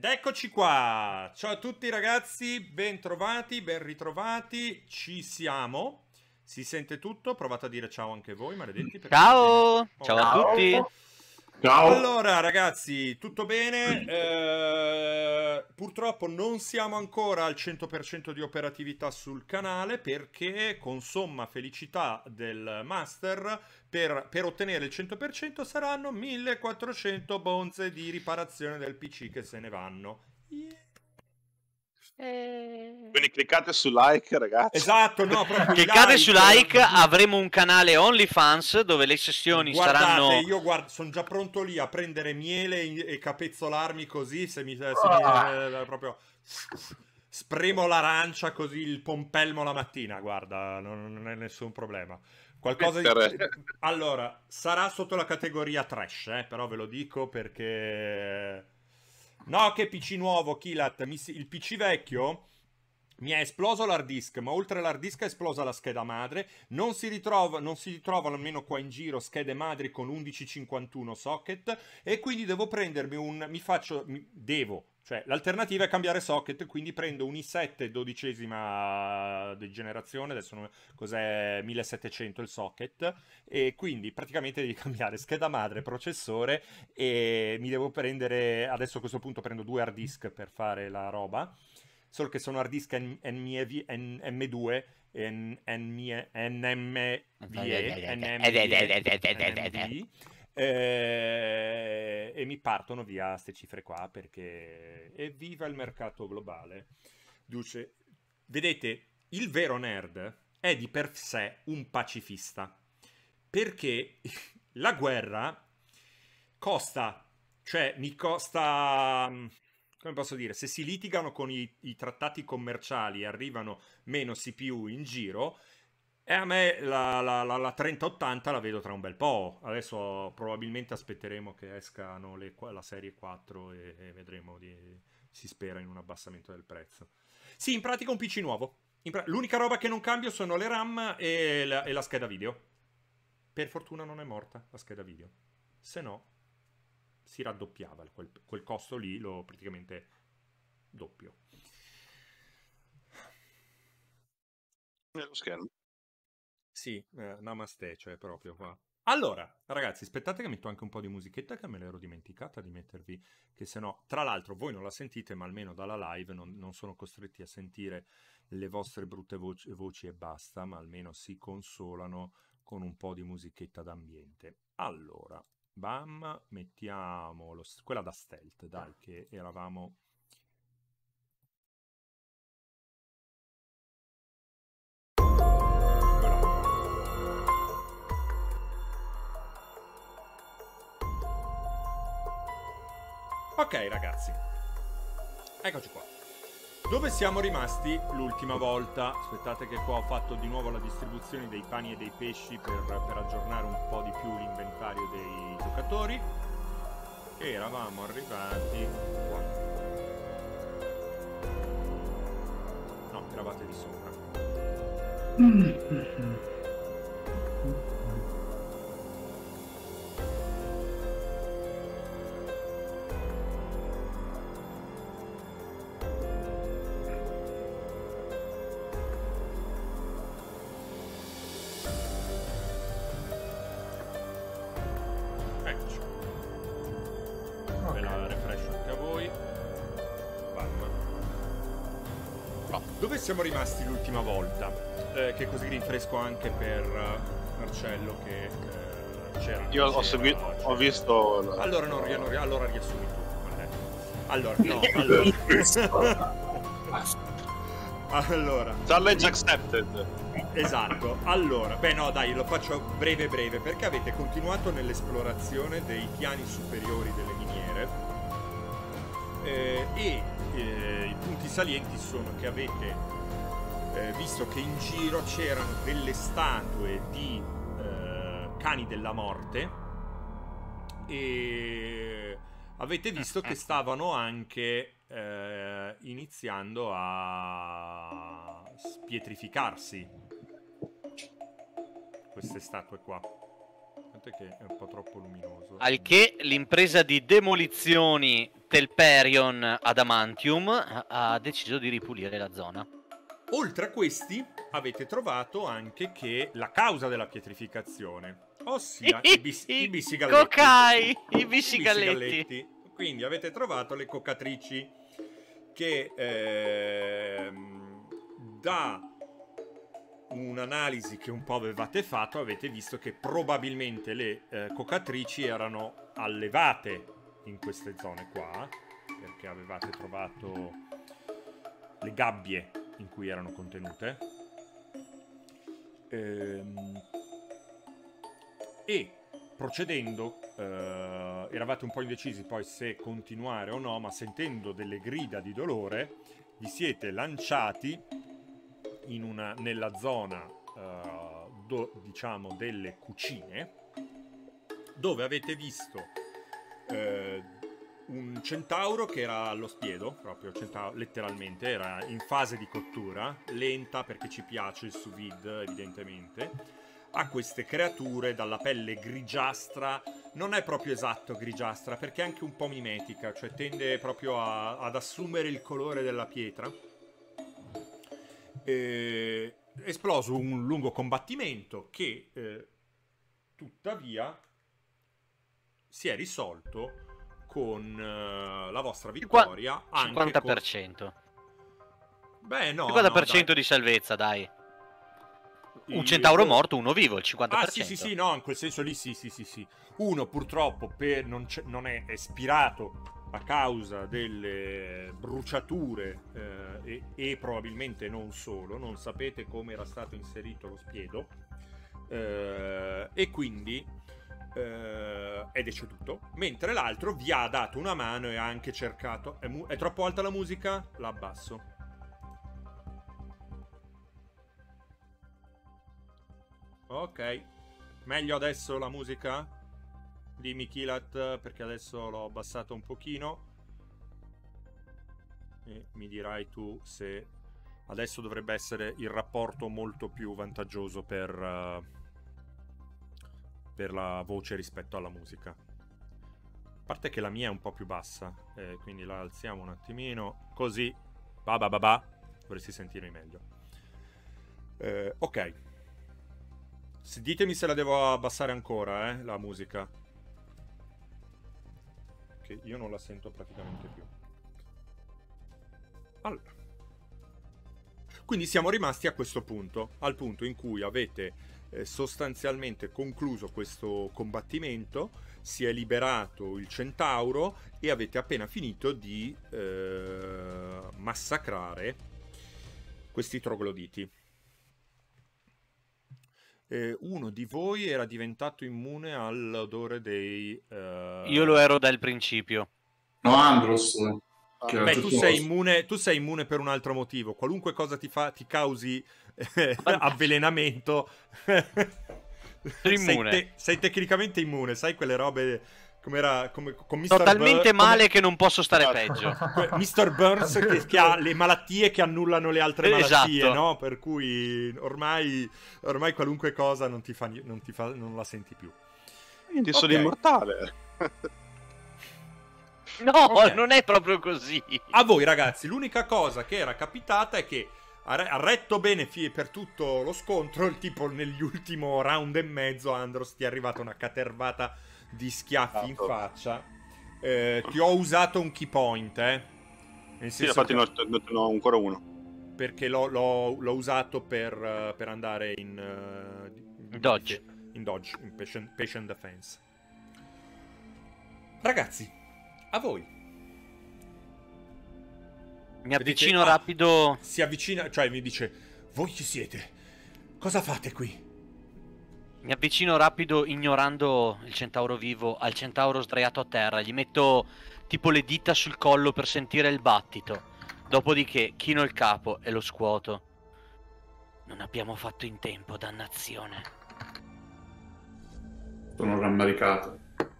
eccoci qua. Ciao a tutti ragazzi, ben trovati, ben ritrovati. Ci siamo. Si sente tutto? Provate a dire ciao anche voi, maledetti. Perché Ciao, ciao a ok. tutti. Ciao. Allora ragazzi, tutto bene? Purtroppo non siamo ancora al 100% di operatività sul canale perché con somma felicità del master per ottenere il 100% saranno 1400 bonze di riparazione del PC che se ne vanno. Yeah. Quindi cliccate su like, ragazzi. Esatto, no, proprio Cliccate su like, avremo un canale OnlyFans dove le sessioni saranno... Io sono già pronto lì a prendere miele e capezzolarmi così, proprio spremo l'arancia così il pompelmo la mattina, guarda, non è nessun problema. Qualcosa di... Allora, sarà sotto la categoria trash, però ve lo dico perché... No, che PC nuovo, Kilat, il PC vecchio... Mi è esploso l'hard disk, ma oltre all'hard disk è esplosa la scheda madre. Non si ritrovano almeno qua in giro schede madri con 1151 socket. E quindi devo prendermi cioè l'alternativa è cambiare socket. Quindi prendo un i7 12ª di generazione. Adesso cos'è 1700 il socket. E quindi praticamente devi cambiare scheda madre, processore. E mi devo prendere. Adesso a questo punto prendo 2 hard disk per fare la roba. Solo che sono hard disk M2 NMVE e mi partono via ste cifre qua perché evviva il mercato globale. Duce, vedete, il vero nerd è di per sé un pacifista perché la guerra costa, cioè mi costa... Come posso dire, se si litigano con i trattati commerciali e arrivano meno CPU in giro, e a me la 3080 la vedo tra un bel po'. Adesso probabilmente aspetteremo che escano la serie 4 e vedremo, si spera in un abbassamento del prezzo. Sì, in pratica un PC nuovo. L'unica roba che non cambio sono le RAM e la scheda video. Per fortuna non è morta la scheda video. Se no... si raddoppiava quel costo lì, lo praticamente doppio. Nello schermo. Sì, namaste, cioè proprio qua. Allora, ragazzi, aspettate che metto anche un po' di musichetta che me l'ero dimenticata di mettervi, che se no, tra l'altro voi non la sentite, ma almeno dalla live non sono costretti a sentire le vostre brutte voci e basta, ma almeno si consolano con un po' di musichetta d'ambiente. Allora, bam, mettiamo quella da stealth, dai, che eravamo... Ok, ragazzi, eccoci qua. Dove siamo rimasti l'ultima volta? Aspettate che qua ho fatto di nuovo la distribuzione dei pani e dei pesci per aggiornare un po' di più l'inventario dei giocatori. E eravamo arrivati qua. No, eravate di sopra. Dove siamo rimasti l'ultima volta? Che così rinfresco anche per Marcello che c'era. Io ho visto... Allora no, allora riassumi tu. Allora, no, allora. Challenge accepted. Esatto, allora, beh no dai, lo faccio breve perché avete continuato nell'esplorazione dei piani superiori delle miniere i punti salienti sono che avete visto che in giro c'erano delle statue di cani della morte e avete visto che stavano anche iniziando a spietrificarsi queste statue qua. scusate che è un po' troppo luminoso. Al che l'impresa di demolizioni Telperion Adamantium ha deciso di ripulire la zona. Oltre a questi avete trovato anche che la causa della pietrificazione, ossia i bissigalletti. Cocai, i bissigalletti. Quindi avete trovato le coccatrici che da un'analisi che un po' avevate fatto avete visto che probabilmente le coccatrici erano allevate in queste zone qua, perché avevate trovato le gabbie in cui erano contenute, e procedendo eravate un po' indecisi poi se continuare o no, ma sentendo delle grida di dolore vi siete lanciati nella zona diciamo delle cucine, dove avete visto un centauro che era allo spiedo, proprio letteralmente, era in fase di cottura, lenta perché ci piace il sous vide evidentemente. Ha queste creature dalla pelle grigiastra, non è proprio esatto grigiastra perché è anche un po' mimetica, cioè tende proprio ad assumere il colore della pietra. Esploso un lungo combattimento che tuttavia si è risolto con la vostra vittoria 50%. Beh, no, 50% di salvezza, dai. Un centauro morto, uno vivo, il 50%. Ah, sì, no, in quel senso lì sì. Uno purtroppo non è espirato a causa delle bruciature e probabilmente non solo, non sapete come era stato inserito lo spiedo, e quindi è deceduto, mentre l'altro vi ha dato una mano e ha anche cercato. È troppo alta la musica? La abbasso. Ok, meglio adesso la musica? Dimmi Kilat, perché adesso l'ho abbassato un pochino e mi dirai tu se adesso dovrebbe essere il rapporto molto più vantaggioso per la voce rispetto alla musica. A parte che la mia è un po' più bassa, quindi la alziamo un attimino, così dovresti sentirmi meglio. Ok, ditemi se la devo abbassare ancora, la musica, che io non la sento praticamente più. Allora, quindi siamo rimasti a questo punto, al punto in cui avete sostanzialmente concluso questo combattimento, si è liberato il centauro e avete appena finito di massacrare questi trogloditi. Uno di voi era diventato immune all'odore dei... Io lo ero dal principio. No, Andros. Beh, tu sei immune per un altro motivo. Qualunque cosa ti causi avvelenamento, sei tecnicamente immune. Sai quelle robe come con Mr. Totalmente male che non posso stare peggio. Mr. Burns che ha le malattie che annullano le altre malattie, esatto. No? Per cui ormai qualunque cosa non la senti più. Quindi sono immortale. No, okay. Non è proprio così. A voi ragazzi, l'unica cosa che era capitata è che ha retto bene per tutto lo scontro, il tipo negli ultimo round e mezzo Andros ti è arrivata una catervata di schiaffi in faccia. Ti ho usato un key point, nel senso infatti ne ho ancora uno. Perché l'ho usato per andare in dodge. In patient defense. Ragazzi, a voi. Mi avvicino rapido. Si avvicina, cioè mi dice: voi chi siete? Cosa fate qui? Mi avvicino rapido, ignorando il centauro vivo, al centauro sdraiato a terra. Gli metto tipo le dita sul collo per sentire il battito. Dopodiché chino il capo e lo scuoto. Non abbiamo fatto in tempo, dannazione. Sono rammaricato.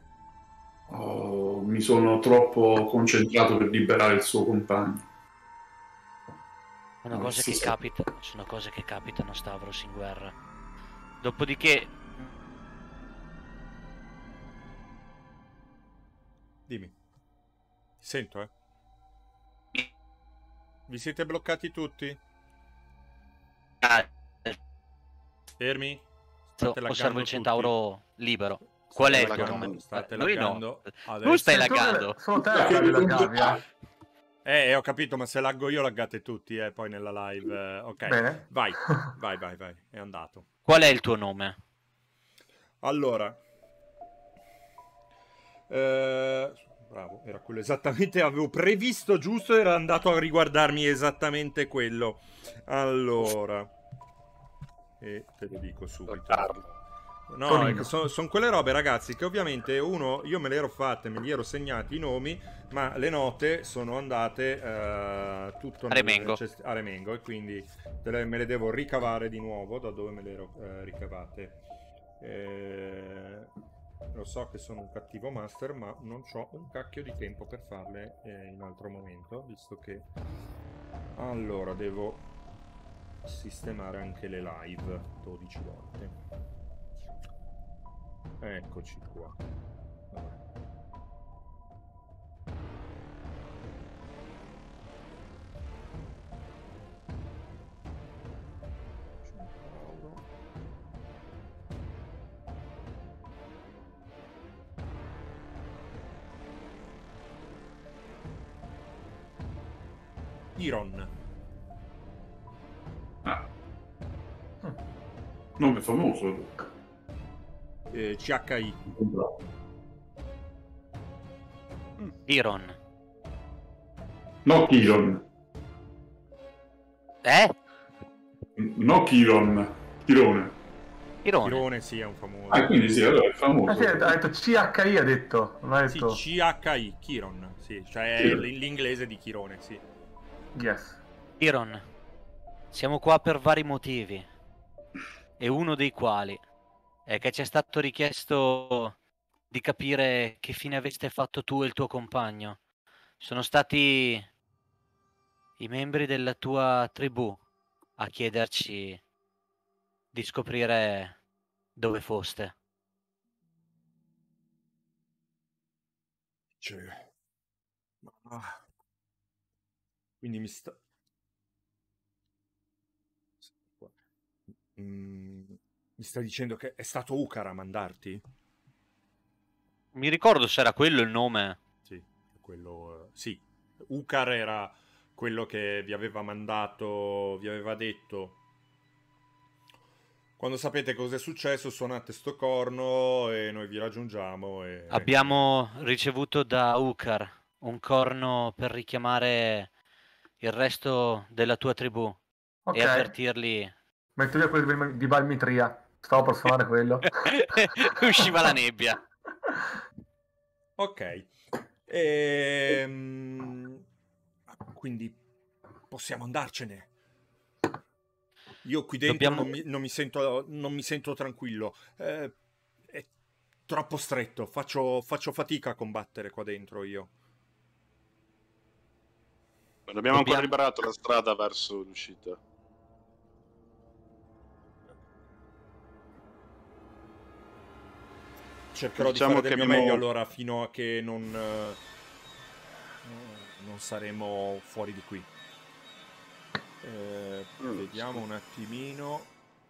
Mi sono troppo concentrato per liberare il suo compagno. Sono cose che capitano, Stavros, in guerra. Dopodiché Dimmi. Sento, Vi siete bloccati tutti? Fermi? State Osservo laggando il centauro tutti? libero. Qual è il tuo laggando. nome? State Lui laggando. no. Tu stai Adesso. laggando. Sono te che stavi laggando, Ho capito, ma se laggo io laggate tutti, poi nella live. Ok, Bene. vai. È andato. Qual è il tuo nome? Allora. Bravo, era quello esattamente, avevo previsto giusto, era andato a riguardarmi esattamente quello. Allora. E te lo dico subito. No, sono quelle robe, ragazzi, che ovviamente io me le ero fatte, me li ero segnati i nomi, ma le note sono andate tutto a Remengo. A Remengo, e quindi me le devo ricavare di nuovo da dove me le ero ricavate. Lo so che sono un cattivo master, ma non ho un cacchio di tempo per farle in altro momento, visto che allora devo sistemare anche le live 12 volte. Eccoci qua. Vabbè. Iron. Nome famoso. CHI. Iron. No Chiron. No Chiron. Chirone. Irone. Chirone, sì, è un famoso. Quindi sì, allora è famoso. Sì, ha detto CHI, ha detto. Non ha Sì, detto... CHI, Chiron, sì, cioè è l'inglese di Chirone, sì. Yes. Iron. Siamo qua per vari motivi. E uno dei quali è che ci è stato richiesto di capire che fine aveste fatto tu e il tuo compagno. Sono stati i membri della tua tribù a chiederci di scoprire dove foste. Cioè... Quindi mi sta... mi sta dicendo che è stato Ucar a mandarti? Mi ricordo se era quello il nome. Sì, quello... sì, Ucar era quello che vi aveva mandato, vi aveva detto: quando sapete cosa è successo suonate sto corno e noi vi raggiungiamo. E... Abbiamo ricevuto da Ucar un corno per richiamare il resto della tua tribù Ok. e avvertirli. Metto via quello di Valmitria. Stavo per suonare quello. Usciva la nebbia. Ok. Quindi possiamo andarcene. Io qui dentro non mi sento tranquillo. È troppo stretto. Faccio fatica a combattere qua dentro io. Non abbiamo ancora liberato la strada verso l'uscita. Cercherò di fare del mio meglio allora fino a che non saremo fuori di qui. Vediamo un attimino.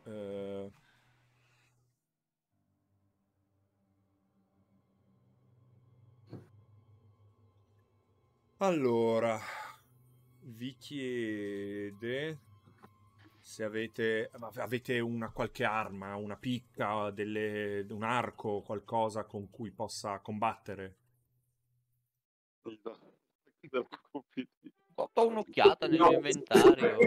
Allora, vi chiede se avete una qualche arma, una picca, un arco, qualcosa con cui possa combattere. Ho un'occhiata nel mio inventario.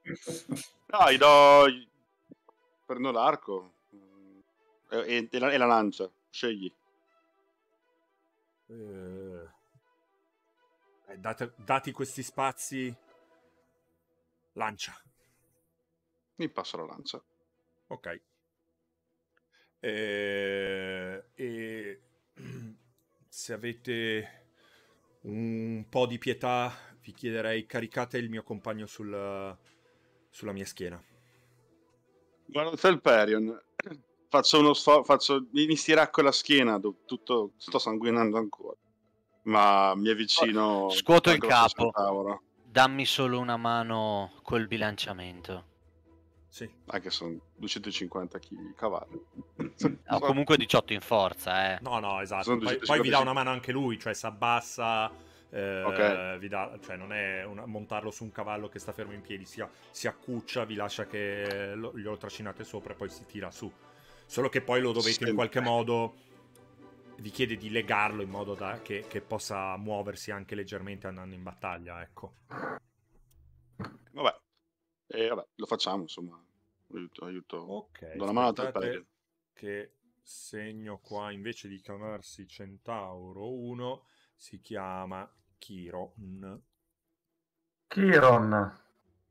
Dai, prendo l'arco e la lancia, scegli. Dati questi spazi, lancia. Mi passo la lancia. Ok. E se avete un po' di pietà, vi chiederei: caricate il mio compagno sulla mia schiena. Guarda Felperion, mi stiracco la schiena, sto sanguinando ancora. Ma mi avvicino. Scuoto il anche lo stesso capo. Centauro, Dammi solo una mano col bilanciamento. Sì. anche sono 250 kg cavalli. Ho comunque 18 in forza, No, esatto. Sono Poi vi dà 255. una mano anche lui, cioè si abbassa, Ok. vi dà, cioè non è montarlo su un cavallo che sta fermo in piedi, si accuccia, vi lascia che glielo trascinate sopra e poi si tira su. Solo che poi lo dovete in qualche modo, vi chiede di legarlo in modo da che possa muoversi anche leggermente andando in battaglia, ecco. Vabbè. Vabbè, lo facciamo, insomma. Aiuto. Ok, Do una mano a te, aspettate Pellegrin. che segno qua, invece di chiamarsi Centauro 1, si chiama Chiron. Chiron.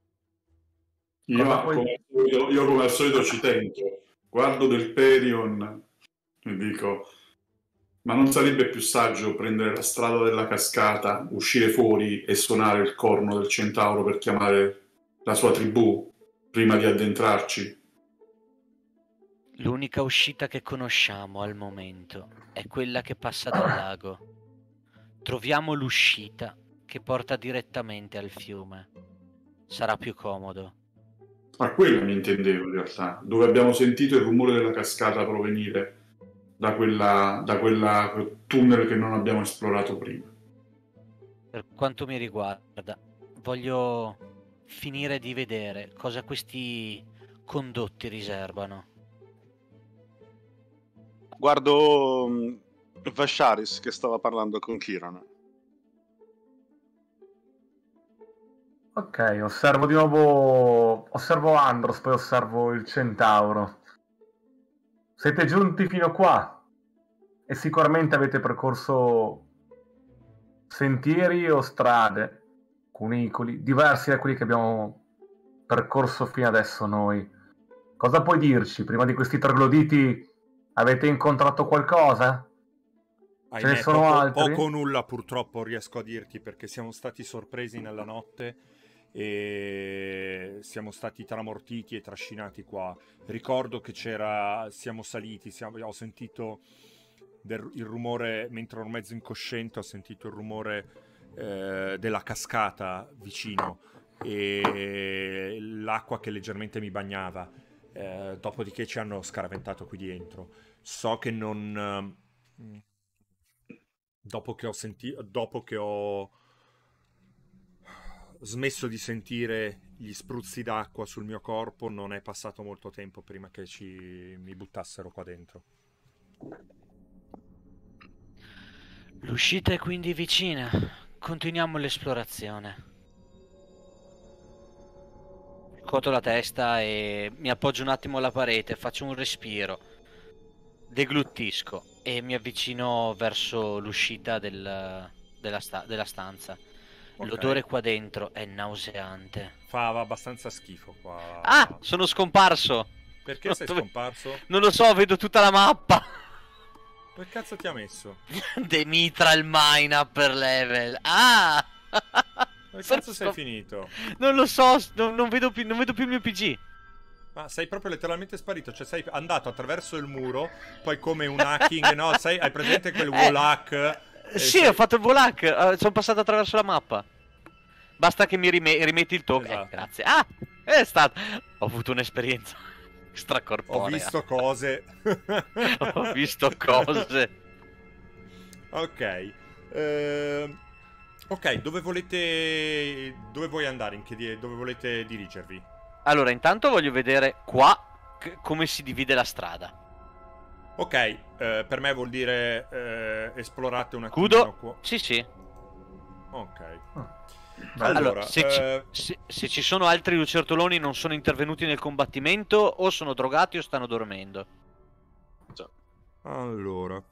Cosa puoi- Io come al solito ci tento, guardo del Perion e dico, ma non sarebbe più saggio prendere la strada della cascata, uscire fuori e suonare il corno del centauro per chiamare la sua tribù prima di addentrarci? L'unica uscita che conosciamo al momento è quella che passa dal lago. Troviamo l'uscita che porta direttamente al fiume. Sarà più comodo. A quello mi intendevo in realtà, dove abbiamo sentito il rumore della cascata provenire da quel tunnel che non abbiamo esplorato prima. Per quanto mi riguarda, voglio finire di vedere cosa questi condotti riservano. Guardo Vasharis che stava parlando con Kiran. Ok, osservo di nuovo. Osservo Andros, poi osservo il centauro. Siete giunti fino qua e sicuramente avete percorso sentieri o strade, cunicoli, diversi da quelli che abbiamo percorso fino adesso noi. Cosa puoi dirci? Prima di questi trogloditi avete incontrato qualcosa? Ce ne Ahimè, sono altri? poco o nulla purtroppo riesco a dirti, perché siamo stati sorpresi nella notte e siamo stati tramortiti e trascinati qua. Ricordo che siamo saliti, ho sentito il rumore, mentre ero mezzo incosciente, ho sentito il rumore della cascata vicino e l'acqua che leggermente mi bagnava. Dopodiché ci hanno scaraventato qui dentro. So che non... dopo che ho smesso di sentire gli spruzzi d'acqua sul mio corpo, non è passato molto tempo prima che mi buttassero qua dentro. L'uscita è quindi vicina. Continuiamo l'esplorazione. Scuoto la testa e mi appoggio un attimo alla parete, faccio un respiro, degluttisco e mi avvicino verso l'uscita della stanza. Ok. L'odore qua dentro è nauseante. Fa abbastanza schifo qua. Ah, sono scomparso! Perché sei scomparso? Non lo so, vedo tutta la mappa. Che cazzo ti ha messo? Demitral Mine upper level. Ah! Dove cazzo sei finito? Non lo so, non vedo più il mio PG. Ma sei proprio letteralmente sparito. Cioè sei andato attraverso il muro, poi come un hacking, no? Hai presente quel wall hack? Sì, ho fatto il Volak, sono passato attraverso la mappa. Basta che mi rimetti il token. Esatto. Grazie. Ah, è stato. Ho avuto un'esperienza stracorporea. Ho visto cose. Ho visto cose. Ok. Ok, dove vuoi andare? Dove volete dirigervi? Allora, intanto voglio vedere qua come si divide la strada. Ok, per me vuol dire esplorate un attimino Kudo? qua. Sì. Ok. Allora, se ci sono altri lucertoloni non sono intervenuti nel combattimento, o sono drogati o stanno dormendo. Allora.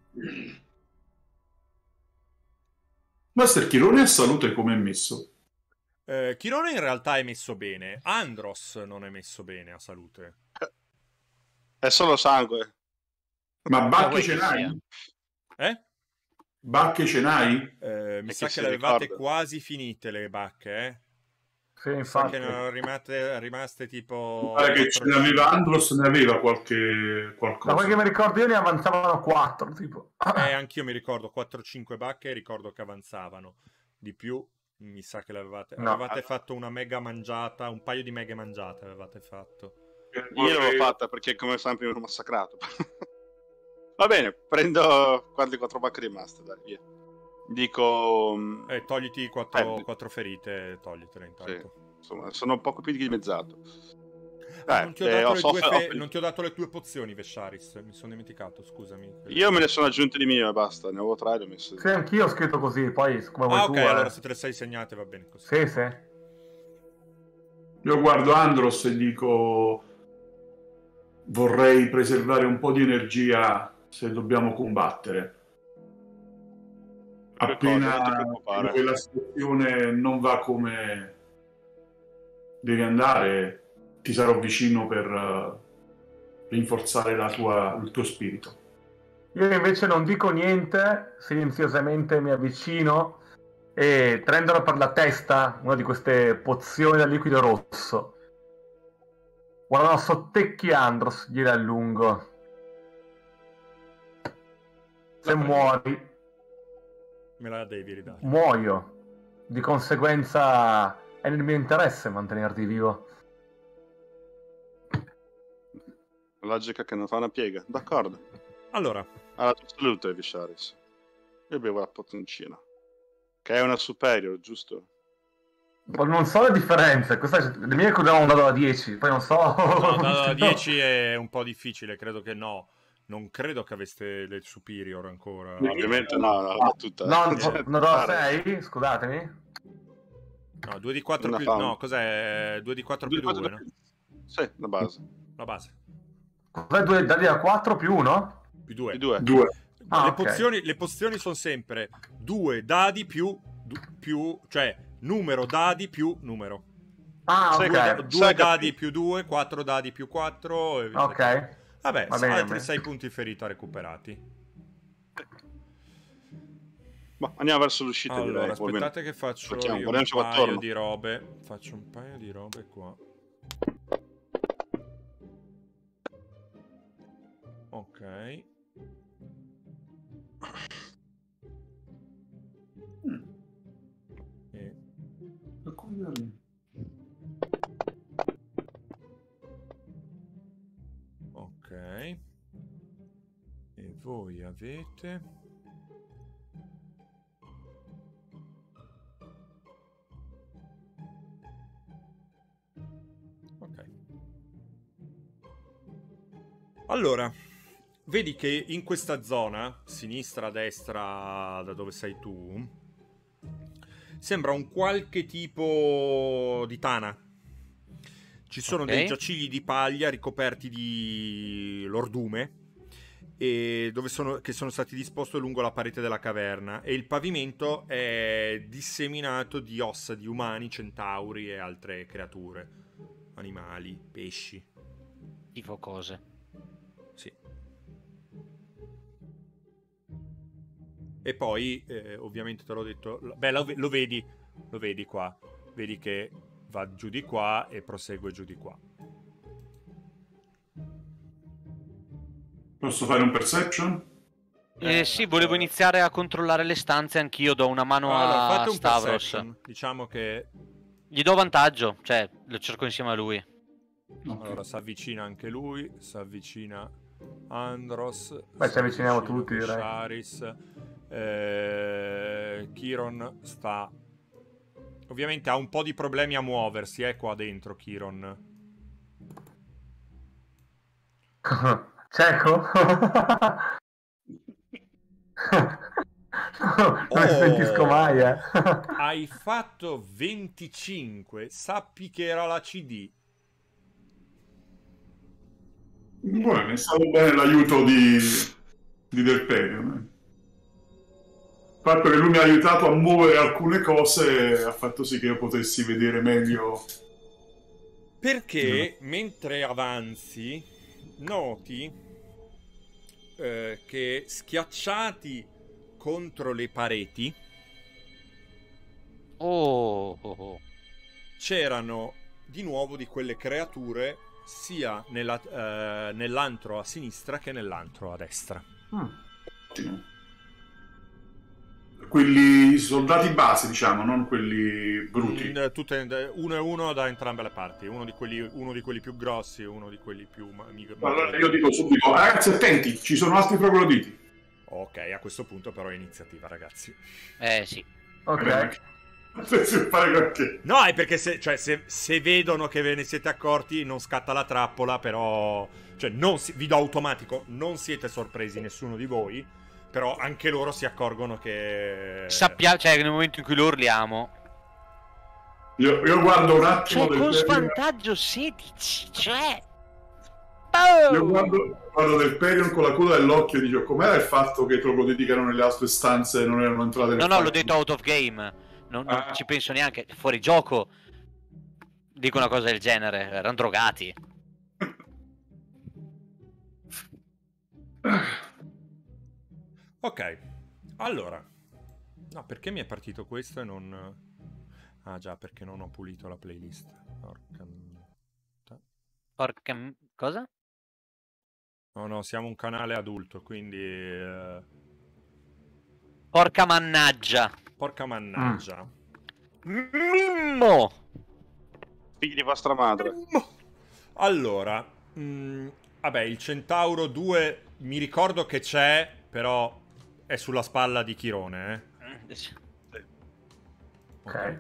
Master Chirone a salute come è messo? Chirone in realtà è messo bene. Andros non è messo bene a salute. È solo sangue. Ma bacche vuoi ce che n'hai? Eh? Bacche ce n'hai? Mi E sa che che si le avevate ricorda. quasi finite le bacche, Sì, sa infatti. che ne erano rimaste tipo... Pare che ce ne aveva Andros, ne aveva qualcosa. Da quel che mi ricordo io ne avanzavano 4, tipo. Anch'io mi ricordo 4-5 bacche, ricordo che avanzavano. Di più, mi sa che No. avevate fatto una mega mangiata, un paio di mega mangiate avevate fatto. Io l'avevo fatta perché come sempre mi ero massacrato. Va bene, prendo quante 4 bacche rimaste, dai, via. Dico... Togliti 4 ferite, toglitele intanto. Sì, insomma, sono un poco più dimezzato. Non ti ho dato le tue pozioni, Vesharis. Mi sono dimenticato, scusami. Io me ne sono aggiunte di mie e basta. Ne avevo 3 e le ho messe. Sì, anch'io ho scritto così, poi come vuoi ok, tu, allora se te le sei segnate va bene così. Sì, sì. Io guardo Andros e dico: vorrei preservare un po' di energia se dobbiamo combattere. Appena la situazione non va come deve andare, ti sarò vicino per rinforzare il tuo spirito. Io invece non dico niente, silenziosamente mi avvicino e prendono per la testa una di queste pozioni da liquido rosso. Guardano sottecchi Andros, gli allungo. Se muori, me la devi ridare. Muoio. Di conseguenza è nel mio interesse mantenerti vivo. Logica che non fa una piega, d'accordo. Allora, alla tua salute, Visharis. Io bevo la pozzoncina, che è una superior, giusto? Non so le differenze, le mie cos'erano un dado da 10, poi non so. No, un dado da 10 è un po' difficile, credo che no. Non credo che aveste le superior ancora. No, ovviamente no, battuta. No, un dado da 6, scusatemi. No, 2 di 4 più... No, cos'è? 2 di 4 più 2, no? Sì, la base. La base. Cos'è 2 dadi da 4 più 1? Più 2. 2. Le pozioni sono sempre 2 dadi più... cioè, numero dadi più numero. Ok. 2 dadi più 2, 4 dadi più 4. Ok. Vabbè, Va bene, altri 6 punti ferita recuperati. Ma andiamo verso l'uscita. Allora, aspettate che faccio io un paio di robe. Faccio un paio di robe qua. Ok. Ok. E voi avete... Ok. Allora, vedi che in questa zona, sinistra, destra, da dove sei tu, sembra un qualche tipo di tana. Ci sono dei giacigli di paglia ricoperti di lordume e che sono stati disposti lungo la parete della caverna, e il pavimento è disseminato di ossa di umani, centauri e altre creature, animali, pesci. Tipo cose. Sì. E poi, ovviamente te l'ho detto, beh, lo vedi qua, vedi che va giù di qua e prosegue giù di qua. Posso fare un perception? Sì, volevo iniziare a controllare le stanze anch'io, do una mano a Stavros. Diciamo che... Gli do vantaggio, cioè lo cerco insieme a lui. Allora, si avvicina anche lui, si avvicina Andros. Beh, ci avviciniamo tutti, direi. Sharis. Chiron sta... Ovviamente ha un po' di problemi a muoversi, qua dentro, Chiron. Cieco? Non ci sentisco mai, Hai fatto 25, sappi che era la CD. Buono, è stato bene l'aiuto di Del Perio. Il fatto che lui mi ha aiutato a muovere alcune cose ha fatto sì che io potessi vedere meglio. Perché mentre avanzi noti che schiacciati contro le pareti c'erano di nuovo di quelle creature sia nell'antro a sinistra che nell'antro a destra. Ottimo. Quelli soldati base, diciamo, non quelli bruti. Tutte uno e uno da entrambe le parti, uno di quelli più grossi e uno di quelli più Allora io dico subito, ragazzi attenti, ci sono altri trogloditi. Ok, a questo punto però è iniziativa, ragazzi. Sì. Ok. No, è perché se vedono che ve ne siete accorti non scatta la trappola, però... Cioè, vi do automatico, non siete sorpresi nessuno di voi, però anche loro si accorgono che... Sappiamo, cioè nel momento in cui lo urliamo... Io guardo un attimo... Cioè, con svantaggio 16, cioè... Io guardo del Perion con la coda dell'occhio e dico, com'era il fatto che i trogloditi che erano nelle altre stanze non erano entrati nel No, l'ho detto out of game. Non ci penso neanche. Fuori gioco dico una cosa del genere. Erano drogati. Ok, allora. No, perché mi è partito questo e non... Ah già, perché non ho pulito la playlist. Porca... Cosa? No, siamo un canale adulto, quindi... Porca mannaggia. Porca mannaggia. Mimmo! Figli di vostra madre. Allora, vabbè, il Centauro 2 mi ricordo che c'è, però è sulla spalla di Chirone, Ok.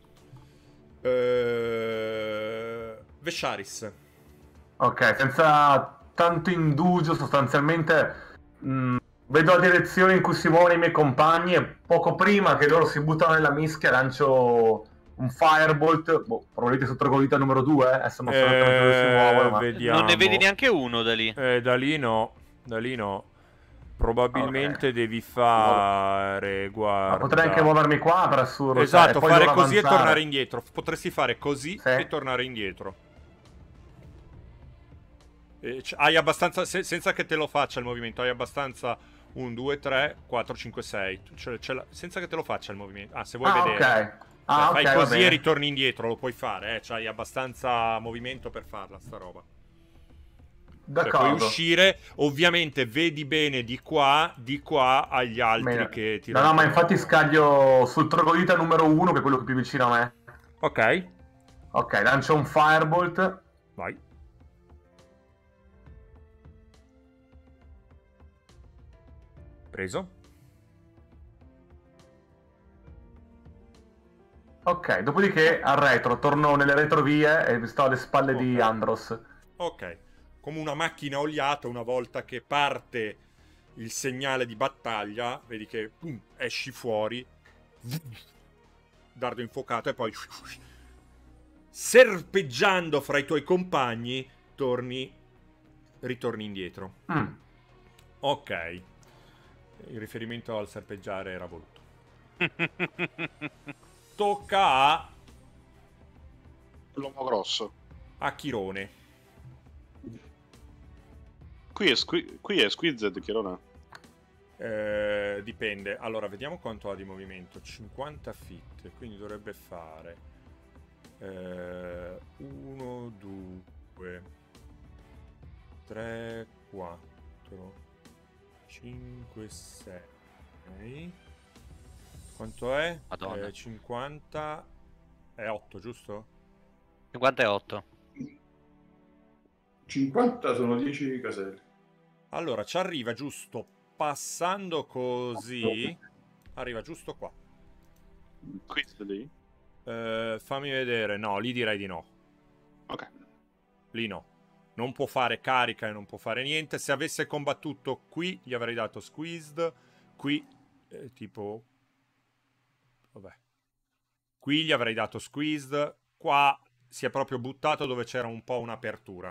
Vesharis. Ok, senza tanto indugio, sostanzialmente vedo la direzione in cui si muovono i miei compagni e poco prima che loro si buttano nella mischia lancio un firebolt, probabilmente su troglodita numero 2, adesso non so esattamente dove si muovono, ma... Vediamo. Non ne vedi neanche uno da lì. Da lì no. Probabilmente devi fare, guarda... Ma potrei anche muovermi qua per assurdo. Esatto, cioè, fare così avanzare. e tornare indietro. Potresti fare così Sì. e tornare indietro. Hai abbastanza, senza che te lo faccia il movimento, hai abbastanza 1, 2, 3, 4, 5, 6. Senza che te lo faccia il movimento. Ah, se vuoi vedere. Ok. Fai ok, così e ritorni indietro, lo puoi fare, C'hai abbastanza movimento per farla, sta roba. D'accordo. Puoi uscire, ovviamente vedi bene di qua agli altri che ti No, ma infatti scaglio sul troglodita numero 1, che è quello che è più vicino a me. Ok. Ok, lancio un firebolt. Vai. Preso. Ok, dopodiché al retro, torno nelle retrovie e sto alle spalle di Andros. Ok. Come una macchina oliata, una volta che parte il segnale di battaglia, vedi che esci fuori, dardo infuocato e poi serpeggiando fra i tuoi compagni ritorni indietro. Ok. Il riferimento al serpeggiare era voluto. Tocca L'uomo grosso. a Chirone. Qui è Squeezed, Chirone. Dipende. Allora, vediamo quanto ha di movimento. 50 feet, quindi dovrebbe fare 1, 2, 3, 4, 5, 6. Quanto è? Madonna. 50 è 8, giusto? 58. 50 sono 10 caselle. Allora, ci arriva giusto passando così. Arriva giusto qua. Qui lì? Fammi vedere. No, lì direi di no. Ok. Lì no. Non può fare carica e non può fare niente. Se avesse combattuto qui, gli avrei dato squeezed. Qui, tipo... Vabbè. Qui gli avrei dato squeezed. Qua si è proprio buttato dove c'era un po' un'apertura.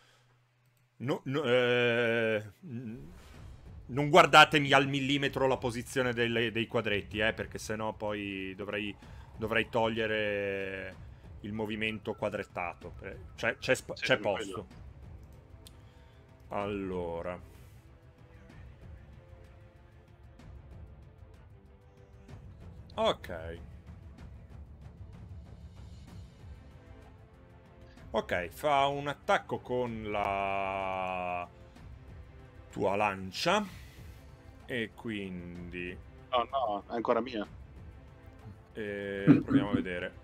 Non guardatemi al millimetro la posizione dei quadretti, perché sennò poi dovrei togliere il movimento quadrettato. C'è posto. Allora. Ok. Ok, fa un attacco con la tua lancia. E quindi... Oh no, è ancora mia. proviamo a vedere.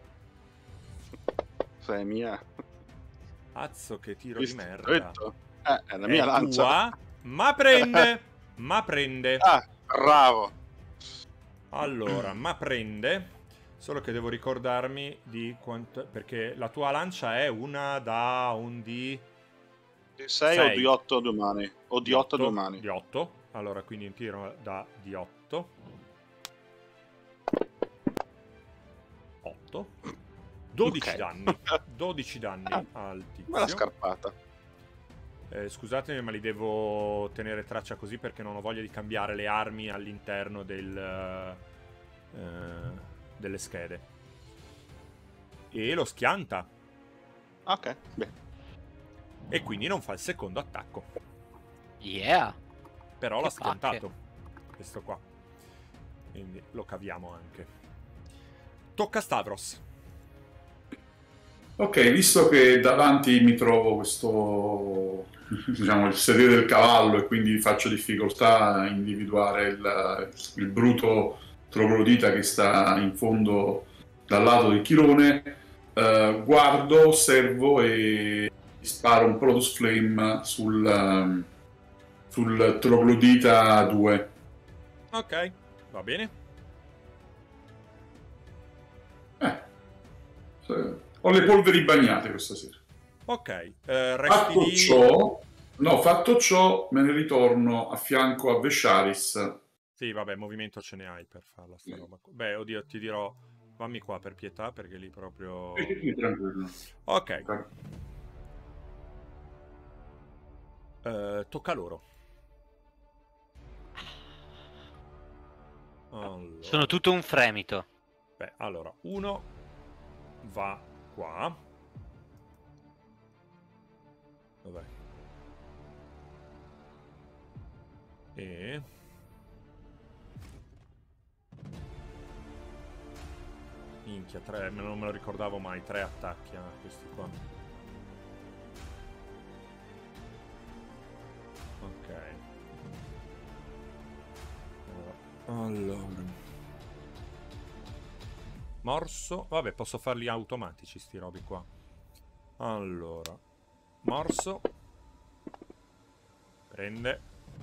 Se è mia. Azzo che tiro Visto? di Ho merda. detto. È la mia È lancia. tua, ma prende. Ma prende. Ah, bravo. Allora, ma prende. Solo che devo ricordarmi di quanto... Perché la tua lancia è una da un di... Di 6 o di 8 domani. O di 8 domani. Di 8. Allora, quindi un tiro da di 8. 8. 12 Ok. danni. 12 danni al tizio. Bella scarpata. Scusatemi, ma li devo tenere traccia così perché non ho voglia di cambiare le armi all'interno delle schede. E lo schianta. Ok, beh. E quindi non fa il secondo attacco. Yeah. Però Che l'ha schiantato. Questo qua. Quindi lo caviamo anche. Tocca a Stavros. Ok, visto che davanti mi trovo questo, diciamo, il sedere del cavallo e quindi faccio difficoltà a individuare il bruto troglodita che sta in fondo dal lato del chirone, guardo, osservo e sparo un Protoss Flame sul troglodita 2. Ok, va bene. Ho le polveri bagnate questa sera. Ok, resti lì. Fatto ciò, me ne ritorno a fianco a Vesharis. Sì, vabbè, movimento ce ne hai per farla sta roba. Beh, oddio, ti dirò, fammi qua per pietà perché lì proprio... Tranquillo. Ok. Tocca a loro. Allora. Sono tutto un fremito. Beh, allora, uno va qua. Dov'è? E... Minchia, 3, non me lo ricordavo mai, 3 attacchi a questi qua. Ok. Allora. Morso. Vabbè, posso farli automatici sti robi qua. Allora. Morso. Prende.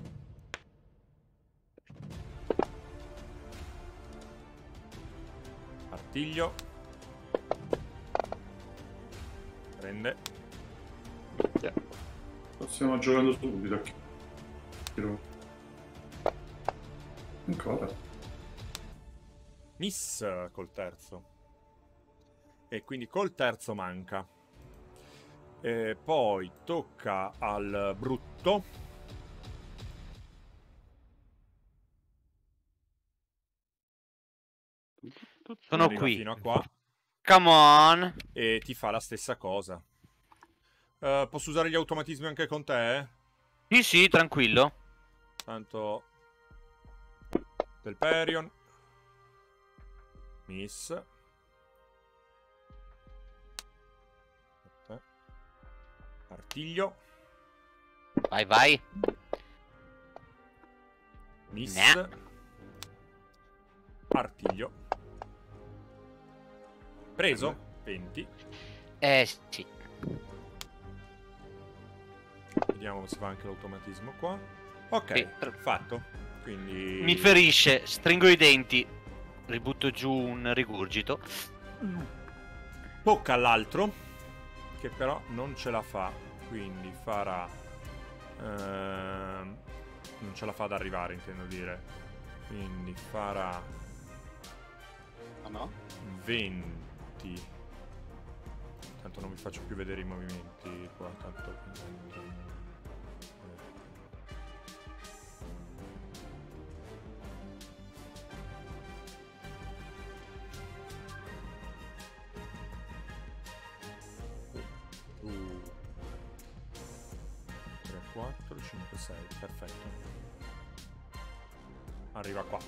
Artiglio. Prende. Stiamo giocando subito. Ancora. Miss col terzo. E quindi col terzo manca. E poi tocca al brutto. Sono Arriva qui. fino a qua. Come on. E ti fa la stessa cosa. Posso usare gli automatismi anche con te? Sì, sì, tranquillo. Tanto del Perion. Miss. Artiglio. Vai, vai. Miss. Nah. Artiglio. Preso. 20. Sì. Vediamo se fa anche l'automatismo qua. Ok, Sì. fatto. Quindi... Mi ferisce, stringo i denti, ributto giù un rigurgito. Tocca all'altro, che però non ce la fa. Quindi farà... non ce la fa ad arrivare, intendo dire. Quindi farà... Ah no? 20. Tanto non vi faccio più vedere i movimenti qua, tanto... Uh. 3, 4, 5, 6, perfetto. Arriva qua.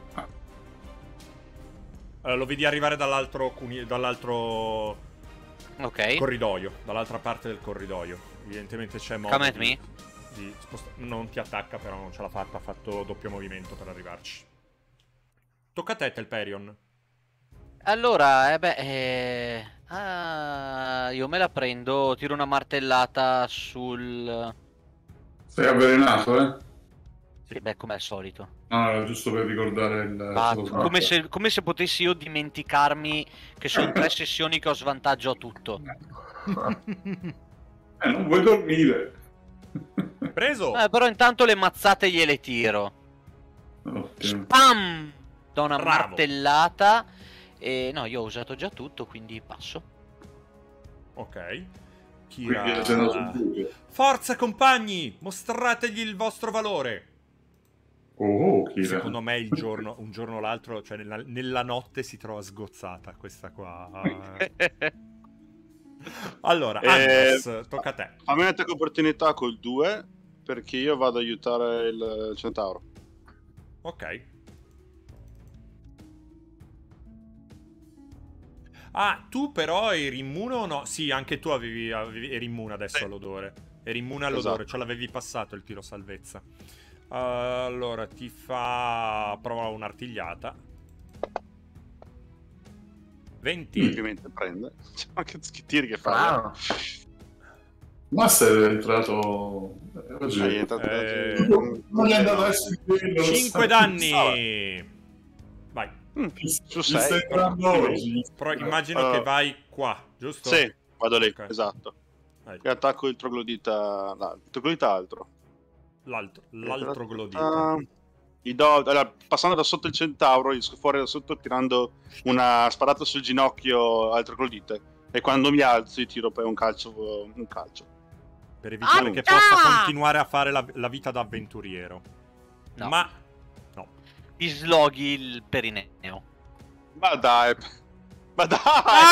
Lo vedi arrivare dall'altro Ok. Corridoio, dall'altra parte del corridoio. Evidentemente c'è modo Come at me. non ti attacca, però non ce l'ha fatta, ha fatto doppio movimento per arrivarci. Tocca a te, Telperion. Allora, io me la prendo, tiro una martellata sul... Sei avvelenato, eh? Sì, beh, come al solito. No, era giusto per ricordare il... Come se potessi io dimenticarmi che sono 3 sessioni che ho svantaggio a tutto. Non vuoi dormire. Preso! Però intanto le mazzate gliele tiro. Ottimo. Spam! Do una Bravo. martellata. E no, io ho usato già tutto, quindi passo. Ok. Quindi è già sul buco. Forza, compagni! Mostrategli il vostro valore! Oh, Kira. Secondo me un giorno o l'altro, cioè nella notte si trova sgozzata questa qua. Allora, Andros, tocca a te. Fammi una opportunità col 2, perché io vado ad aiutare il centauro. Ok. Ah, tu però eri immune o no? Sì, anche tu eri immune adesso all'odore. Eri immune all'odore, Esatto. ce l'avevi passato il tiro salvezza. Allora, ti fa... prova un'artigliata. 20. Ovviamente prende. Ma che tiri che fa? Bravo. Master è entrato oggi. È entrato Non è andato adesso in quello. 5 danni. Vai. su Ci sta 6. entrando oggi. Però immagino che vai qua, giusto? Sì, vado lì, Ok. esatto. Vai. E attacco il troglodita. No, il troglodita altro. L'altro glodita. Gli do, allora, passando da sotto il centauro, gli esco fuori da sotto tirando una sparata sul ginocchio al troglodite. E quando mi alzo, gli tiro poi un calcio. Per evitare che possa continuare a fare la vita da avventuriero. No. Ma... no. Disloghi il perineo. Ma dai! Ma dai!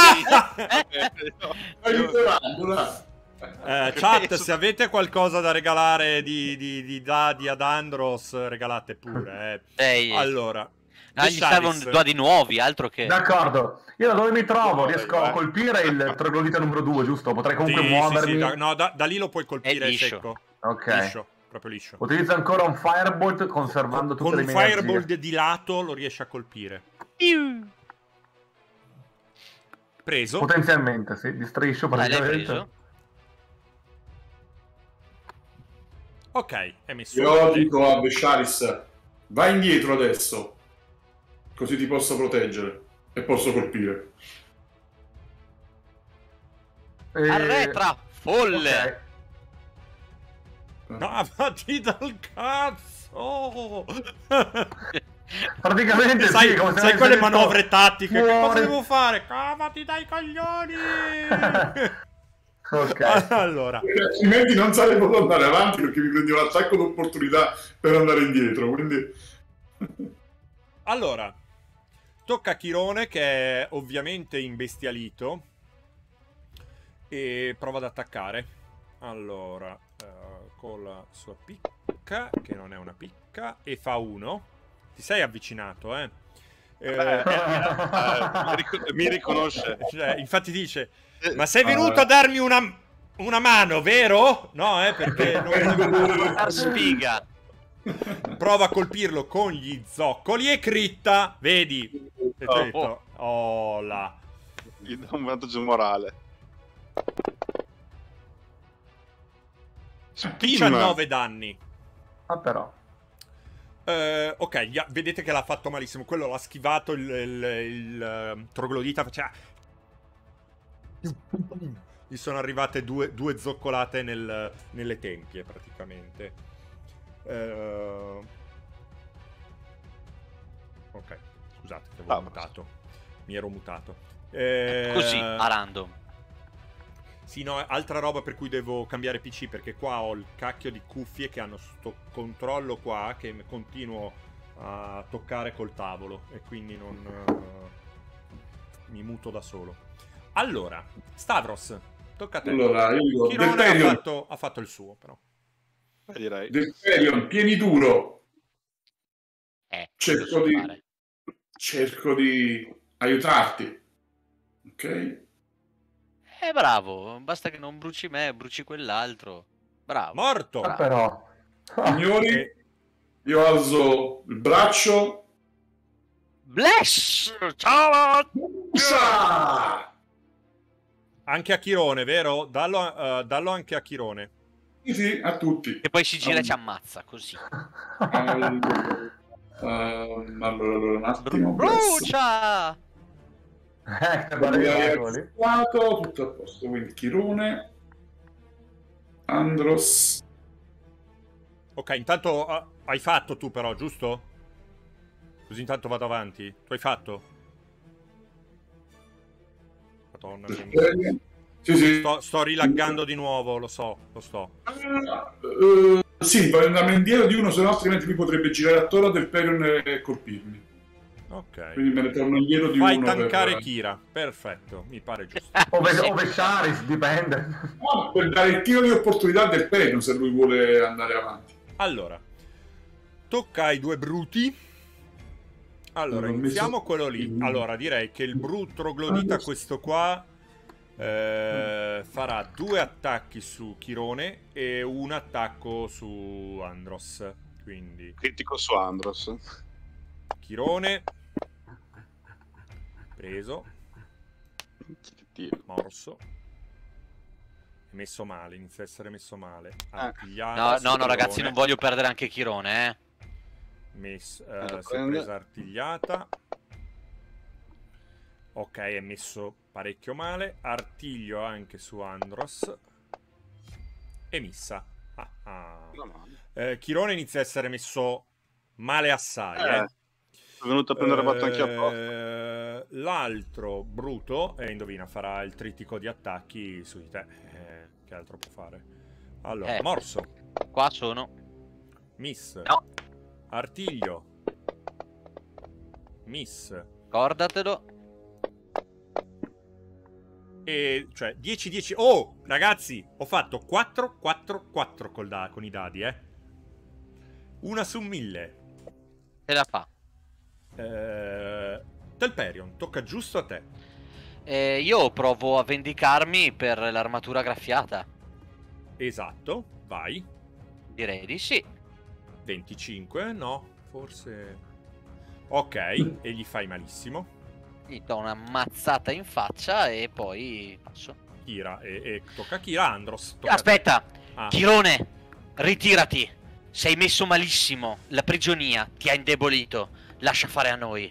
Aiuteranno, dai. Chat, se avete qualcosa da regalare di dadi ad Andros, regalate pure. Allora, gli servono dadi nuovi, altro che... D'accordo. Io da dove mi trovo? No, Riesco a colpire il troglodita numero 2, giusto? Potrei comunque sì, muovermi. sì, da lì lo puoi colpire È liscio. secco. Ok. Liscio, proprio liscio. Utilizzo ancora un firebolt conservando tutte Con le un mie firebolt energie. di lato lo riesci a colpire. Preso. Potenzialmente, sì. Di striscio L'hai praticamente. preso? Ok, è messo. Io dico a Besharis, vai indietro adesso, così ti posso proteggere e posso colpire. Arretra, folle! Ok. No, vatti dal cazzo! Praticamente sai, sì, come se sai avessi quelle detto, manovre tattiche? Che cosa fuori. devo fare? Cavati dai coglioni! Ok. Allora, Altrimenti non sarei potuto andare avanti perché mi prendevo l'attacco d'opportunità per andare indietro, quindi... allora, tocca a Chirone che è ovviamente imbestialito e prova ad attaccare. Allora, con la sua picca, che non è una picca, e fa 1. Ti sei avvicinato, Mi riconosce. Cioè, infatti dice, ma sei venuto a darmi una mano, vero? No, perché non... La sfiga! Prova a colpirlo con gli zoccoli e critta, vedi? E ti ho detto, oh là. Gli do un vantaggio morale. 19 danni. Ah, però. Ok, vedete che l'ha fatto malissimo. Quello l'ha schivato il troglodita. Faceva... Gli sono arrivate due zoccolate nelle tempie, praticamente. Ok, scusate, che avevo mutato. Mi ero mutato. Così, a random. Sì, no, altra roba per cui devo cambiare PC, perché qua ho il cacchio di cuffie che hanno sto controllo qua che continuo a toccare col tavolo e quindi non mi muto da solo. Allora, Stavros, tocca a te. Allora, io Chirone ha fatto il suo, però. Direi. Delperion, tieni duro. Cerco di aiutarti. Ok? Bravo, basta che non bruci me, bruci quell'altro. Bravo. Morto! Bravo. Però... Signori, io alzo il braccio. Bless! Ciao! Usa! Anche a Chirone, vero? Dallo anche a Chirone. Sì, a tutti. E poi si gira e ci ammazza, così. Allora, un attimo. Brucia! Tutto a posto. Quindi Chirone, Andros. Ok, intanto hai fatto tu però, giusto? Così intanto vado avanti. Tu hai fatto? Madonna mia. Sì. Sto rilaggando di nuovo, lo so, lo sto. Sì, andiamo indietro di uno, se no altrimenti lui potrebbe girare attorno del Perion e colpirmi. Ok. Quindi me ne torno indietro di Fai uno. tankare per... Kira, perfetto, mi pare giusto. O Vesharis, dipende. No, per dare il tiro di opportunità del Perion se lui vuole andare avanti. Allora, tocca ai due bruti. Allora, Non ho iniziamo messo- quello lì. Allora, direi che il brut troglodita, questo qua, farà 2 attacchi su Chirone e un attacco su Andros. Quindi, Critico su Andros. Chirone, preso, morso. È messo male, inizia a essere messo male. Artigliata, No, su ragazzi, Chirone. non voglio perdere anche Chirone, Si è prende. presa artigliata. Ok, è messo parecchio male. Artiglio anche su Andros. E missa. Chirone inizia a essere messo male assai. È venuto a prendere fatto anche apposta. L'altro bruto, indovina, farà il trittico di attacchi su di te. Che altro può fare? Allora, morso. Qua sono. Miss. No. Artiglio. Miss. Ricordatelo. E cioè 10-10. Oh, ragazzi, ho fatto 4-4-4 con i dadi, Una su 1000. Se la fa. Telperion, tocca giusto a te. Io provo a vendicarmi per l'armatura graffiata. Esatto, vai. Direi di sì. 25, no, forse. Ok, e gli fai malissimo. Gli do una mazzata in faccia e poi passo. Kira, e tocca a Kira. Andros, tocca Aspetta, a te. Ah, Chirone, ritirati. Sei messo malissimo. La prigionia ti ha indebolito. Lascia fare a noi.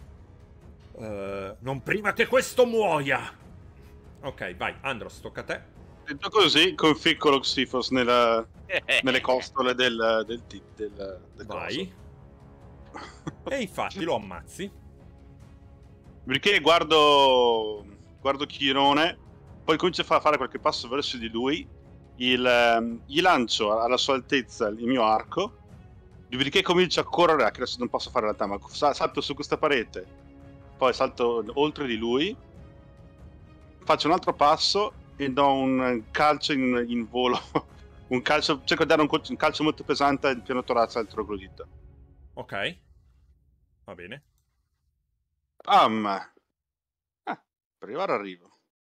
non prima che questo muoia. Ok, vai, Andros, tocca a te. Detto così, conficco lo Xifos nelle costole del Vai. E infatti lo ammazzi. Perché guardo Chirone, poi comincio a fare qualche passo verso di lui, gli lancio alla sua altezza il mio arco, dopodiché comincio a correre, che adesso non posso fare la tama, salto su questa parete, poi salto oltre di lui, faccio un altro passo e do un calcio in volo, cerco di dare un calcio molto pesante al piano torace al troglodita. Ok, va bene. Per arrivare arrivo.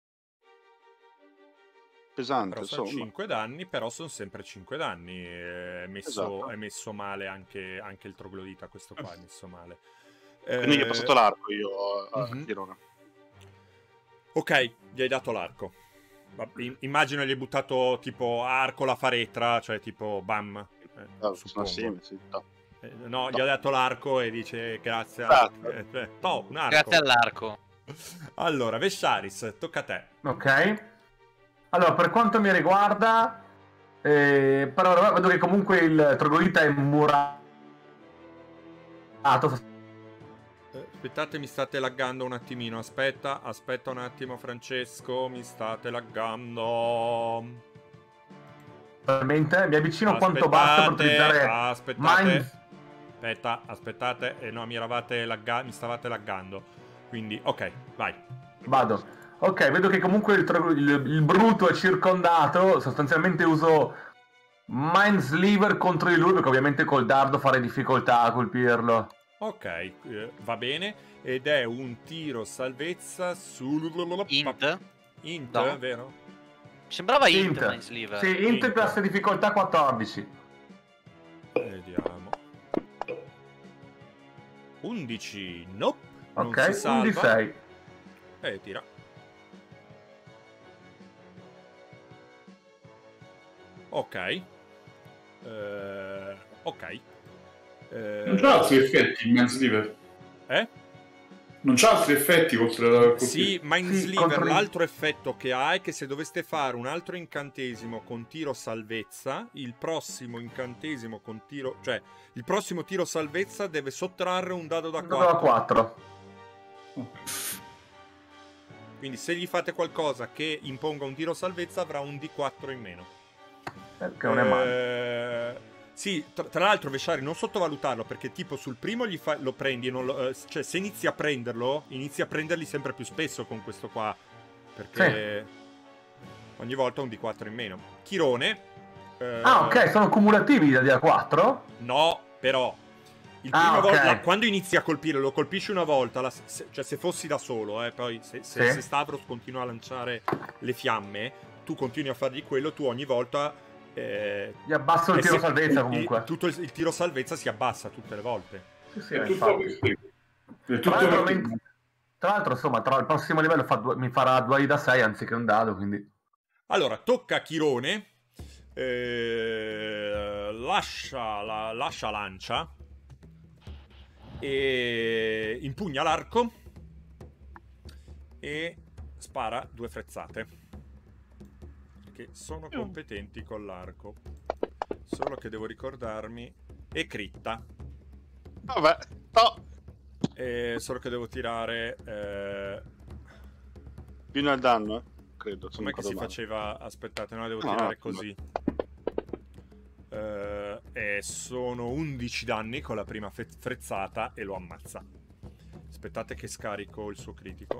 Pesante, Però sono insomma. 5 danni, però sono sempre 5 danni. È messo male anche il troglodita, questo qua è messo male. Quindi gli ho passato l'arco io a Chirone. Ok, gli hai dato l'arco. Immagino gli hai buttato tipo arco la faretra, cioè tipo bam. Sono assieme, sì. No, gli ha dato l'arco e dice grazie un arco. Grazie all'arco. Allora, Vesharis, tocca a te. Ok. Allora, per quanto mi riguarda, però vedo che comunque il troglodita è murato. Aspettate, mi state laggando un attimino. Aspetta un attimo, Francesco, mi state laggando. Mi avvicino quanto basta per utilizzare Aspettate. Aspettate. No, mi stavate laggando. Quindi, ok, vai. Vado. Ok, vedo che comunque il bruto è circondato. Sostanzialmente uso Mindsliver contro di lui, perché ovviamente col dardo farei difficoltà a colpirlo. Ok, va bene. Ed è un tiro salvezza sul... Int? Int, No. vero? Sembrava Int, Int. Minesliver. Sì, Int Int. classe difficoltà 14. Vediamo. 11, nope. Non Ok, si un salva. D6. Tira. Ok. Ok. Non c'ha altri effetti il Mansliver? Non c'ha altri effetti oltre a Sì, Minesliver, Sì, contro i- l'altro effetto che ha è che se doveste fare un altro incantesimo con tiro salvezza, il prossimo incantesimo con tiro... cioè, il prossimo tiro salvezza deve sottrarre un dado da 4. Da 4. Quindi se gli fate qualcosa che imponga un tiro salvezza avrà un D4 in meno. Che non è male. Sì, tra l'altro Veshari non sottovalutarlo, perché tipo sul primo lo prendi e non lo, cioè se inizi a prenderlo, inizi a prenderli sempre più spesso con questo qua, perché ogni volta un D4 in meno. Chirone. Ok, sono cumulativi da D4? No, però il Ah, prima ok. volta, quando inizi a colpire, lo colpisci una volta, cioè se fossi da solo, poi se Stavros continua a lanciare le fiamme, tu continui a fargli quello, tu ogni volta... Gli abbasso il tiro salvezza comunque. Tutto il tiro salvezza si abbassa tutte le volte. Sì, È tutto infatti. è Tra tutto l'altro, perché- tra l'altro, insomma, tra il prossimo livello mi farà 2 da 6 anziché un dado, quindi... Allora, tocca a Chirone. Lascia lancia e impugna l'arco e spara 2 frezzate che sono competenti con l'arco, solo che devo ricordarmi e critta. Vabbè, no. Solo che devo tirare Fino al danno, credo. com'è che si faceva? Aspettate, no, devo No, tirare no, così. E sono 11 danni con la prima frezzata e lo ammazza. Aspettate che scarico il suo critico,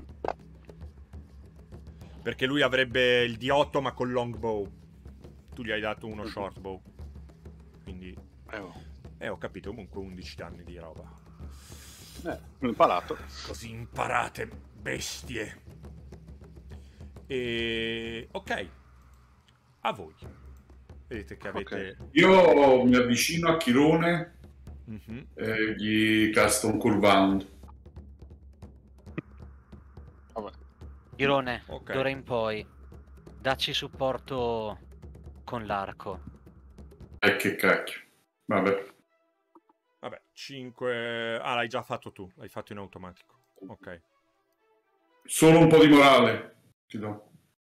perché lui avrebbe il D8 ma con longbow, tu gli hai dato uno shortbow, quindi ho capito. Comunque 11 danni di roba. Ho imparato. Così imparate, bestie. E ok, a voi. Vedete che avete... Io mi avvicino a Chirone Mhm. e gli casto un Curvound. Vabbè. Irone, Ok. d'ora in poi, dacci supporto con l'arco. Che cacchio. Vabbè. Vabbè, 5... Ah, l'hai già fatto tu, l'hai fatto in automatico. Ok. Solo un po' di morale ti do.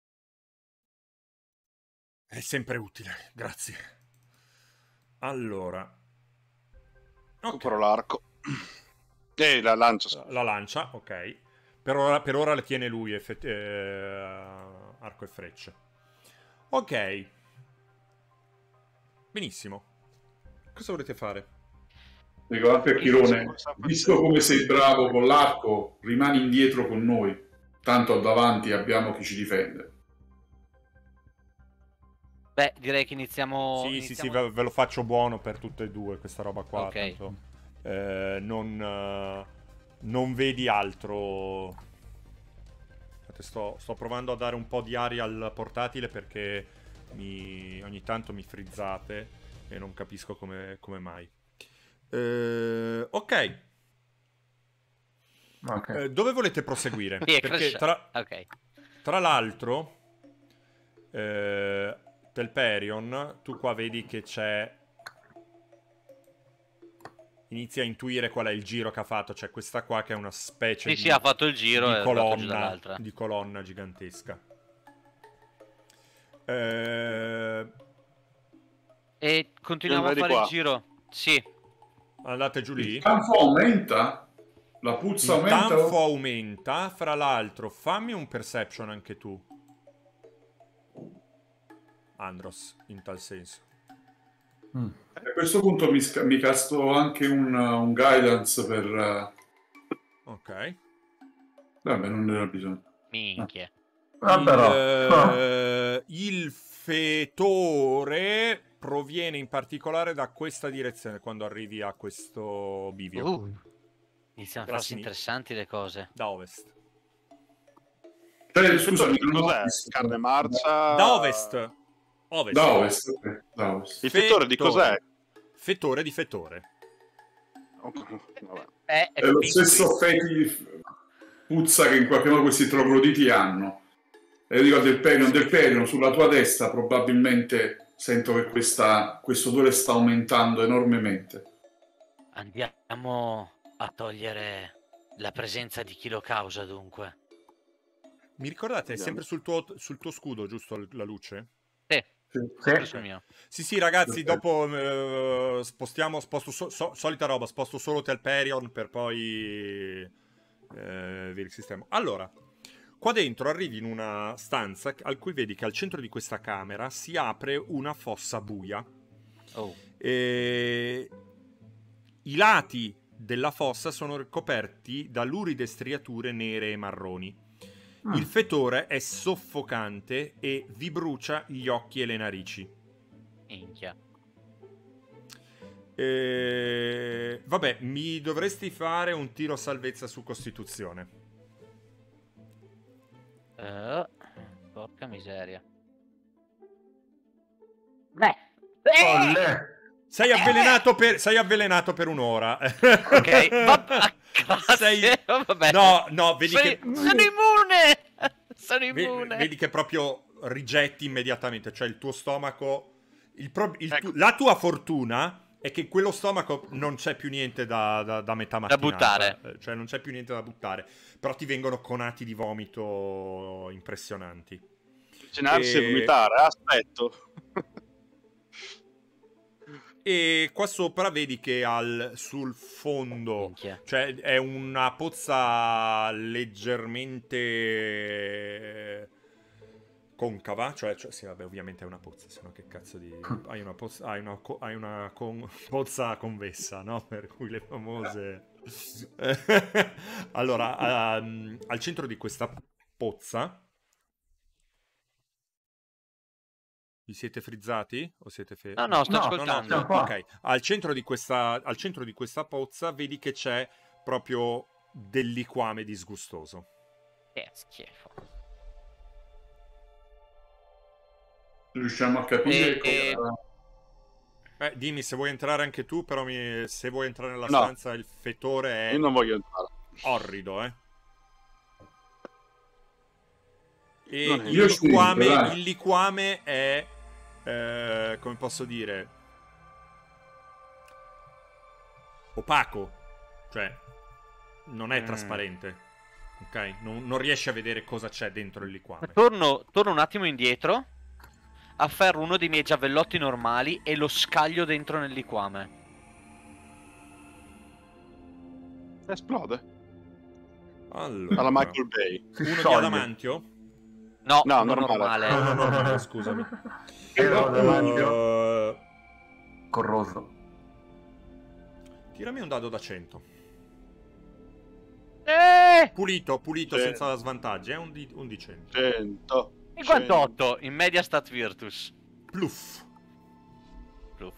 È sempre utile, grazie. Allora. Ok. Recupero l'arco. E la lancio. La lancia, ok. Per ora le tiene lui, arco e frecce. Ok. Benissimo. Cosa volete fare? Dico anche a Chirone, visto come sei bravo con l'arco, rimani indietro con noi. Tanto davanti abbiamo chi ci difende. Beh, direi che iniziamo... Sì, ve lo faccio buono per tutte e due, questa roba qua. Ok. Tanto, non vedi altro. Sto provando a dare un po' di aria al portatile perché ogni tanto mi frizzate e non capisco come mai. Ok. Dove volete proseguire? Perché tra l'altro, Telperion, tu qua vedi che c'è... Inizia a intuire qual è il giro che ha fatto. C'è questa qua che è una specie Sì, ha fatto il giro di e è giù dall'altra. di colonna gigantesca. E continuiamo a fare il giro. Sì. Andate giù lì. Il tanfo aumenta? La puzza aumenta? Il tanfo aumenta. Fra l'altro, fammi un perception anche tu, Andros, in tal senso. A questo punto mi casto anche un guidance per... Ok. Vabbè, non ne era bisogno. Minchia. Il fetore proviene in particolare da questa direzione quando arrivi a questo bivio. Iniziano a farsi interessanti le cose. Da ovest. Scusami, non ho Cos'è? visto. Carne marcia? Da ovest. Ovest. Da ovest, ok, da ovest. Il fettore di cos'è? Fettore di fettore. Vabbè. È È lo fin stesso puzza che in qualche modo questi trogloditi hanno. E io dico del Perion, sulla tua testa probabilmente sento che questo odore sta aumentando enormemente. Andiamo a togliere la presenza di chi lo causa, dunque. Mi ricordate, è sempre sul tuo scudo, giusto, la luce? Sì, Sì. sul mio. Sì, ragazzi, Perfetto. dopo sposto solita roba, sposto solo Telperion per poi vi risistemo. Allora, qua dentro arrivi in una stanza al cui vedi che al centro di questa camera si apre una fossa buia. Oh. I lati della fossa sono ricoperti da luride striature nere e marroni. Il fetore è soffocante e vi brucia gli occhi e le narici. Minchia. Vabbè, mi dovresti fare un tiro salvezza su Costituzione. Porca miseria. Olle. Sei avvelenato per un'ora. Ok, grazie. Vabbè. No, vedi che... Sono immune! Sono immune! Vedi che proprio rigetti immediatamente, cioè il tuo stomaco... La tua fortuna è che quello stomaco non c'è più niente da metà mattinata. Da buttare. Cioè non c'è più niente da buttare. Però ti vengono conati di vomito impressionanti. Cenarsi e vomitare, aspetto. E qua sopra vedi che sul fondo, Minchia. cioè è una pozza leggermente concava, cioè sì, vabbè, ovviamente è una pozza, sennò che cazzo di... Hai una pozza convessa, no? Per cui le famose... Allora, al centro di questa pozza... Vi siete frizzati? O siete No, sto No, ascoltando. siamo qua. Ok, al centro di questa pozza vedi che c'è proprio del liquame disgustoso. Che schifo. Riusciamo a capire cosa... Dimmi se vuoi entrare anche tu, però se vuoi entrare nella No. stanza il fetore è Io non voglio entrare. orrido, eh. E Non è- il Io ci liquame, entro, dai. il liquame è, come posso dire, opaco, cioè non è trasparente, ok? Non riesci a vedere cosa c'è dentro il liquame. Torno un attimo indietro, afferro uno dei miei giavellotti normali e lo scaglio dentro nel liquame. Esplode. Allora, Alla Michael Bay. Si uno di scioglie. adamantio? No, No, uno normale. No, normale, scusami. Ero davanti. Corroso. Tirami un dado da 100. Pulito, Sì. senza svantaggi, è un di 100. 100. 58 in media stat virtus. Pluff. Pluff.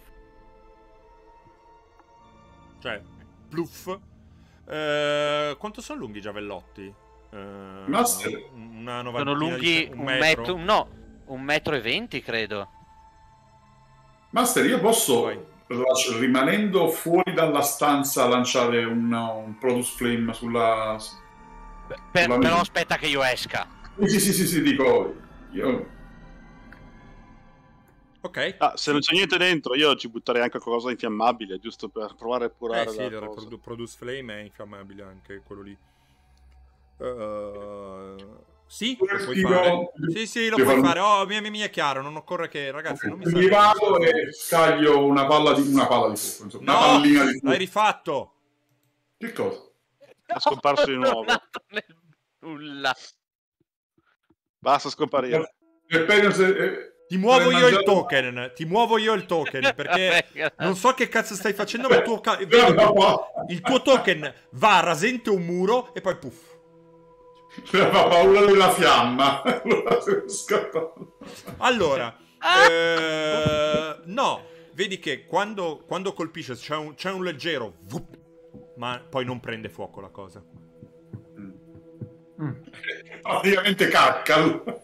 Cioè, pluff. Quanto sono lunghi i giavellotti? Master. Una Sono novantina lunghi di un metro. No, 1,20 m credo. Master, io posso, Vai. rimanendo fuori dalla stanza, lanciare un Produce Flame sulla... Però mia. aspetta che io esca. Sì, dico... Io... Ok. Ah, se non c'è niente dentro, io ci butterei anche qualcosa di infiammabile, giusto per provare a curare Sì, la cosa. Produce Flame è infiammabile anche quello lì. Sì, Come lo puoi tiro- fare. Sì, lo devo puoi fare- fare. Oh, mi è chiaro, non occorre che... Ragazzi, non mi Mi serve. vado e scaglio una palla di fuoco, insomma, una No, pallina di fuoco. l'hai rifatto. Che cosa? È scomparso di nuovo. Tornato nel nulla. Basta scomparire. Ti muovo io il token. Ti muovo io il token. Perché non so che cazzo stai facendo, ma il tuo token va a rasente un muro e poi puff. Aveva paura della fiamma. Allora, no, vedi che quando colpisce c'è un leggero vup, ma poi non prende fuoco la cosa. praticamente cacca.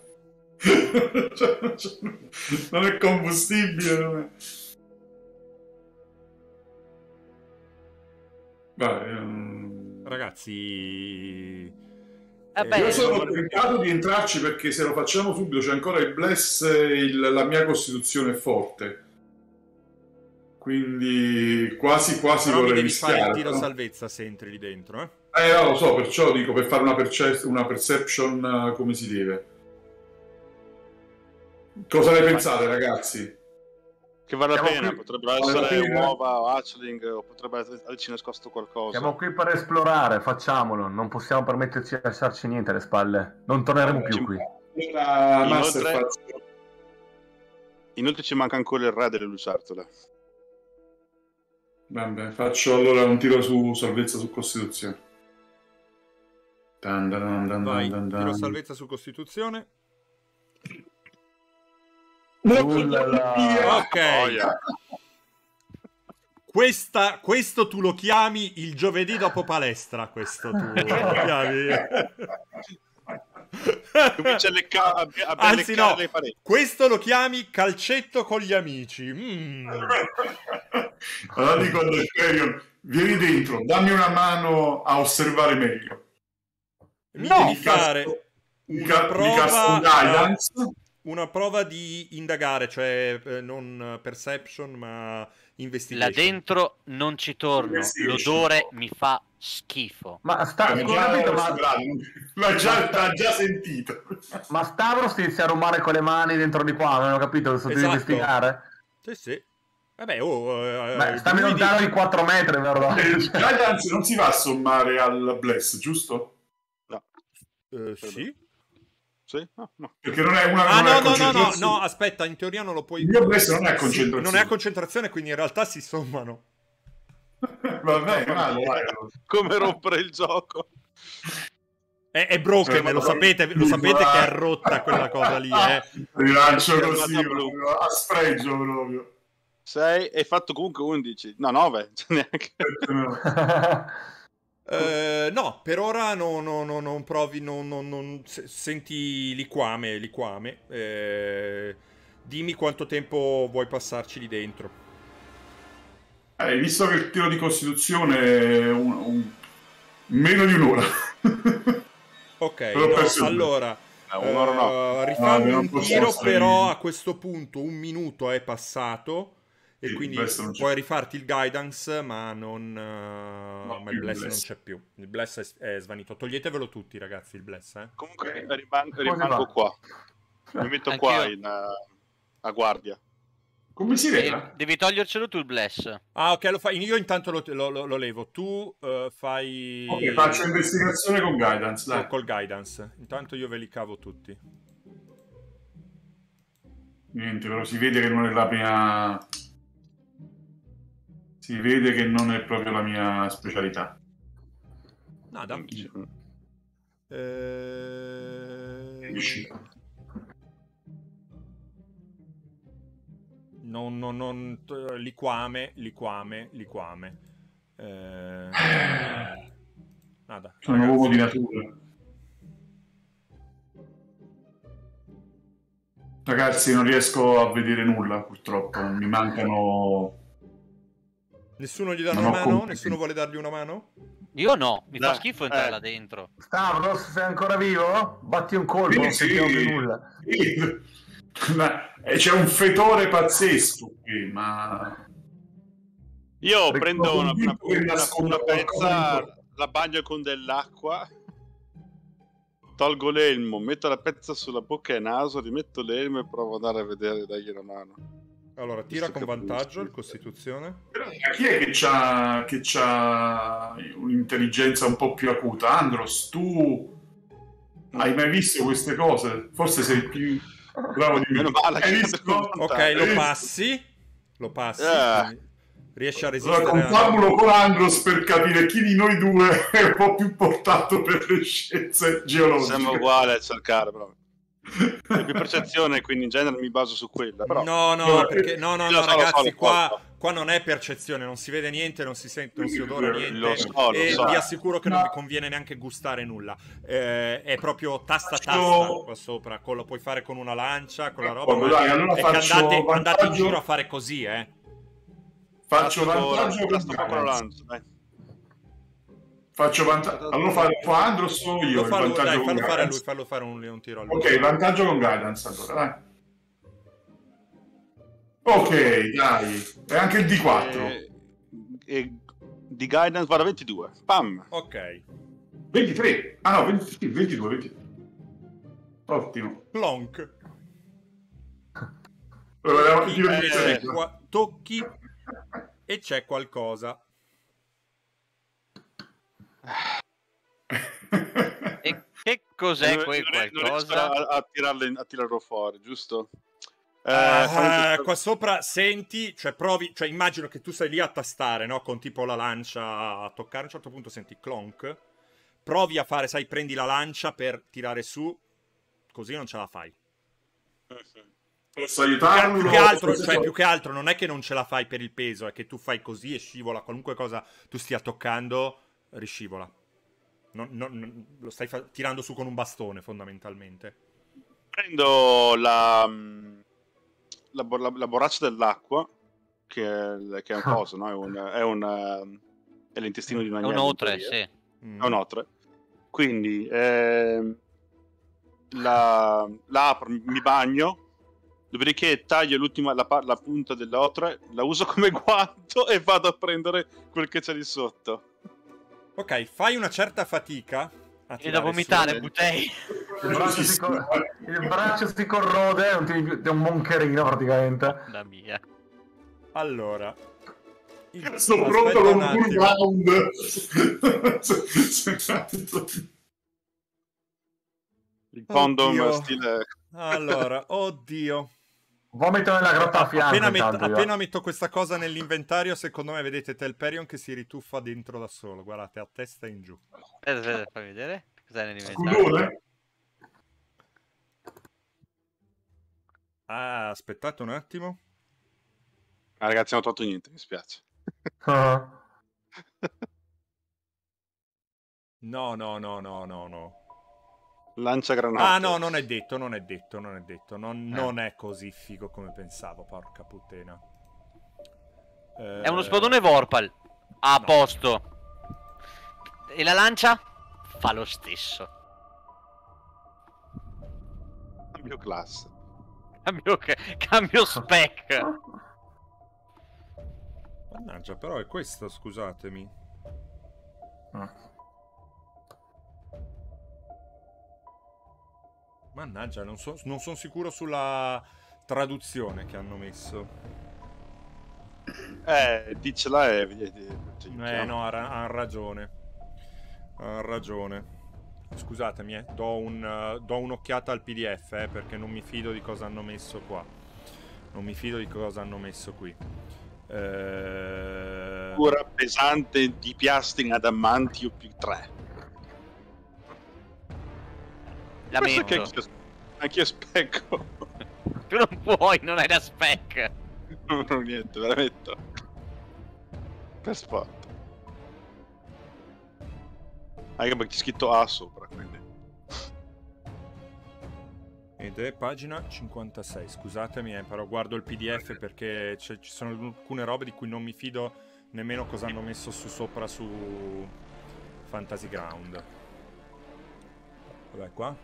Non è combustibile, non è... Ragazzi, io sono tentato di entrarci perché se lo facciamo subito c'è ancora il bless e la mia costituzione è forte, quindi quasi però mi vorrei devi fare rischiare, il tiro no? salvezza se entri lì dentro, No, lo so, perciò dico per fare una perception come si deve. Cosa ne pensate, ragazzi? Che vale la Siamo pena, qui- potrebbero vale la essere pena? uova o hatchling, o potrebbe averci nascosto qualcosa. Siamo qui per esplorare, facciamolo. Non possiamo permetterci di lasciarci niente alle spalle. Non torneremo più qui. Allora, Master, Inoltre- Inoltre ci manca ancora il re delle lucertole. Vabbè, faccio allora un tiro su salvezza su Costituzione. vai, tiro salvezza su Costituzione. Ok. Questo tu lo chiami il giovedì dopo palestra, questo tu lo chiami. Comincia a Anzi no, le pareti. questo lo chiami calcetto con gli amici. Allora dico al Perion, vieni dentro, dammi una mano a osservare meglio. Mi devi fare una prova di indagare, cioè non perception ma investigation. Là dentro non ci torno, l'odore mi fa schifo. Ma l'ha già sentito. Ma Stavros inizia a rumare con le mani dentro di qua, non ho capito, sto Esatto. investigare. Sì. Vabbè, stammi lontano di 4 metri, però. Guidance non si va a sommare al bless, giusto? No. Sì. Sì? No. Perché non è una No, aspetta, in teoria non lo puoi... Il mio bless non è a concentrazione. Non è a concentrazione, quindi in realtà si sommano. Vabbè, Come rompere il gioco? È broken, lo sapete che è rotta quella cosa lì, Rilancio così, a sfregio proprio. 6 e fatto comunque 11. No, 9. Neanche. No, per ora non provi, senti liquame. Dimmi quanto tempo vuoi passarci lì dentro. Visto che il tiro di costituzione è meno di un'ora. Ok, allora rifammi un tiro, però a questo punto un minuto è passato e sì, quindi puoi rifarti il guidance, ma il bless non c'è più. Il bless è svanito. Toglietevelo tutti, ragazzi, il bless. Comunque rimango qua. Mi metto qua a guardia. Come si leva? Devi togliercelo tu il bless. Ah, ok, lo fai. Io intanto lo levo. Tu fai... Ok, faccio investigazione con guidance, dai. Col guidance. Intanto io ve li cavo tutti. Niente, però si vede che non è la mia... Si vede che non è proprio la mia specialità. No, dammi. Non liquame. Nada. Sono un uomo di natura. Ragazzi, non riesco a vedere nulla, purtroppo. Mi mancano... Nessuno gli dà una mano? Nessuno vuole dargli una mano? Io no, mi fa schifo entrare là dentro. Stavros, sei ancora vivo? Batti un colpo, non sentiamo più nulla. C'è un fetore pazzesco qui, ma... Io prendo una pezza, la bagno con dell'acqua, tolgo l'elmo, metto la pezza sulla bocca e naso, rimetto l'elmo e provo ad andare a vedere, dagli una mano. Allora, tira con vantaggio il Costituzione. Chi è che c'ha un'intelligenza un po' più acuta? Andros, tu hai mai visto queste cose? Forse sei più bravo di me. Ok, lo passi. Riesci a resistere. Allora, confabulo con Andros per capire chi di noi due è un po' più portato per le scienze geologiche. Siamo uguali a cercare, però. Ho più percezione, quindi in genere mi baso su quella. Però... No, perché no, ragazzi, qua Qua non è percezione, non si vede niente, non si sente, non si odora niente. Lo so. Vi assicuro che non mi conviene neanche gustare nulla. È proprio tasta qua sopra. Lo puoi fare con una lancia, con la roba. Dai, allora è che andate in vantaggio... giro a fare così, Faccio vantaggio con Guidance. Faccio vantaggio. Allora fa Andros o io? Fallo fare a lui, fallo fare un tiro a lui. Ok, vantaggio con Guidance allora, dai. Ok, dai. E anche il D4. E di Guidance vado a 22. Pam. Ok. 23. Ah no, 22. Ottimo. Plonk. Tocchi e c'è qualcosa. E che cos'è quel qualcosa? A tirarlo fuori, giusto? Qua sopra senti, cioè provi, cioè immagino che tu sei lì a tastare, no? Con tipo la lancia a toccare, a un certo punto senti clonk. Provi a fare, sai, prendi la lancia per tirare su, così non ce la fai. Posso aiutarlo? Più che altro non è che non ce la fai per il peso, è che tu fai così e scivola, qualunque cosa tu stia toccando, riscivola. Lo stai tirando su con un bastone, fondamentalmente. Prendo la borraccia dell'acqua, che è un coso, no? È l'intestino di un agnello. È un otre, sì. È un otre. Quindi la apro, mi bagno, dopodiché taglio la punta dell'otre, la uso come guanto e vado a prendere quel che c'è lì sotto. Ok, fai una certa fatica a e da vomitare, Butei. Il braccio si corrode, non ti è un moncherino praticamente. La mia. Allora, sono pronto con un round. Il condom stile. Allora, oddio. Vomito nella grotta a fianco. Appena metto questa cosa nell'inventario, secondo me vedete Telperion che si rituffa dentro da solo. Guardate, a testa in giù. Aspetta, fai vedere. Cos'è nell'inventario? Ah, aspettate un attimo. Ah, ragazzi, non ho tolto niente, mi spiace. No. Lancia granate. Ah, no, non è detto. Non è così figo come pensavo, porca puttana. È uno spadone Vorpal. A posto. E la lancia? Fa lo stesso. Cambio classe. Cambio spec. Mannaggia, però è questo, scusatemi. Mannaggia, non sono sicuro sulla traduzione che hanno messo. Dicela e vedi. No, ha ragione. Ha ragione. Scusatemi, do un'occhiata al PDF, perché non mi fido di cosa hanno messo qua. Non mi fido di cosa hanno messo qui. Pura pesante di piastre in adamantio più 3. Lamento. Anch'io specco. Tu non puoi, non hai da spec. Non ho niente, ve la metto. Per sport. Anche perché c'è scritto A sopra, quindi. Ed è pagina 56. Scusatemi, però guardo il PDF perché ci sono alcune robe di cui non mi fido nemmeno cosa hanno messo sopra su Fantasy Ground. Vabbè, qua.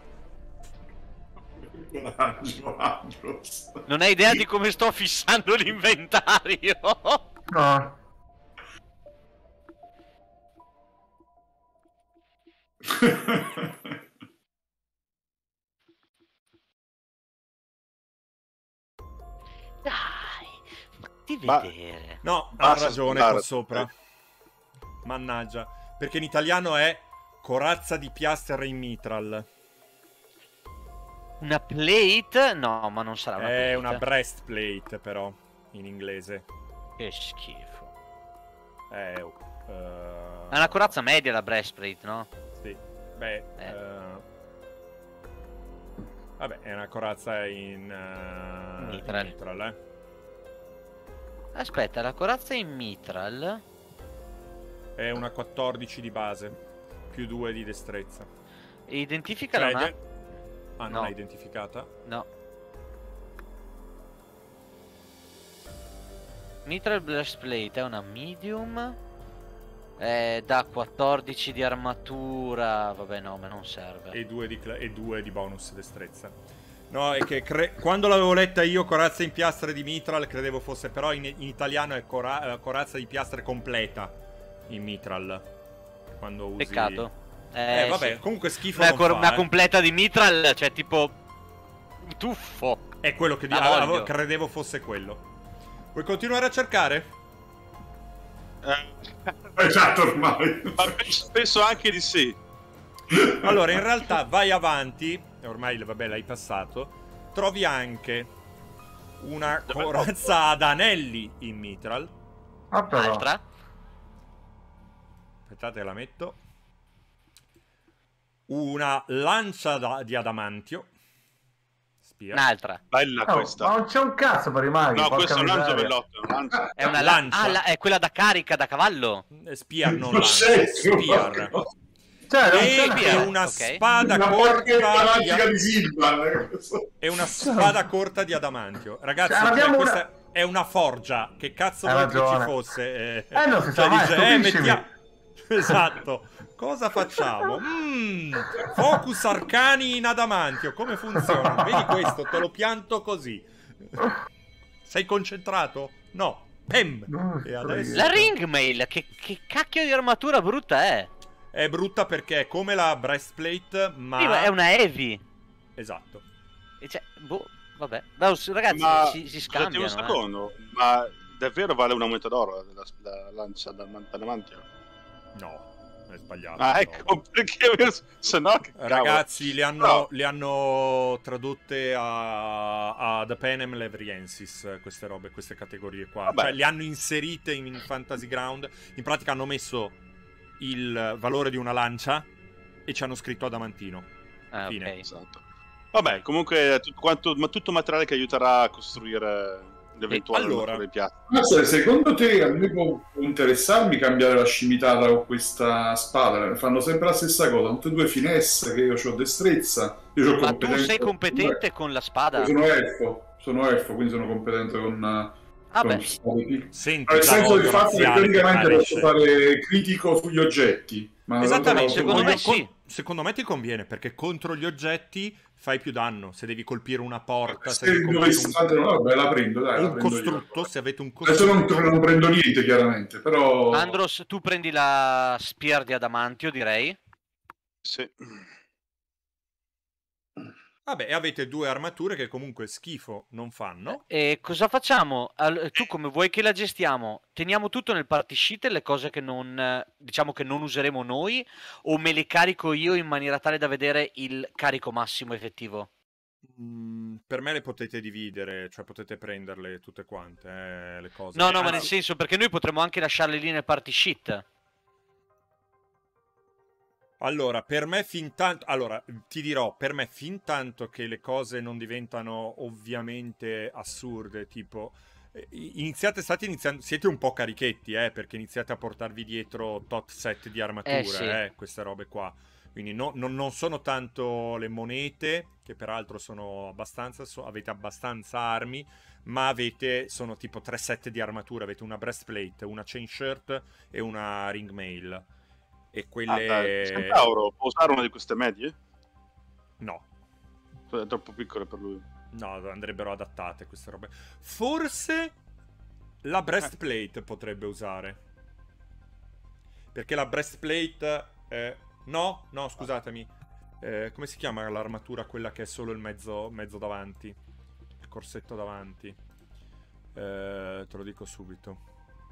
Non hai idea di come sto fissando l'inventario. No. Dai, fatti vedere. No, ha ragione qua sopra. Mannaggia, perché in italiano è corazza di piastre in mitral. Una plate? No, ma non sarà una plate. È una breastplate, però, in inglese. Che schifo. È una corazza media la breastplate, no? Sì. Beh, vabbè, è una corazza in mitral, Aspetta, la corazza in mitral. È una 14 di base, più 2 di destrezza. E identifica la Cioè, non No. l'hai identificata? No. Mitral Breastplate è una medium. Da 14 di armatura. Vabbè, no, ma non serve. E 2 di bonus destrezza. No, è che quando l'avevo letta io, corazza in piastre di mitral, credevo fosse, però in italiano è corazza di piastre completa in mitral. Quando usi... Peccato. Vabbè, Sì. comunque schifo Beh, non fa, una completa di mitral, cioè tipo tuffo. È quello che La voglio. credevo fosse quello. Vuoi continuare a cercare? Esatto, ormai. Ma penso anche di sì. Allora, in realtà vai avanti, ormai vabbè l'hai passato, trovi anche una corazza ad anelli in mitral. Ah, però. Altra? Aspettate, la metto. Una lancia di adamantio. Spia. Un'altra. Bella Oh, questa. ma non c'è un cazzo per i maghi. No, porca questo è un miseria. angiovelotto, è un lancia. È una Lancia. è quella da carica da cavallo. Spear, non Non lancia. c'è, Spear. Cioè, non E c'è Spear. è una Ok. spada Una porchetta corta magica di Silvan. è una spada corta di adamantio. Ragazzi, Cioè, abbiamo questa è una forgia. Che cazzo Hai vuoi che ci ragione. fosse? Non si sa mai, stupiscimi. Esatto. Cosa facciamo? Focus arcani in adamantio. Come funziona? Vedi questo? Te lo pianto così. Sei concentrato? No. Pem. E adesso... La ringmail, che cacchio di armatura brutta è? È brutta perché è come la breastplate, ma... Sì, ma è una heavy. Esatto. E cioè, boh, vabbè. No, ragazzi, Ma si scusate un scambiano. secondo, ma davvero vale una moneta d'oro la lancia d'adamantio? No, è sbagliato. Ah, no. ecco, perché se no che cavolo. Ragazzi, le hanno, No. le hanno tradotte a The Panem Levriensis, queste robe, queste categorie qua. Vabbè. Cioè, le hanno inserite in Fantasy Ground. In pratica hanno messo il valore di una lancia e ci hanno scritto adamantino. Ah, Fine. ok. Esatto. Vabbè, comunque è tutto materiale che aiuterà a costruire l'eventuale allora- armatura di piazza. Ma secondo te a me può interessarmi cambiare la scimitata con questa spada? Fanno sempre la stessa cosa, tutte e due finestre che io ho destrezza. Io ho Ma tu sei competente con la spada? Sono elfo, quindi sono competente con Vabbè, spade piccole. Senti Nel la senso del voce fatto che marziale teoricamente cresce. posso fare critico sugli oggetti. Ma Esattamente, secondo me sì. Secondo me ti conviene, perché contro gli oggetti fai più danno. Se devi colpire una porta, se se devi colpire dovessi vabbè, la prendo, dai, la un prendo costrutto, io. se avete un Adesso costrutto... non prendo niente, chiaramente, però... Andros, tu prendi la spear di adamantio, direi. Sì. Vabbè, avete due armature che comunque schifo non fanno. E cosa facciamo? Tu come vuoi che la gestiamo? Teniamo tutto nel party sheet, le cose che non, diciamo che non useremo noi, o me le carico io in maniera tale da vedere il carico massimo effettivo? Per me le potete dividere, cioè potete prenderle tutte quante, le cose. No, no, ma Anzi, nel senso, perché noi potremmo anche lasciarle lì nel party sheet. allora, per me fin tanto... Allora, ti dirò, per me fin tanto che le cose non diventano ovviamente assurde, tipo... state iniziando... Siete un po' carichetti, perché iniziate a portarvi dietro tot set di armature, Sì. queste robe qua. Quindi non sono tanto le monete, che peraltro sono abbastanza... avete abbastanza armi, ma sono tipo 3 set di armature. Avete una breastplate, una chain shirt e una ring mail. E quelle... Dai, Centauro può usare una di queste medie? No, È troppo piccole per lui. no, andrebbero adattate queste robe. Forse la breastplate potrebbe usare. Perché la breastplate... no, scusatemi. Come si chiama l'armatura quella che è solo il mezzo davanti? Il corsetto davanti. Te lo dico subito.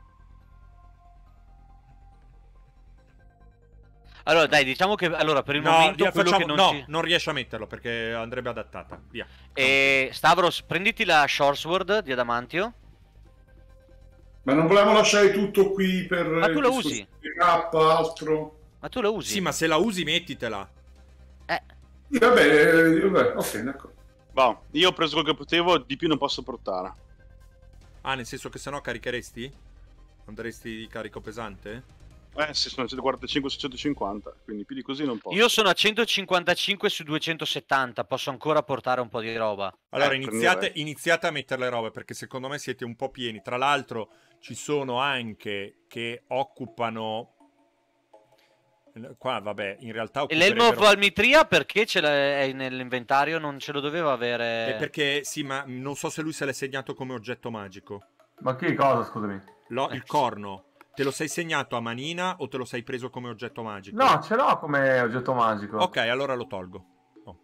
Allora, dai, diciamo che allora per il No, momento quello che non no, ci... non riesce a metterlo perché andrebbe adattata. Via. E Stavros, prenditi la short sword di adamantio. Ma non volevamo lasciare tutto qui per... Ma tu la il discorso usi? di K, altro... Ma tu la usi? Sì, ma se la usi mettitela. Vabbè, ok, d'accordo. Boh, io ho preso quel che potevo, di più non posso portare. Ah, nel senso che sennò caricheresti? Andresti di carico pesante? Sì, sono 145 su 150, quindi più di così non posso. Io sono a 155 su 270, posso ancora portare un po' di roba. Allora, prenderei. iniziate a mettere le robe, perché secondo me siete un po' pieni. Tra l'altro, ci sono anche che occupano... Qua, vabbè, in realtà E l'elmo occuperebbero... Valmitria perché ce l'è nell'inventario? Non ce lo doveva avere... Perché, sì, ma non so se lui se l'è segnato come oggetto magico. Ma che cosa, scusami? Il corno. Te lo sei segnato a manina o te lo sei preso come oggetto magico? No, ce l'ho come oggetto magico. Ok, allora lo tolgo. Oh.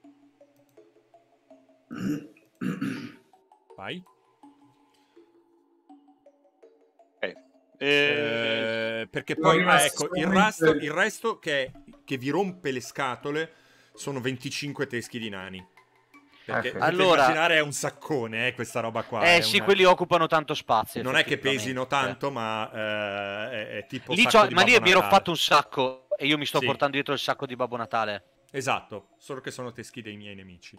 Vai. Perché poi, ecco, il resto che vi rompe le scatole sono 25 teschi di nani. Perché allora, immaginare è un saccone, questa roba qua. Sì, quelli occupano tanto spazio. Non è che pesino tanto, ma è tipo lì sacco di ma lì Babbo mi ero Natale. fatto un sacco e io mi sto portando dietro il sacco di Babbo Natale. Esatto, solo che sono teschi dei miei nemici.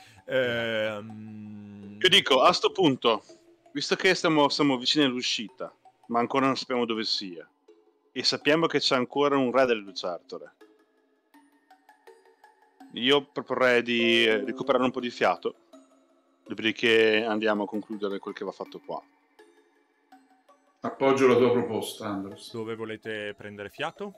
Io dico, a sto punto, visto che siamo vicini all'uscita, ma ancora non sappiamo dove sia, e sappiamo che c'è ancora un re delle lucertole, io proporrei di recuperare un po' di fiato, dopodiché andiamo a concludere quel che va fatto qua. Appoggio la tua proposta, Andros. Dove volete prendere fiato?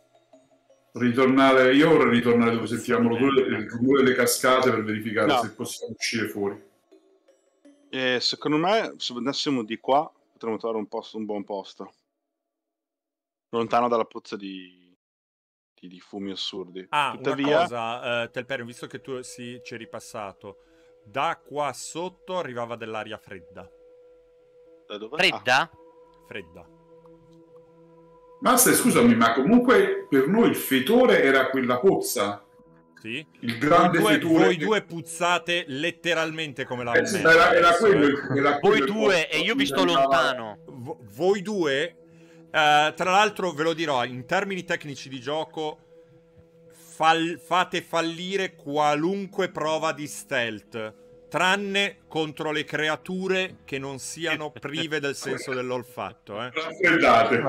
Io vorrei ritornare dove sentivamo il rumore delle cascate per verificare se possiamo uscire fuori. Secondo me, se andassimo di qua, potremmo trovare un buon posto. Lontano dalla pozza di fumi assurdi. Tuttavia... una cosa, Telperion, visto che tu ci eri passato, da qua sotto arrivava dell'aria fredda. Da dove? Fredda? Fredda. Master, scusami, ma comunque per noi il fetore era quella pozza. Sì. Il grande fetore. Voi due puzzate letteralmente come la merda. Era quello. Voi due e io vi sto lontano. Voi due... tra l'altro ve lo dirò, in termini tecnici di gioco fate fallire qualunque prova di stealth, tranne contro le creature che non siano prive del senso dell'olfatto. Raffreddate.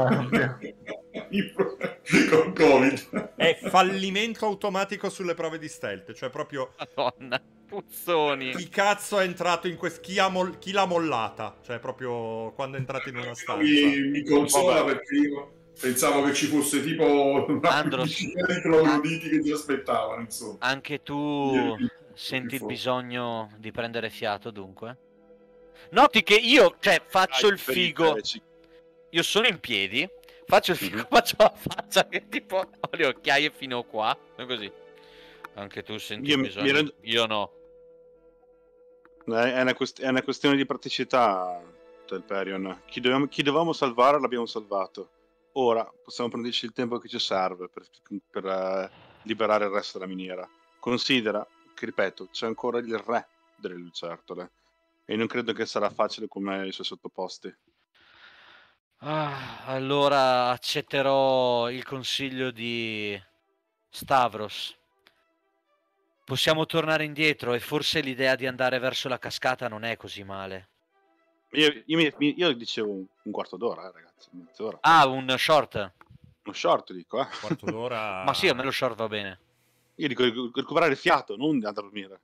Con Covid. È fallimento automatico sulle prove di stealth, cioè proprio... Madonna, puzzoni. Chi cazzo è entrato in chi l'ha mollata? Cioè proprio quando entrate in una stanza. Mi consola perché io pensavo che ci fosse tipo una decina di trogloditi che ti aspettavano, insomma. Anche tu senti il bisogno di prendere fiato, dunque? Noti che io, cioè, faccio il figo. Io sono in piedi, faccio il figo, faccio la faccia che tipo ho le occhiaie fino qua, così. Anche tu senti il bisogno. Io no. È una questione di praticità, Telperion. Chi dovevamo salvare l'abbiamo salvato. Ora possiamo prenderci il tempo che ci serve per liberare il resto della miniera. Considera che, ripeto, c'è ancora il re delle lucertole e non credo che sarà facile come i suoi sottoposti. Allora accetterò il consiglio di Stavros. Possiamo tornare indietro e forse l'idea di andare verso la cascata non è così male. Io dicevo un quarto d'ora, ragazzi, mezz'ora. Un short. Uno short, dico, Un quarto d'ora... Ma sì, a me lo short va bene. Io dico recuperare il fiato, non andare a dormire.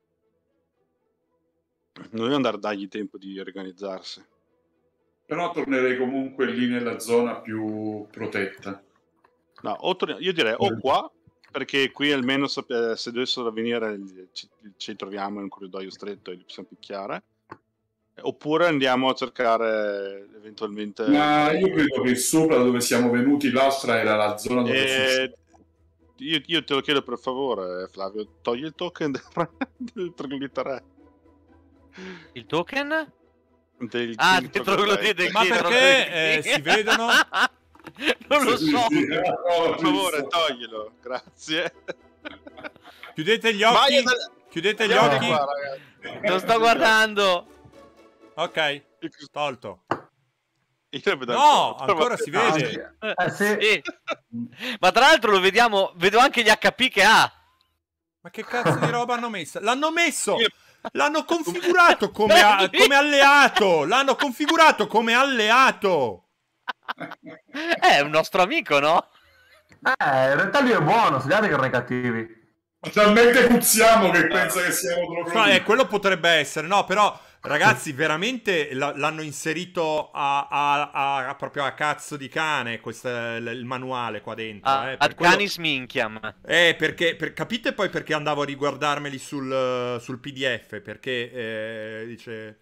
Non devo andare a dargli tempo di organizzarsi. Però tornerei comunque lì nella zona più protetta. No, io direi o qua, perché qui almeno se dovessero venire ci troviamo in un corridoio stretto e li possiamo picchiare. Oppure andiamo a cercare eventualmente... Ma io credo che sopra dove siamo venuti l'altra era la zona dove... Io te lo chiedo per favore, Flavio, togli il token del troglodita re. Il token? Del troglodita. Ma perché si vedono? Non lo so. Per favore, toglilo, grazie. Chiudete gli occhi. Chiudete gli occhi. Qua, lo sto guardando. Ok, tolto. No, ancora si vede. Sì. Ma tra l'altro lo vediamo, vedo anche gli HP che ha. Ma che cazzo di roba hanno messo? L'hanno messo! L'hanno configurato come alleato! L'hanno configurato come alleato! È un nostro amico, no? In realtà lui è buono, studiate che non è cattivi. Talmente puzziamo che pensa che siamo trogloditi. Quello potrebbe essere, no, però ragazzi, veramente l'hanno inserito proprio a cazzo di cane il manuale qua dentro. Ad canis minchiam. Perché capite poi perché andavo a riguardarmeli sul PDF? Perché dice...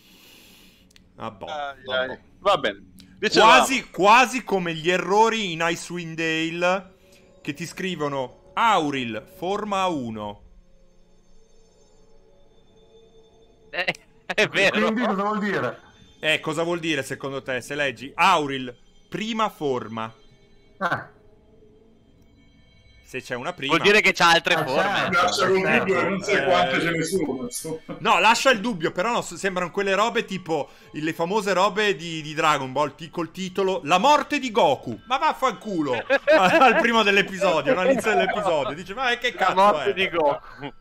Va bene. Quasi come gli errori in Icewind Dale che ti scrivono Auril, forma 1. È vero. Quindi cosa vuol dire? Cosa vuol dire secondo te se leggi Auril, prima forma? Se c'è una prima... Vuol dire che c'ha altre forme. Lascia con il dubbio, non sai quante ce ne sono. No, lascia il dubbio, però no, sembrano quelle robe tipo le famose robe di Dragon Ball col titolo La morte di Goku. Ma vaffanculo! Al primo dell'episodio, all'inizio dell'episodio. Dice, ma che cazzo La morte è? di Goku.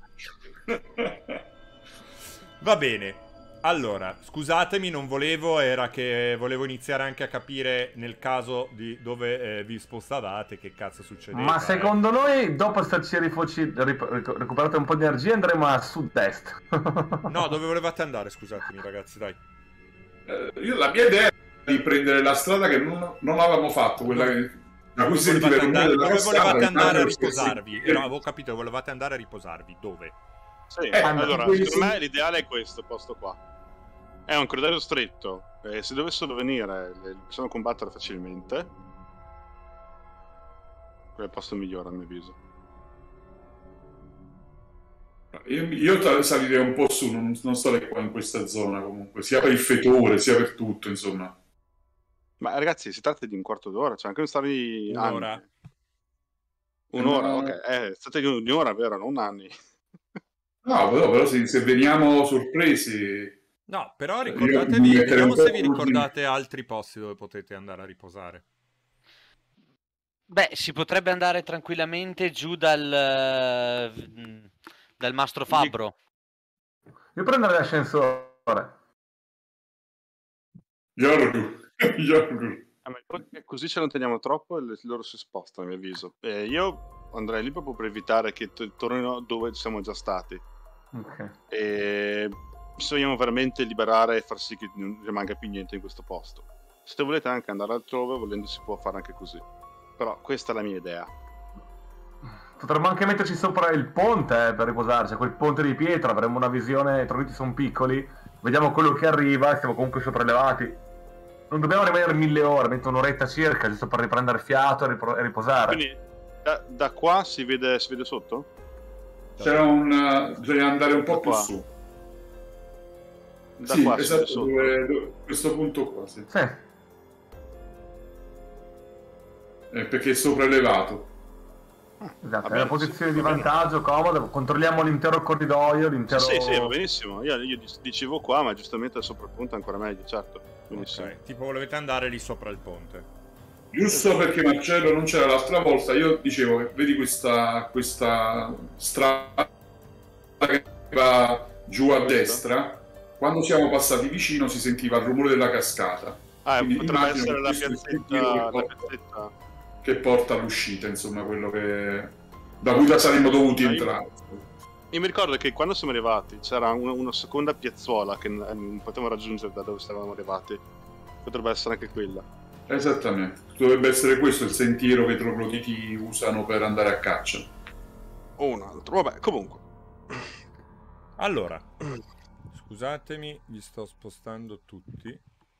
Va bene. Allora, scusatemi, non volevo, era che volevo iniziare anche a capire nel caso di dove vi spostavate, che cazzo succedeva. Ma secondo noi, dopo esserci recuperate un po' di energia, andremo a sud-est. No, dove volevate andare, scusatemi ragazzi, dai. La mia idea è di prendere la strada che non avevamo fatto, quella che... Dove volevate andare a riposarvi? Avevo capito, volevate andare a riposarvi, dove? Sì, allora, secondo me l'ideale è questo posto qua. È un corridoio stretto, se dovessero venire possiamo combattere facilmente. Quello è il posto migliore a mio avviso. Io salirei un po' su, non starei qua in questa zona comunque, sia per il fetore, sia per tutto, insomma. Ma ragazzi, si tratta di un quarto d'ora, cioè anche non stavi un'ora. Un'ora, ok. State di un'ora, vero? Non anni. No, però se veniamo sorpresi... No, però ricordatevi, vediamo se vi ricordate altri posti dove potete andare a riposare. Beh, si potrebbe andare tranquillamente giù dal Mastro Fabbro. Io prenderei l'ascensore. Yorgu. Così ce lo teniamo troppo e loro si spostano, a mio avviso. Io andrei lì proprio per evitare che tornino dove siamo già stati. Ok. E se vogliamo veramente liberare e far sì che non rimanga più niente in questo posto. Se volete anche andare altrove, volendo si può fare anche così. Però questa è la mia idea. Potremmo anche metterci sopra il ponte per riposarci, quel ponte di pietra, avremo una visione, i trogloditi sono piccoli, vediamo quello che arriva e siamo comunque sopraelevati. Non dobbiamo rimanere 1000 ore, metto un'oretta circa, giusto per riprendere fiato e riposare. Quindi da qua si vede sotto? C'era bisogna andare un po' più su. Da sì, qua esatto, questo punto qua, sì. Perché è sopraelevato. Esatto, è una posizione di vantaggio, comodo, controlliamo l'intero corridoio, l'intero... Sì, va benissimo, io dicevo qua, ma giustamente sopra il ponte è ancora meglio, certo. Ok, tipo volevete andare lì sopra il ponte. Giusto perché Marcello non c'era l'altra volta, io dicevo, vedi questa strada che va giù a destra, quando siamo passati vicino si sentiva il rumore della cascata. Potrebbe essere la piazzetta che porta all'uscita, insomma, quello da cui saremmo dovuti entrare. Io mi ricordo che quando siamo arrivati c'era una seconda piazzuola che non potevamo raggiungere da dove stavamo arrivati. Potrebbe essere anche quella. Esattamente, dovrebbe essere questo il sentiero che i trogloditi usano per andare a caccia. O un altro, vabbè, comunque. Allora, scusatemi, vi sto spostando tutti.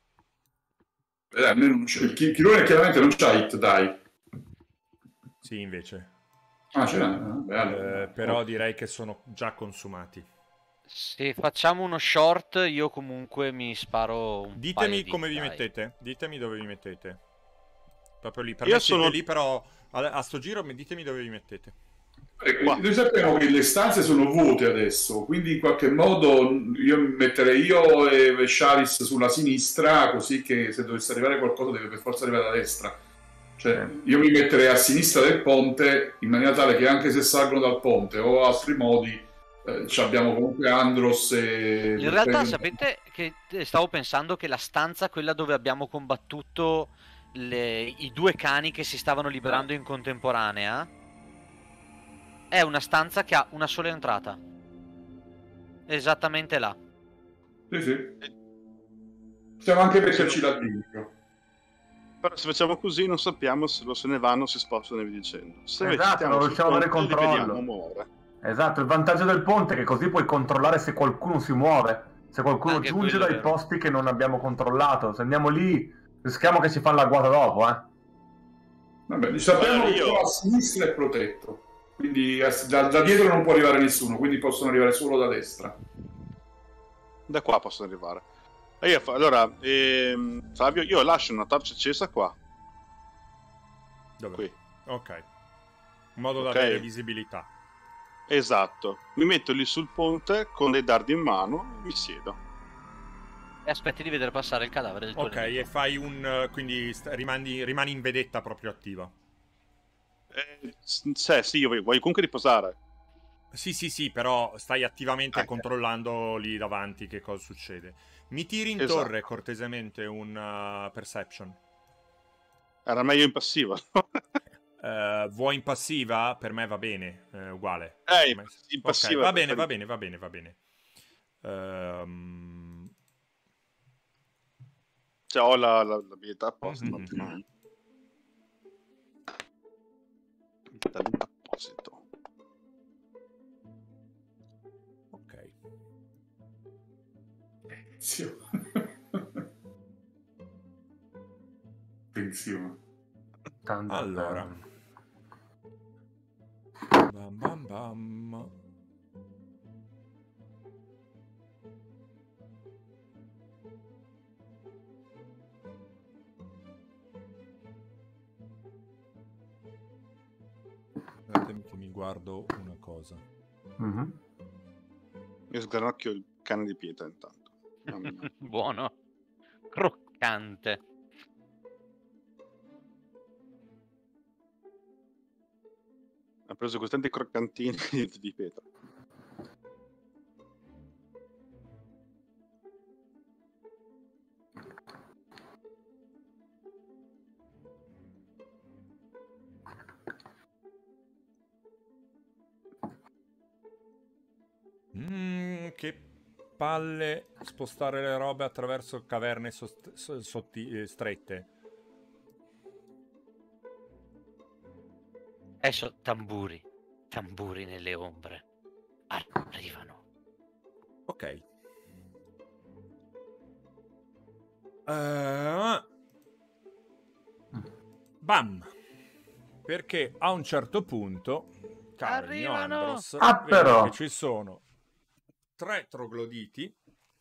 Il Chirone chiaramente non c'ha hit die. Sì, invece. Ce l'ha. Però direi che sono già consumati. Se facciamo uno short, io comunque mi sparo un Ditemi paio come di vi dai. mettete. Ditemi dove vi mettete. Proprio lì. Per Io me siete sono lì, però a sto giro ditemi dove vi mettete. Noi sappiamo che le stanze sono vuote adesso, quindi in qualche modo io metterei io e Sharis sulla sinistra, così che se dovesse arrivare qualcosa deve per forza arrivare da destra. Cioè, io mi metterei a sinistra del ponte in maniera tale che anche se salgono dal ponte o altri modi abbiamo comunque Andros e... In realtà sapete che stavo pensando che la stanza, quella dove abbiamo combattuto i due cani che si stavano liberando in contemporanea, è una stanza che ha una sola entrata. Esattamente là. Sì. Possiamo anche metterci là dentro. Però se facciamo così non sappiamo se se ne vanno o si spostano e via dicendo. Se Esatto, non riusciamo ad avere li vediamo controllo. muovere. Esatto, il vantaggio del ponte è che così puoi controllare se qualcuno si muove, se qualcuno Anche giunge quello è dai vero. posti che non abbiamo controllato. Se andiamo lì, rischiamo che ci fanno la guarda dopo, eh. Vabbè, sappiamo che a sinistra è protetto. Quindi da dietro non può arrivare nessuno, quindi possono arrivare solo da destra. Da qua possono arrivare. Allora, Flavio, io lascio una torcia accesa qua. Dove? Qui. Ok. In modo da Ok. avere visibilità. Esatto. Mi metto lì sul ponte con dei dardi in mano e mi siedo. E aspetti di vedere passare il cadavere del tuo Ok, nemico. e fai un... quindi rimani in vedetta proprio attiva. Sì, io voglio comunque riposare. Sì, però stai attivamente Ok. controllando lì davanti che cosa succede. Mi tiri in Esatto. torre cortesemente un perception. Era meglio in passiva. Vuoi in passiva? Per me va bene, uguale. In passiva. Ok, va bene. Cioè, ho l'abilità apposta. Mhm. Apposito. Ok. Attenzione. Allora. Bam bam bam. Aspettatemi che mi guardo una cosa. Mhm. Io sgranocchio il cane di pietra intanto. Mamma mia. Buono. Croccante. Ha preso questi tanti croccantini di pietra. Che palle spostare le robe attraverso caverne strette. Adesso tamburi nelle ombre. Arrivano. Ok. Bam. Perché a un certo punto, caro il mio Arrivano! Andros, Però. vedi che ci sono 3 trogloditi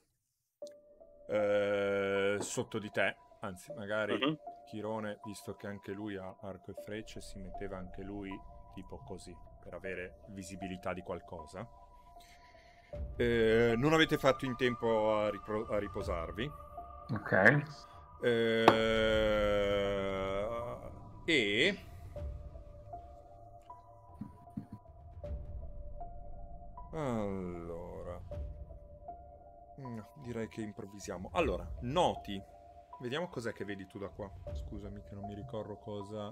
sotto di te. Anzi, magari Chirone, visto che anche lui ha arco e frecce, si metteva anche lui tipo così, per avere visibilità di qualcosa. Non avete fatto in tempo a riposarvi. Ok. E allora direi che improvvisiamo. Allora, noti. Vediamo cos'è che vedi tu da qua. Scusami che non mi ricordo cosa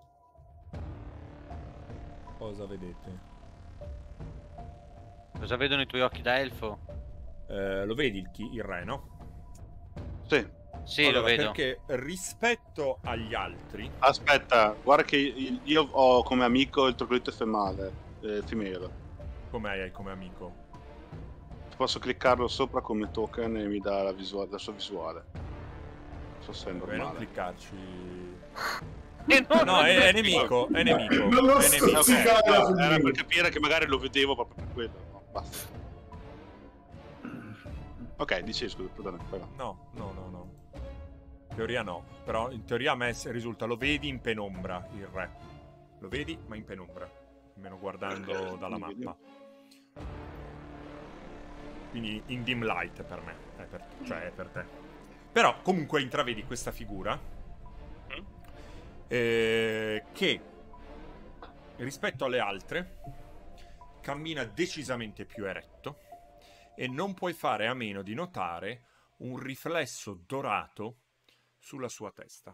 vedete. Cosa vedono i tuoi occhi da elfo? Lo vedi il re, no? Sì. Sì, Allora, lo vedo. Perché rispetto agli altri... Aspetta, guarda che io ho come amico il troglodito female. Come hai come amico? Posso cliccarlo sopra come token e mi dà la sua visuale. Non so se è Non normale. cliccarci... No, No, è nemico, è nemico. Non lo È nemico. so. No, era per capire che magari lo vedevo proprio per quello. No, basta. Ok, dicevi, scusa, perdona. Vai, va. No. In teoria no, però in teoria a me risulta lo vedi in penombra il re. Lo vedi ma in penombra, almeno guardando Ok, dalla mi vedi. mappa. Quindi in dim light per me, cioè è per te. Però comunque intravedi questa figura che rispetto alle altre cammina decisamente più eretto e non puoi fare a meno di notare un riflesso dorato sulla sua testa.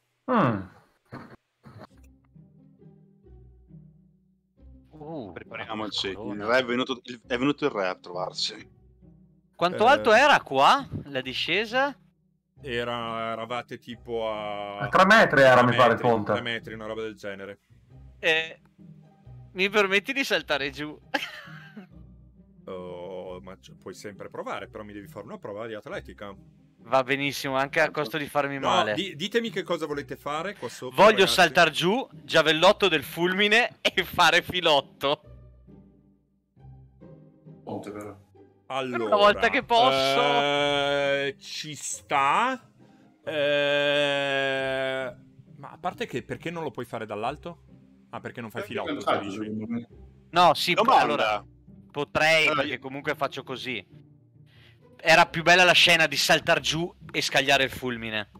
Prepariamoci. Il re è venuto il re a trovarsi. Quanto alto era qua la discesa? Eravate tipo A 3 metri era, mi pare, il ponte. 3 metri, una roba del genere. Mi permetti di saltare giù? Ma puoi sempre provare, però mi devi fare una prova di atletica. Va benissimo, anche a costo di farmi male. Ditemi che cosa volete fare qua sotto. Voglio saltar giù, giavellotto del fulmine e fare filotto. Ponte, però. Allora, una volta che posso. Ci sta. Ma a parte che, perché non lo puoi fare dall'alto? Ah, perché non fai filotto, tu dici? No, sì, Domanda. allora potrei, perché comunque faccio così. Era più bella la scena di saltar giù e scagliare il fulmine.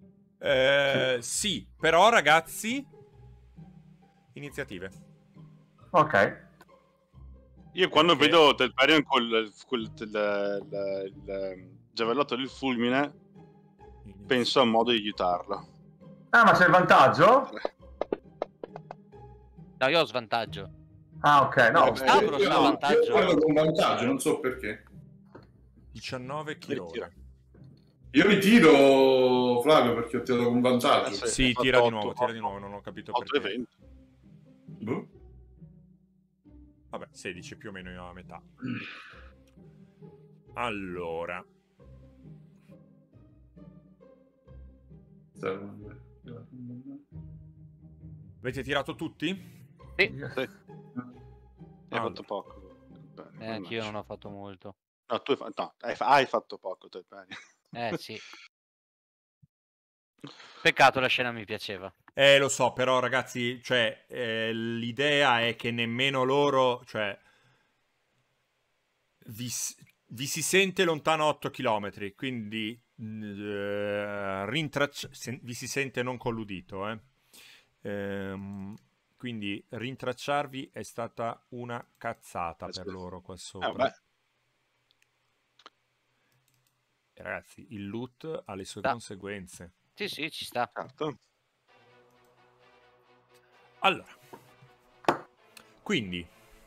Sì, però ragazzi, iniziative. Ok. Io quando Perché? vedo Telperion con il giavellotto del fulmine, penso a un modo di aiutarlo. Ah, ma c'è il vantaggio? No, io ho svantaggio. Ah, ok, no. Stavro c'ha vantaggio. Io guardo con vantaggio, non so perché. 19 Chirone. Io ritiro, Flavio, perché ho tirato con vantaggio. Sì, Ho tira fatto di nuovo, otto. non ho capito 8 perché. e 20. Boh. Vabbè, 16 più o meno a metà. Allora, avete tirato tutti? Sì. Sì. Hai fatto poco. Anch'io non ho fatto molto. No, tu hai fatto poco, Telperion. Sì. Peccato, la scena mi piaceva. Lo so, però ragazzi, cioè, l'idea è che nemmeno loro, cioè, vi si sente lontano 8 km, quindi vi si sente non colludito, quindi rintracciarvi è stata una cazzata per loro qua sopra. E ragazzi, il loot ha le sue conseguenze. Sì, sì, ci sta. Certo. Allora, quindi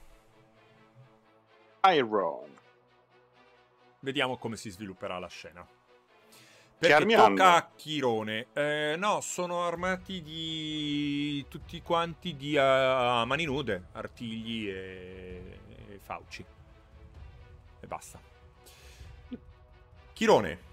Iron. vediamo come si svilupperà la scena. Che Perché armi tocca hanno? a Chirone. No, sono armati di tutti quanti di mani nude, artigli e fauci. E basta. Chirone.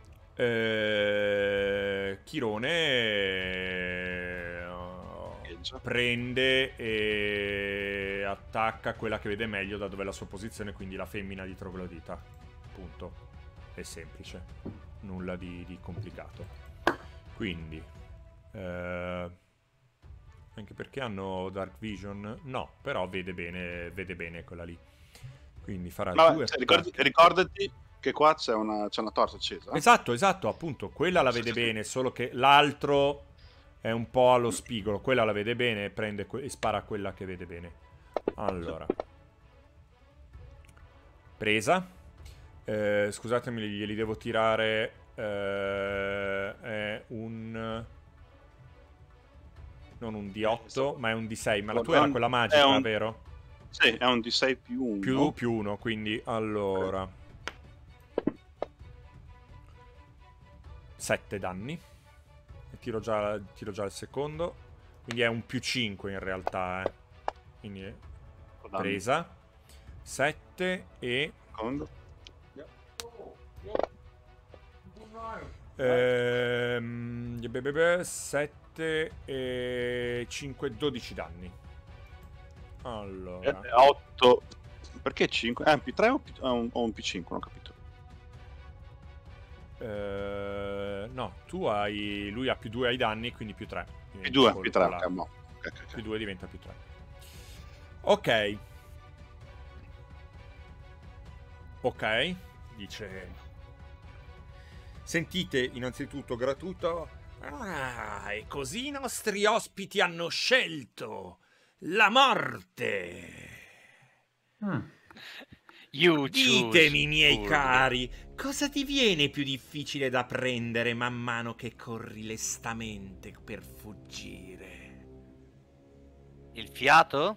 Prende e attacca quella che vede meglio da dove è la sua posizione, quindi la femmina di Troglodita. Punto. È semplice, nulla di complicato. Quindi anche perché hanno Dark Vision? No, però vede bene quella lì. Quindi farà due. Ricordati che qua c'è una torcia accesa. Esatto, appunto, quella la vede bene, solo che l'altro è un po' allo spigolo. Quella la vede bene, prende e spara a quella che vede bene. Allora, presa. Scusatemi, glieli devo tirare. È un... non un D8, ma è un D6. Ma la tua era quella magica, vero? Sì, è un D6 più 1. Più 1, quindi allora 7 danni. E tiro già il secondo. Quindi è un più 5 in realtà. Quindi è presa 7 e 7 e 5, 12 danni. Allora 8. Perché 5? È un più 3 o un più 5? Non ho capito. No, tu hai... lui ha più 2 ai danni, quindi più 3. Più 2, più 3. Okay. Più 2 diventa più 3. Ok. Ok, dice... Sentite innanzitutto gratuito. Ah, e così i nostri ospiti hanno scelto la morte. You choose Ditemi, miei poorly. cari, cosa ti viene più difficile da prendere man mano che corri lestamente per fuggire? Il fiato?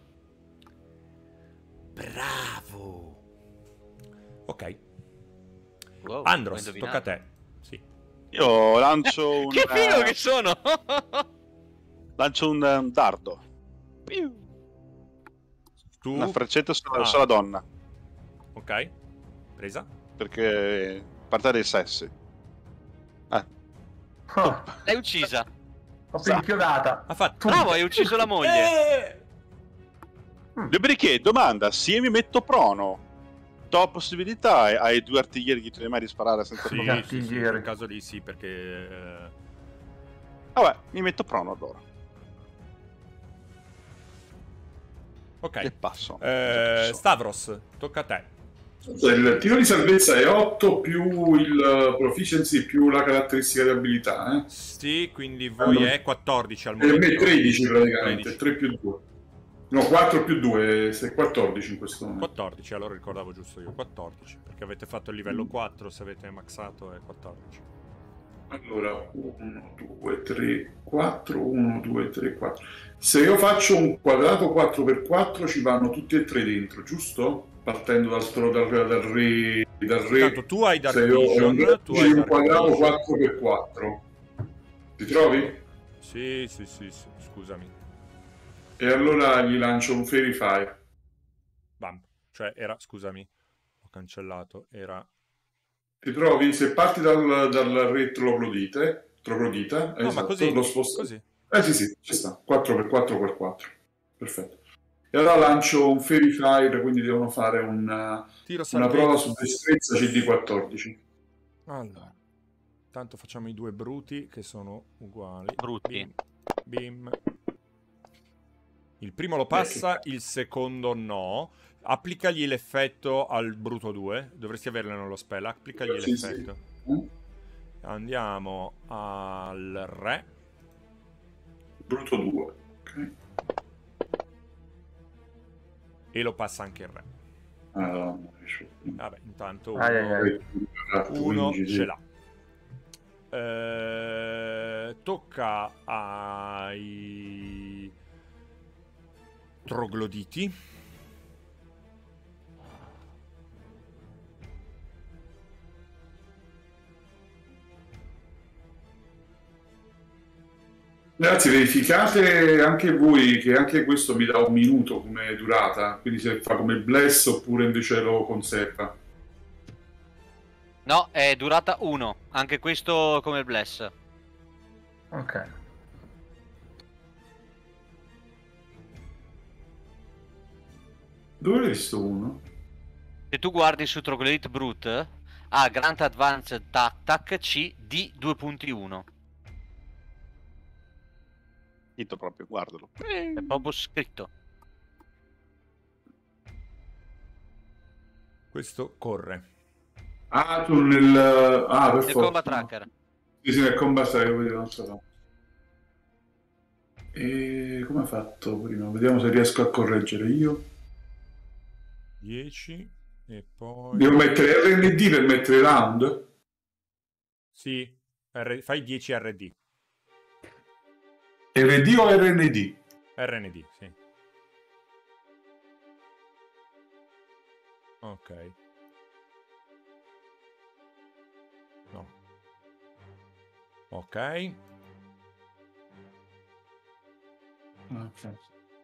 Bravo! Ok, Wow, ho Andros, indovinato. tocca a te. Sì. Io lancio un... Che figo che sono! lancio un dardo. Tu... Una freccetta sulla, Ah. sulla donna. Ok, presa. Perché parte dei sessi. Oh, L'hai uccisa. proprio inchiodata. Ha fatto... Bravo, hai ucciso la moglie. Dopodiché, domanda, se io mi metto prono, do possibilità ai due artiglieri dietro di me di sparare senza Sì, problemi? sì, sì, in quel caso lì sì, perché... Vabbè, mi metto prono allora. Ok. E passo. Stavros, tocca a te. Il tiro di salvezza è 8 più il proficiency più la caratteristica di abilità, Sì, quindi voi è 14 al Per momento. me 13 praticamente, 13. 3 più 2. No, 4 più 2, se 14 in questo momento. 14, allora ricordavo giusto io, 14, perché avete fatto il livello 4, se avete maxato è 14. Allora, 1, 2, 3, 4, 1, 2, 3, 4. Se io faccio un quadrato 4x4 ci vanno tutti e tre dentro, giusto? Partendo dal re... Tanto tu hai Dark Se io ho Vision, tu hai un Dark quadrato Vision. 4x4. Ti trovi? Sì, scusami. E allora gli lancio un Fairy Fire. Bam. Cioè, era, scusami, ho cancellato, era... Ti trovi? Se parti dal re troglodita, No, ma esatto, così, lo sposto. così. Sì, ci sta. 4x4x4. Perfetto. E allora lancio un Fairy Fire, quindi devono fare una prova su destrezza CD14. Allora, tanto facciamo i due bruti che sono uguali. Brutti. Bim. Il primo lo passa, il secondo no. Applicagli l'effetto al bruto 2. Dovresti averlo nello spell. Applicagli l'effetto. Sì. Andiamo al re. Bruto 2. Ok. E lo passa anche il re. Vabbè, intanto uno ce l'ha. Tocca ai trogloditi. Ragazzi, verificate anche voi che anche questo mi dà un minuto come durata, quindi se fa come bless oppure invece lo conserva. No, è durata 1. Anche questo come il bless. Ok. Dove l'hai visto uno? Se tu guardi su Troglodyte Brute, ha Grant Advanced Attack C di 2.1. Dito proprio, guardalo. È proprio scritto. Questo corre. Ah, tu nel... Ah, per Nel forza. combat tracker. Sì, nel combat tracker, lo vedevo, non so. E come ha fatto prima? Vediamo se riesco a correggere io. 10 e poi... Devo mettere RND per mettere round? Sì, fai 10 RD. RD o RND? RND, sì. Ok. No. Ok. Ok.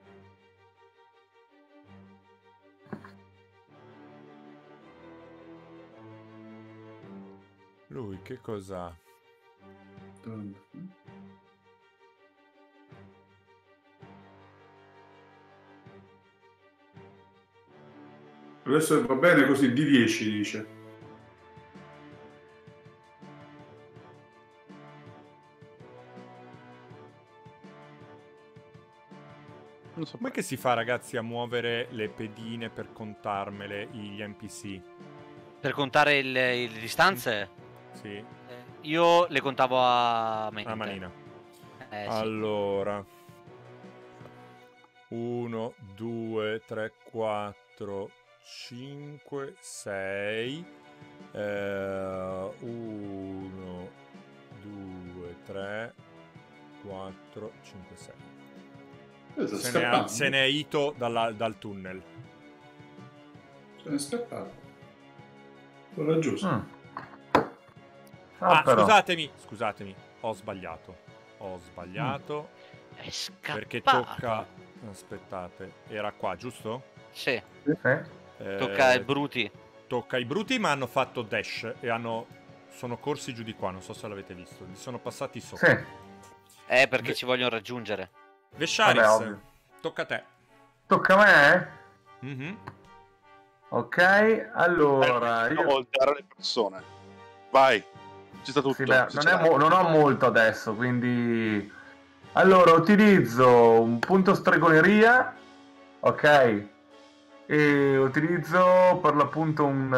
Lui che cosa... Adesso va bene così, di 10 dice. Non so Come che si fa, ragazzi, a muovere le pedine per contarmele gli NPC? Per contare le distanze, Sì, io le contavo a mente. a manina. Sì. Allora... 1, 2, 3, 4, 5, 6, 1, 2, 3, 4, 5, 6. Se ne è ito dal tunnel. Se ne è scappato. Ora giusto. Scusatemi, ho sbagliato. È scappato. Perché tocca... Aspettate, era qua, giusto? Sì. Sì. Tocca ai bruti. Tocca ai bruti, ma hanno fatto dash e sono corsi giù di qua, non so se l'avete visto. Li sono passati sopra. Sì. Perché ci vogliono raggiungere. Vesciaris, Vabbè, ovvio. tocca a te. Tocca a me? Mhm. Ok, allora... Io voltare le persone. Vai. Ci sta tutto. Sì, beh, non ho molto adesso, quindi... Allora, utilizzo un punto stregoneria, ok? E utilizzo per l'appunto un...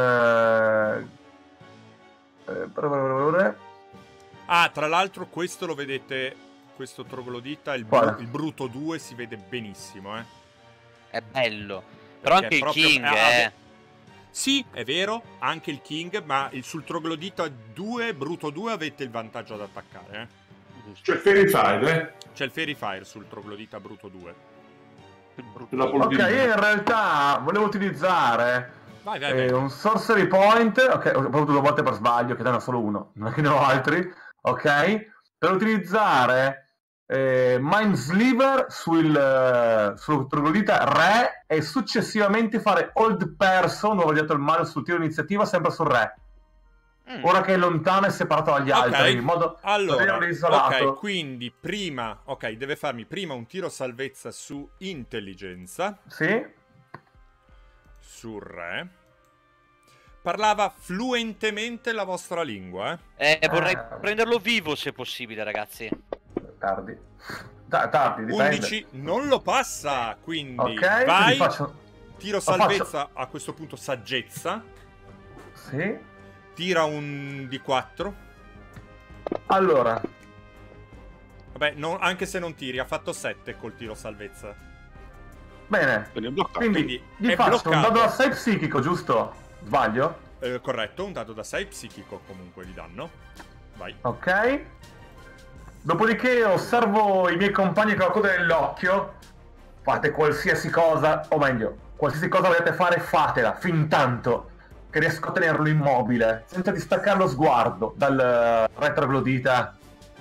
Tra l'altro questo lo vedete, questo troglodita, il bruto 2 si vede benissimo, È bello. Però Perché anche il proprio- King, Sì, è vero, anche il King, ma sul troglodita 2, bruto 2 avete il vantaggio ad attaccare, C'è Fairy Fire, C'è il Fairy Fire sul troglodita bruto 2. La Ok, polvina. io in realtà volevo utilizzare Vai. un sorcery point, ok, ho avuto 2 volte per sbaglio, che ne ho solo uno, non è che ne ho altri, ok? Per utilizzare Mind Sliver sul troglodita re e successivamente fare Old Person, ho sbagliato il male sul tiro iniziativa, sempre sul re. Ora che è lontano e separato dagli altri, in modo da averlo isolato. Ok, quindi deve farmi prima un tiro salvezza su intelligenza. Sì. Sul re. Parlava fluentemente la vostra lingua, vorrei prenderlo vivo se possibile, ragazzi. Tardi, dipende. 11 non lo passa, quindi Ok, vai. quindi Tiro salvezza a questo punto saggezza. Sì. Tira un D4. Allora. Vabbè, anche se non tiri, ha fatto 7 col tiro salvezza. Bene. Quindi gli è faccio bloccato. un dado da 6 psichico, giusto? Sbaglio? Corretto, un dado da 6 psichico comunque di danno. Vai. Ok. Dopodiché osservo i miei compagni con la coda nell'occhio. Fate qualsiasi cosa, o meglio, qualsiasi cosa volete fare, fatela, fin tanto che riesco a tenerlo immobile, senza distaccare lo sguardo dal retroglodita.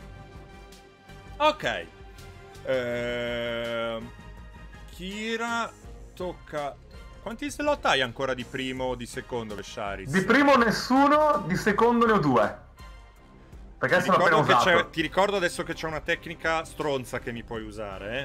Ok. Kira, tocca... Quanti slot hai ancora di primo o di secondo, Vesciaris? Di primo nessuno, di secondo ne ho 2. Perché sono appena usato. Ti ricordo adesso che c'è una tecnica stronza che mi puoi usare,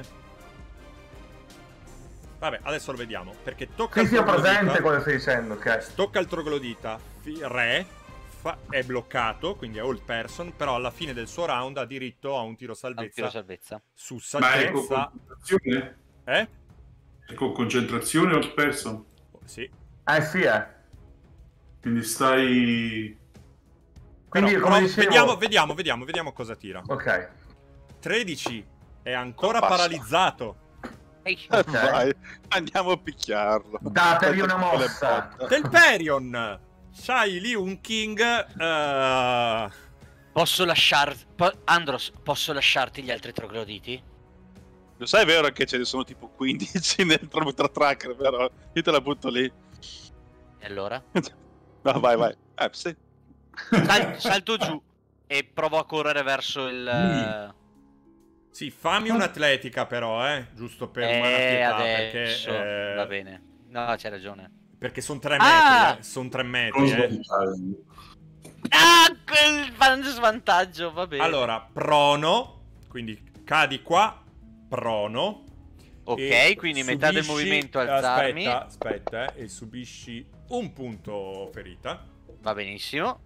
Vabbè, adesso lo vediamo. Perché tocca Sì, ho presente quello che stai dicendo, ok. Tocca il troglodita. Re è bloccato, quindi è all person. Però alla fine del suo round ha diritto a un tiro salvezza. Su Ma è con saggezza. concentrazione? È con concentrazione all person? Sì. Sì, Quindi stai... Quindi, come dicevo... Vediamo cosa tira. Ok. 13 è ancora paralizzato. Okay. Vai, andiamo a picchiarlo. Datevi una mossa. Telperion, c'hai lì un king. Posso Andros, posso lasciarti gli altri trogloditi? Lo sai, è vero che ce ne sono tipo 15 nel tracker, però io te la butto lì. E allora? No, vai. Sì. Salto giù e provo a correre verso il... Sì, fammi un'atletica però, giusto per umana pietà, adesso perché... va bene. No, c'hai ragione. Perché sono 3 metri, sono 3 metri, quel svantaggio, va bene. Allora, prono, quindi cadi qua, prono. Ok, quindi metà del movimento alzarmi. Aspetta, e subisci un punto ferita. Va benissimo.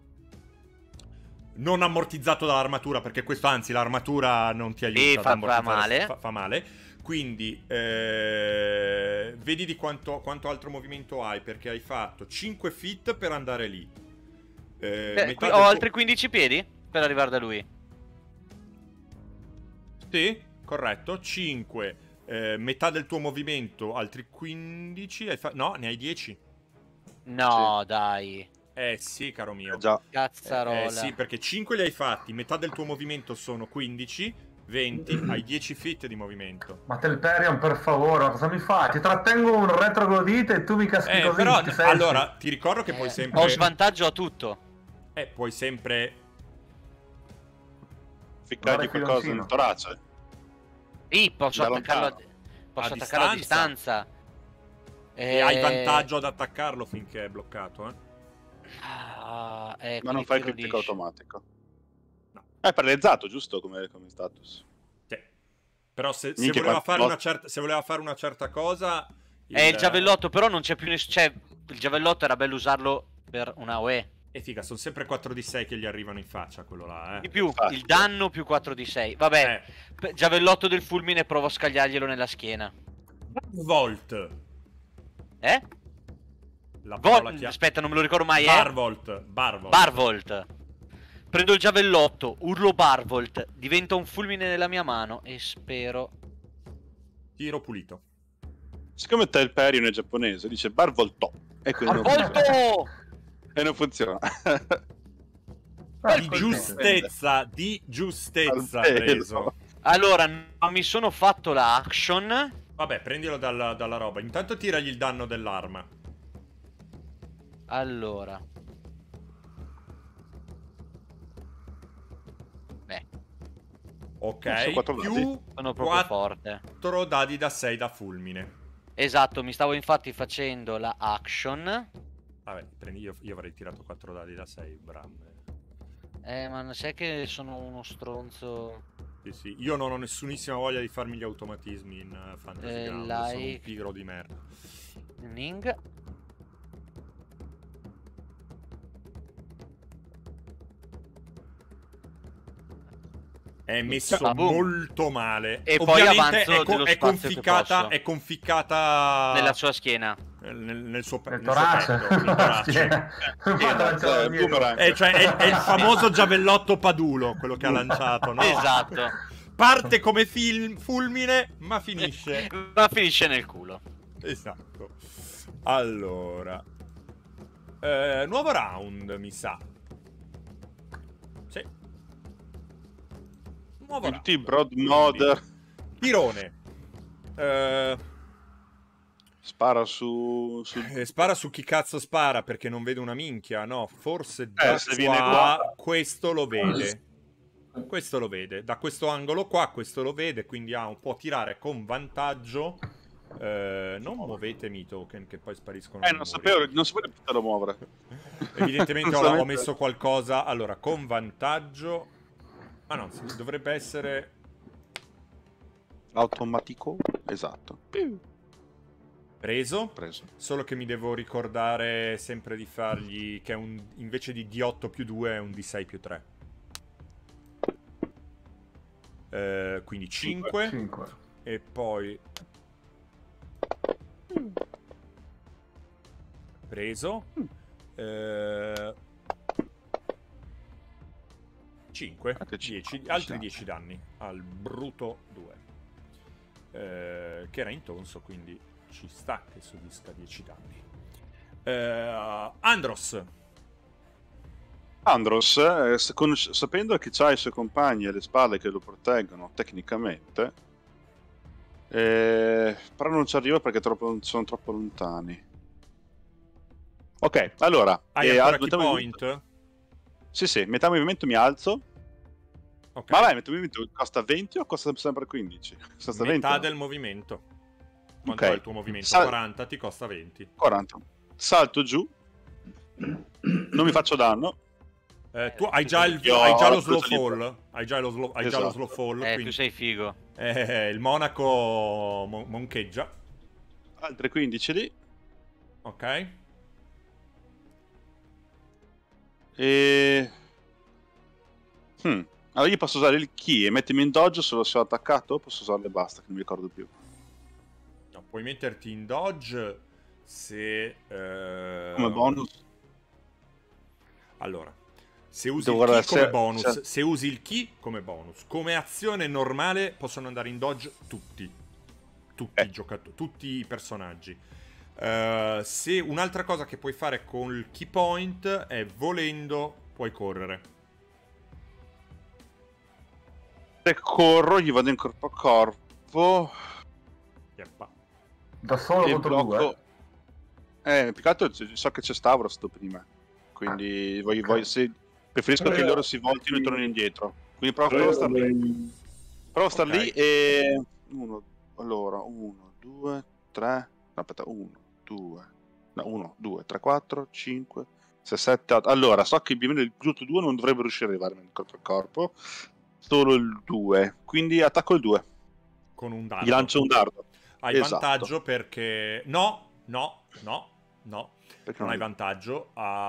Non ammortizzato dall'armatura, perché questo, anzi, l'armatura non ti aiuta ad ammortizzare. Fa male. Quindi, vedi di quanto altro movimento hai, perché hai fatto 5 feet per andare lì. Ho altri 15 piedi per arrivare da lui. Sì, corretto. 5 metà del tuo movimento, altri 15. No, ne hai 10. No, Sì. dai. Sì, caro mio. Già. Cazzarola. Sì, perché 5 li hai fatti, metà del tuo movimento sono 15, 20, hai 10 feet di movimento. Ma Telperion, per favore, cosa mi fai? Ti trattengo un retroglodite e tu mi caschi così. Però, ti senti? allora, ti ricordo che puoi sempre... Ho svantaggio a tutto. puoi sempre... Ficcargli Guarda il qualcosa filoncino. nel torace. Sì, posso Da attaccarlo lontano. posso A attaccarlo a distanza. distanza. E hai vantaggio ad attaccarlo finché è bloccato, Ma Ma non fai il critico critico automatico. No. È paralizzato, giusto? Come status. Sì. Però se Minchia, voleva quanti fare lot- una certa, se voleva fare una certa cosa... Il giavellotto, però non c'è più nessuno. Cioè, il giavellotto era bello usarlo per una UE. E figa, sono sempre 4 di 6 che gli arrivano in faccia, quello là, Di più, Infatti. il danno più 4 di 6. Vabbè, giavellotto del fulmine, provo a scagliarglielo nella schiena. Volt. Eh? La parola chiave. Aspetta, non me lo ricordo mai. Barvolt. Barvolt. Prendo il giavellotto, urlo Barvolt, diventa un fulmine nella mia mano e spero... Tiro pulito. Siccome te il Perion è giapponese, dice Barvolto. E quindi non funziona. Barvolto! E non funziona. Di giustezza, Almeno. preso. Allora, non mi sono fatto la action. Vabbè, prendilo dalla roba. Intanto tiragli il danno dell'arma. Allora. Beh, Ok, Sono 4 più sono proprio forte. 4 dadi da 6 da fulmine. Esatto, mi stavo infatti facendo la action. Vabbè, io avrei tirato 4 dadi da 6, Bram. Ma sai che sono uno stronzo. Sì. Io non ho nessunissima voglia di farmi gli automatismi in Fantasy Ground. Sono un Like. pigro di merda. Ning. È messo boom. molto male. E poi ovviamente avanzo dello spazio che posso. è conficcata Nella sua schiena. nel suo Nel nel suo torace. petto, nel torace. Cioè è il famoso giavellotto Padulo, quello che ha lanciato, no? Esatto. Parte come fulmine, ma finisce. Ma finisce nel culo. Esatto. Allora, nuovo round, mi sa. Sì. Nuovo round. Tutti i broad mod. Tirone. Spara su... Spara su chi cazzo spara, perché non vedo una minchia. No, forse da se viene qua. questo lo vede. Questo lo vede. Da questo angolo qua questo lo vede, quindi può tirare con vantaggio. Non muovetemi i token che poi spariscono. Non sapevo di poterlo muovere. Evidentemente ho messo qualcosa. Allora, con vantaggio. Ah no, dovrebbe essere Automatico. Esatto. preso. Preso. Solo che mi devo ricordare sempre di fargli che è invece di D8 più 2 è un D6 più 3. Quindi 5. E poi preso. 5, 10, altri 10 danni al bruto 2, che era intonso, quindi ci sta che subisca 10 danni. Andros, sapendo che c'ha i suoi compagni alle spalle che lo proteggono tecnicamente, però non ci arriva perché sono troppo lontani. Ok, allora hai ancora key point? Sì, metà movimento mi alzo. Ok. Ma vai, metà movimento costa 20 o costa sempre 15? Costa Metà 20, del movimento. Quanto Ok. è il tuo movimento? 40, ti costa 20. 40. Salto giù. Non mi faccio danno. Tu hai già lo slow fall. Hai già lo slow fall. Tu sei figo. Il monaco moncheggia. Altre 15 lì. Ok. Allora io posso usare il key e mettermi in dodge solo se ho attaccato, o posso usarlo e basta, che non mi ricordo più. No, puoi metterti in dodge se... Come bonus? Allora, se usi Devo il key guardare come se- bonus, se- se usi il key come bonus, come azione normale possono andare in dodge tutti. tutti i personaggi. Se un'altra cosa che puoi fare col key point è, volendo, puoi correre. Se corro, gli vado in corpo a corpo. Yeppa. Da solo E contro blocco. due? Più che altro so che c'è Stavros prima. Quindi preferisco che loro si voltino e tornino indietro. Quindi provo a star lì. Provo a star lì e... 1, 2, 3... No, aspetta, 1, 2, 3, 4, 5, 6, 7, 8. Allora, so che il bimbo del brutto 2 non dovrebbe riuscire ad arrivarmi corpo a corpo. Solo il 2. Quindi attacco il 2. Con un dardo. Gli lancio un dardo. Hai Esatto. vantaggio perché... No. Perché Non hai vantaggio.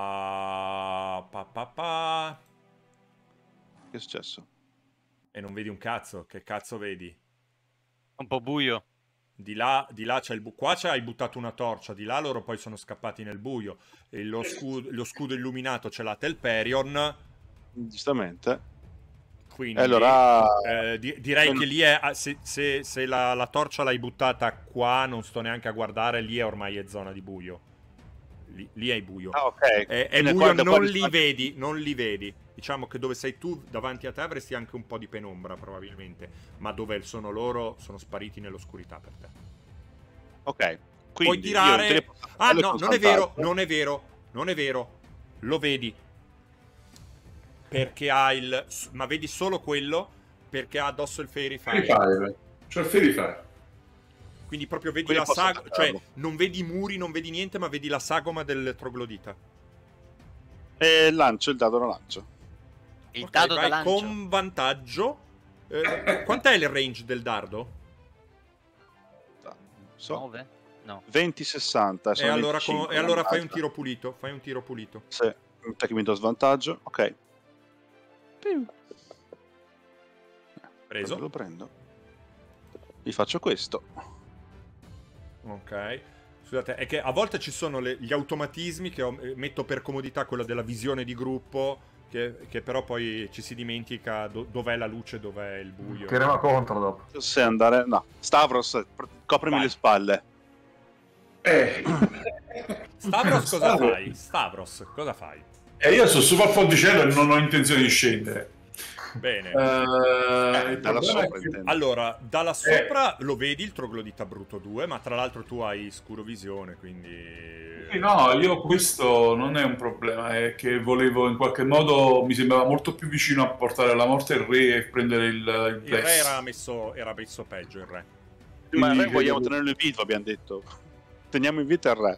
Che è successo? E non vedi un cazzo. Che cazzo vedi? Un po' buio. Di là c'è il buio. Qua hai buttato una torcia. Di là loro poi sono scappati nel buio. E lo scudo illuminato ce l'ha Telperion. Giustamente. Quindi allora... direi che lì è... Se la torcia l'hai buttata qua, non sto neanche a guardare. Lì ormai è zona di buio. Lì è buio. Ah, ok. È buio, non li vedi. Diciamo che dove sei tu, davanti a te avresti anche un po' di penombra probabilmente, ma dove sono loro sono spariti nell'oscurità per te. Ok. Quindi puoi tirare... Ah no, non è vero. Lo vedi. Perché ha il... Ma vedi solo quello perché ha addosso il Fairy Fire. C'è il Fairy Fire. Quindi proprio vedi la sagoma, cioè non vedi i muri, non vedi niente, ma vedi la sagoma del troglodita. E lancio il dado, lo lancio. Il dado da lancio. Con vantaggio. Quant'è il range del dardo? 9? No. 20-60. E allora fai un tiro pulito. Sì, un attaccamento a svantaggio. Ok. Preso. Lo prendo. Vi faccio questo. Ok. Scusate, è che a volte ci sono gli automatismi che metto per comodità, quella della visione di gruppo, che però poi ci si dimentica dov'è la luce, dov'è il buio. Tiriamo contro dopo. Se andare... No. Stavros, coprimi le spalle. Stavros, cosa fai? Io sono super fondicello e non ho intenzione di scendere. Bene. Dalla sopra, allora, dalla sopra lo vedi il troglodita brutto 2, ma tra l'altro tu hai scuro-visione, quindi... No, io questo non è un problema, è che volevo in qualche modo, mi sembrava molto più vicino a portare alla morte il re e prendere il re era messo peggio, il re. Ma il re vogliamo tenerlo in vita, abbiamo detto. Teniamo in vita il re.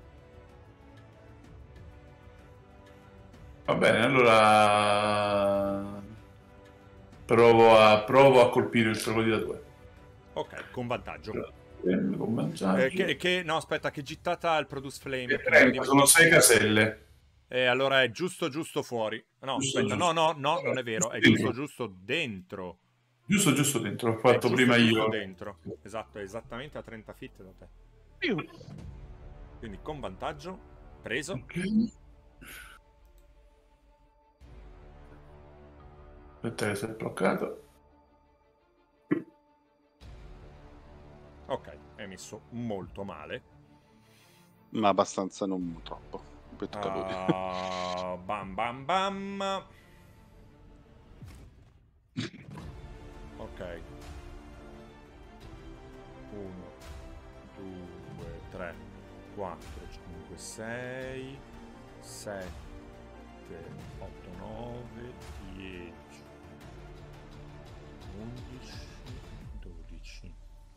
Va bene, allora... Provo a colpire il troglodita 2. Ok, con vantaggio. Con vantaggio. No, aspetta, che gittata il Produce Flame? 30, sono 6 caselle. Allora è giusto fuori. No, giusto, aspetta, giusto. No, non è vero, è giusto dentro. Giusto dentro, ho fatto giusto, prima io. Dentro. Esatto, è esattamente a 30 feet da te. Quindi con vantaggio, preso. Okay. Aspetta che si è bloccato. Ok, è messo molto male. Ma abbastanza non troppo. Bam bam bam. Ok. 1, 2, 3, 4, 5, 6, 7, 8, 9, 10, 11, 12.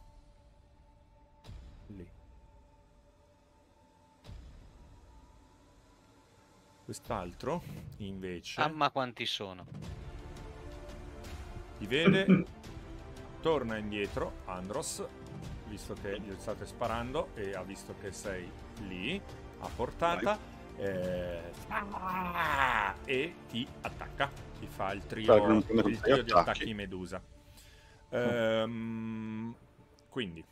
Lì. Quest'altro, invece... Mamma quanti sono. Ti vede, torna indietro, Andros, visto che gli state sparando e ha visto che sei lì, a portata, e ti attacca, ti fa il trio di attacchi Medusa. Quindi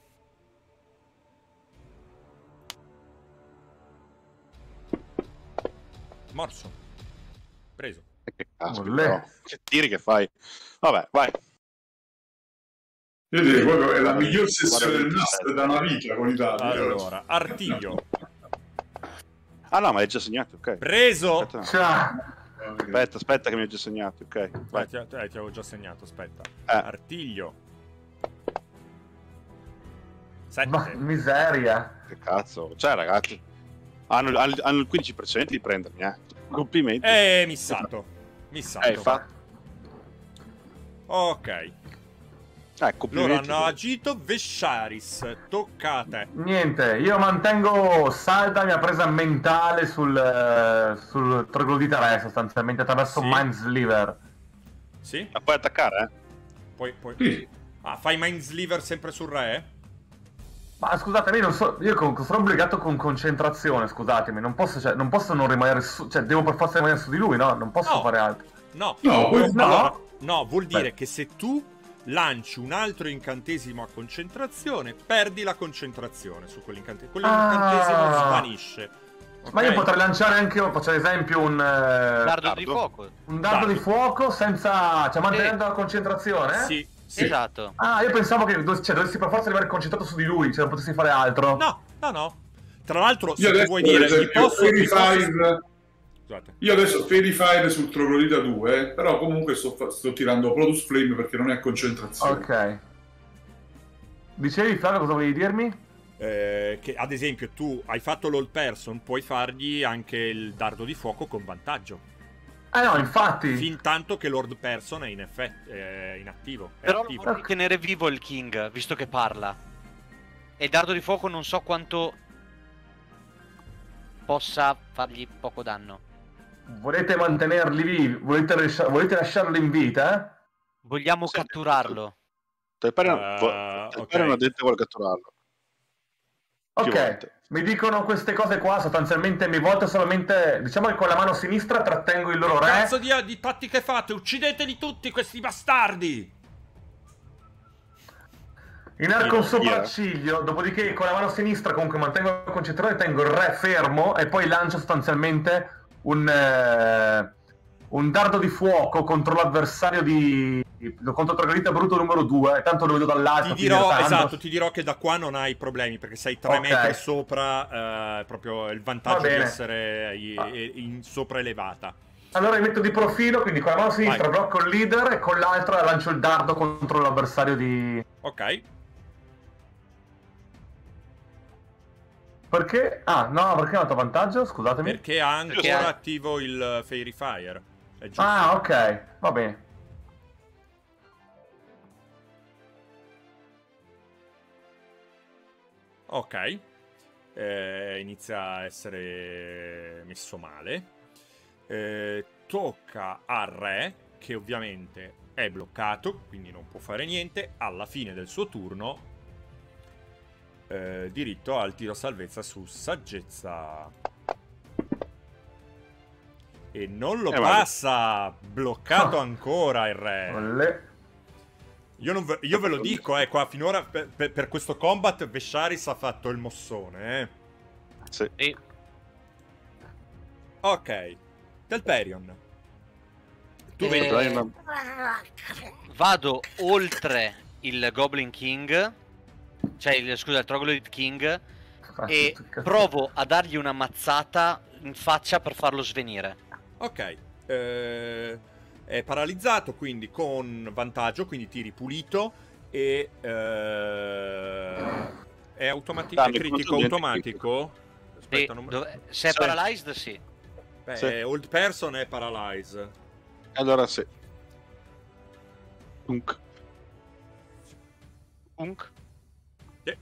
morso, preso. Che caspita, no. Che tiri che fai? Vabbè, vai. Io direi proprio è la miglior sessione del master da una vita con Italia. Allora, artiglio. Ah no, ma hai già segnato, ok. Preso! Ciao. Aspetta che mi hai già segnato, ok. Vai. Ti avevo già segnato, aspetta. Eh. Artiglio. 7. Ma miseria. Che cazzo. Cioè, ragazzi, hanno il 15% di prendermi, Complimenti. Missato. Infatti. Ok. Loro Complimenti. hanno agito. Vesciaris, tocca a te. Niente, io mantengo salda mia presa mentale sul troglodita re, sostanzialmente attraverso Sì. Mindsliver. Sì? Ma puoi attaccare, Poi... Sì. Ah, fai Mindsliver sempre sul re? Ma scusatemi, non so, io sono obbligato con concentrazione, scusatemi, non posso non rimanere su, cioè devo per forza rimanere su di lui, no? Non posso No. fare altro. No. No, poi- No, vuol dire Beh. che se tu lanci un altro incantesimo a concentrazione, perdi la concentrazione su quell'incantesimo. Quell'incantesimo svanisce. Ma ok? io potrei lanciare anche, faccio ad esempio, un Dardo di Dardo. fuoco. dardo Dardo. di fuoco senza, cioè mantenendo la concentrazione? Sì, sì. Esatto. Ah, io pensavo che dovessi per forza rimanere concentrato su di lui, cioè non potessi fare altro. No. Tra l'altro, Io se tu adesso, vuoi per dire, esempio, Fairy Fire... Scusate. Io adesso Fairy Fire sul Troglodita 2, però comunque sto tirando Produce Flame perché non è concentrazione. Ok. Dicevi, Flavio, cosa volevi dirmi? Che ad esempio tu hai fatto l'all person, puoi fargli anche il dardo di fuoco con vantaggio. No, infatti. Fin tanto che l'ord person è in effetto inattivo. È Però attivo. vorrei tenere vivo il King, visto che parla. E il dardo di fuoco non so quanto possa fargli poco danno. Volete mantenerli vivi? Volete lasciarli in vita? Vogliamo Sì. catturarlo. ok. non ha detto che vuole catturarlo. Più Ok, volte. mi dicono queste cose qua, sostanzialmente mi volto solamente, diciamo che con la mano sinistra trattengo il loro re. Cazzo di tattiche fate? Uccideteli tutti questi bastardi! Inarco un Via. sopracciglio, dopodiché con la mano sinistra comunque mantengo la concentrazione, tengo il re fermo e poi lancio sostanzialmente un dardo di fuoco contro l'avversario contro Troglodita Bruto numero 2, tanto lo vedo dall'alto. Ti dirò, quindi esatto, ti dirò che da qua non hai problemi perché sei 3 Ok. metri sopra, proprio il vantaggio Va di bene. essere in sopraelevata. Allora mi metto di profilo, quindi con la mano sinistra Vai. blocco il leader e con l'altra lancio il dardo contro l'avversario di... Ok. Perché? Ah, no, perché è un altro vantaggio? Scusatemi. Perché ha ancora Perché ha- attivo il Fairy Fire. È giusto. Ah, ok, va bene. Ok. Inizia a essere messo male. Tocca al re, che ovviamente è bloccato, quindi non può fare niente. Alla fine del suo turno, diritto al tiro salvezza su saggezza. E non lo vale. passa. Bloccato ancora il re. Olle. Io ve lo dico, qua finora per questo combat Vesciaris ha fatto il mossone, Sì. E Ok. Telperion. Tu Eh, vedi. Dai, ma- vado oltre il Goblin King, cioè il Troglodyte King, e provo a dargli una mazzata in faccia per farlo svenire. Ok. È paralizzato, quindi con vantaggio, quindi tiri pulito e è automatico, è Dammi critico quanto automatico. Aspetta, non... Se è Sì. paralyzed, sì. Beh, Sì. Old Person è paralyze. Allora sì. Unk. Unk. Sì.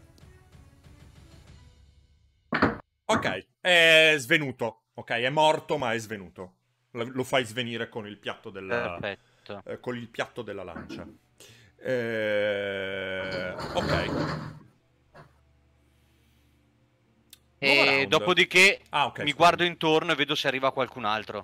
Ok, è svenuto. Ok, è morto, ma è svenuto. Lo fai svenire con il piatto della... Perfetto. con il piatto della lancia. Ok. Nuovo E round. dopodiché Ok, mi scusa. guardo intorno e vedo se arriva qualcun altro.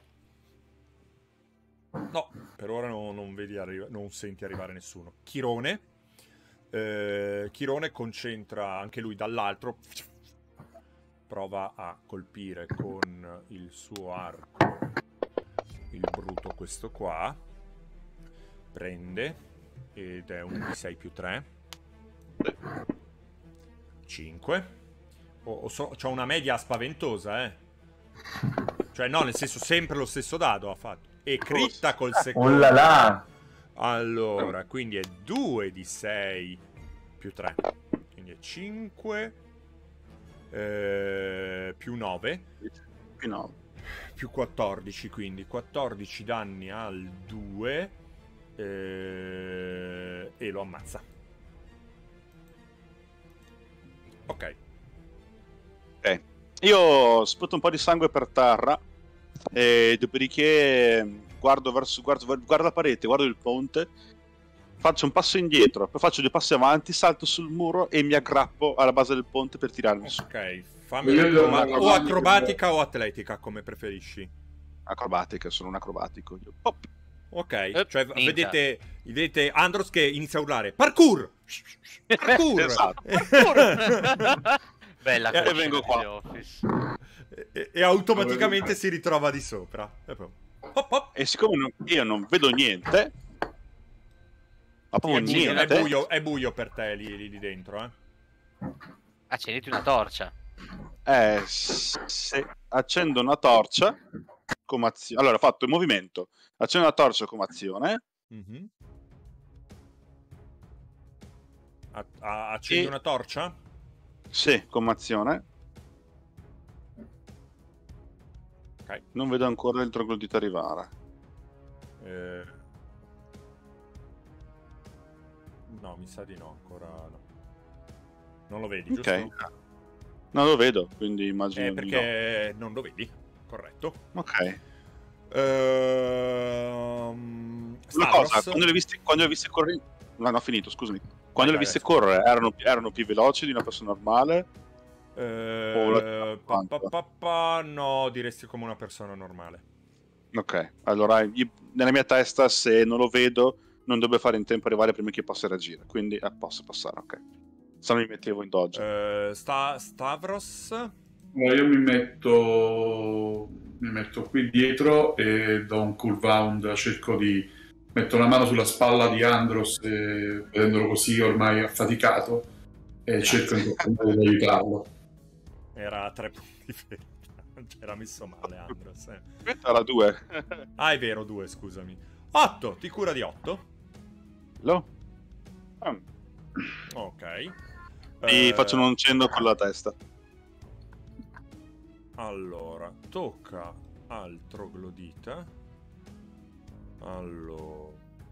No, per ora non vedi non senti arrivare nessuno. Chirone. Chirone concentra anche lui dall'altro. Prova a colpire con il suo arco il bruto questo qua. Prende ed è un D6 più 3. 5. C'ho una media spaventosa, Cioè, no, nel senso, sempre lo stesso dado ha fatto. E critta col Oh secondo. là là! Allora, quindi è 2 di 6 più 3. Quindi è 5 più 9. Più 9. Più 14, quindi 14 danni al 2 e lo ammazza. Ok. Io sputo un po' di sangue per terra e dopodiché guardo la parete, guardo il ponte, faccio un passo indietro, poi faccio 2 passi avanti, salto sul muro e mi aggrappo alla base del ponte per tirarmi su. Ok, fammi o acrobatica o atletica, come preferisci. Acrobatica, sono un acrobatico. Io. Pop. Ok, cioè ninja. vedete Andros che inizia a urlare Parkour! Parkour! Esatto. Bella E cosa vengo di qua. The Office. e automaticamente si ritrova di sopra. E poi, hop, hop. E siccome io non vedo niente, ma proprio Sì, niente, È buio per te lì dentro, Accenditi una torcia. se accendo una torcia come azione, allora ho fatto il movimento, accendo una torcia come azione, Mhm. Accendi E- una torcia? sì, come azione, Ok. non vedo ancora il troglodita arrivare. No, mi sa di no, ancora no. Non lo vedi, Ok. giusto? Non lo vedo, quindi immagino di Perché non lo vedi, corretto. no. Ok. Una Stavros? cosa, quando le hai viste correre... No, ho finito, scusami. Quando le hai Vai, viste vai, correre, erano più veloci di una persona normale? No, diresti come una persona normale. Ok, allora nella mia testa se non lo vedo non dovrebbe fare in tempo arrivare prima che io possa reagire, quindi posso passare, ok. Se no mi mettevo in dodge. Stavros? Io mi metto qui dietro e do un cool round, cerco di metto una mano sulla spalla di Andros vedendolo così ormai affaticato e cerco in qualche modo di aiutarlo. Era a 3 punti ferita. Non c'era messo male Andros. Era 2. Ah, è vero, 2, scusami. 8, ti cura di 8. Lo? Ok. E faccio un cenno con la testa. Allora, tocca al troglodita. Allora,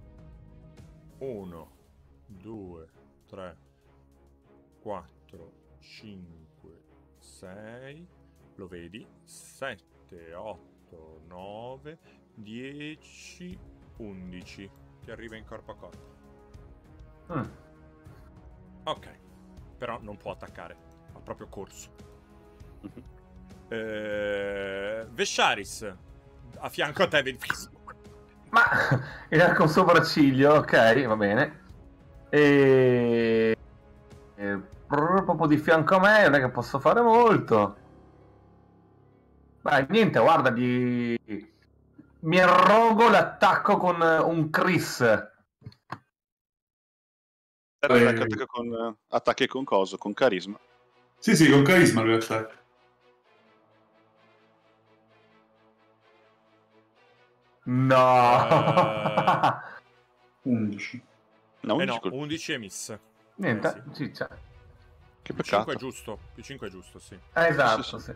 1, 2, 3, 4, 5, 6. Lo vedi? 7, 8, 9, 10, 11. Ti arriva in corpo a corpo. Ok, però non può attaccare, ha proprio corso. Vesharis, a fianco a te vedi... Ma il arco sopracciglio, ok, va bene. Proprio di fianco a me non è che posso fare molto. Beh, niente, guarda, mi arrogo l'attacco con un Chris. Attacchi con coso? Con carisma. Sì, con carisma in realtà. No. 11. No, 11 no, colpi. 11 è miss. Niente, Sì. ciccia. Che Più peccato. 5 è giusto, più 5 è giusto, sì. Esatto, Sì. sì.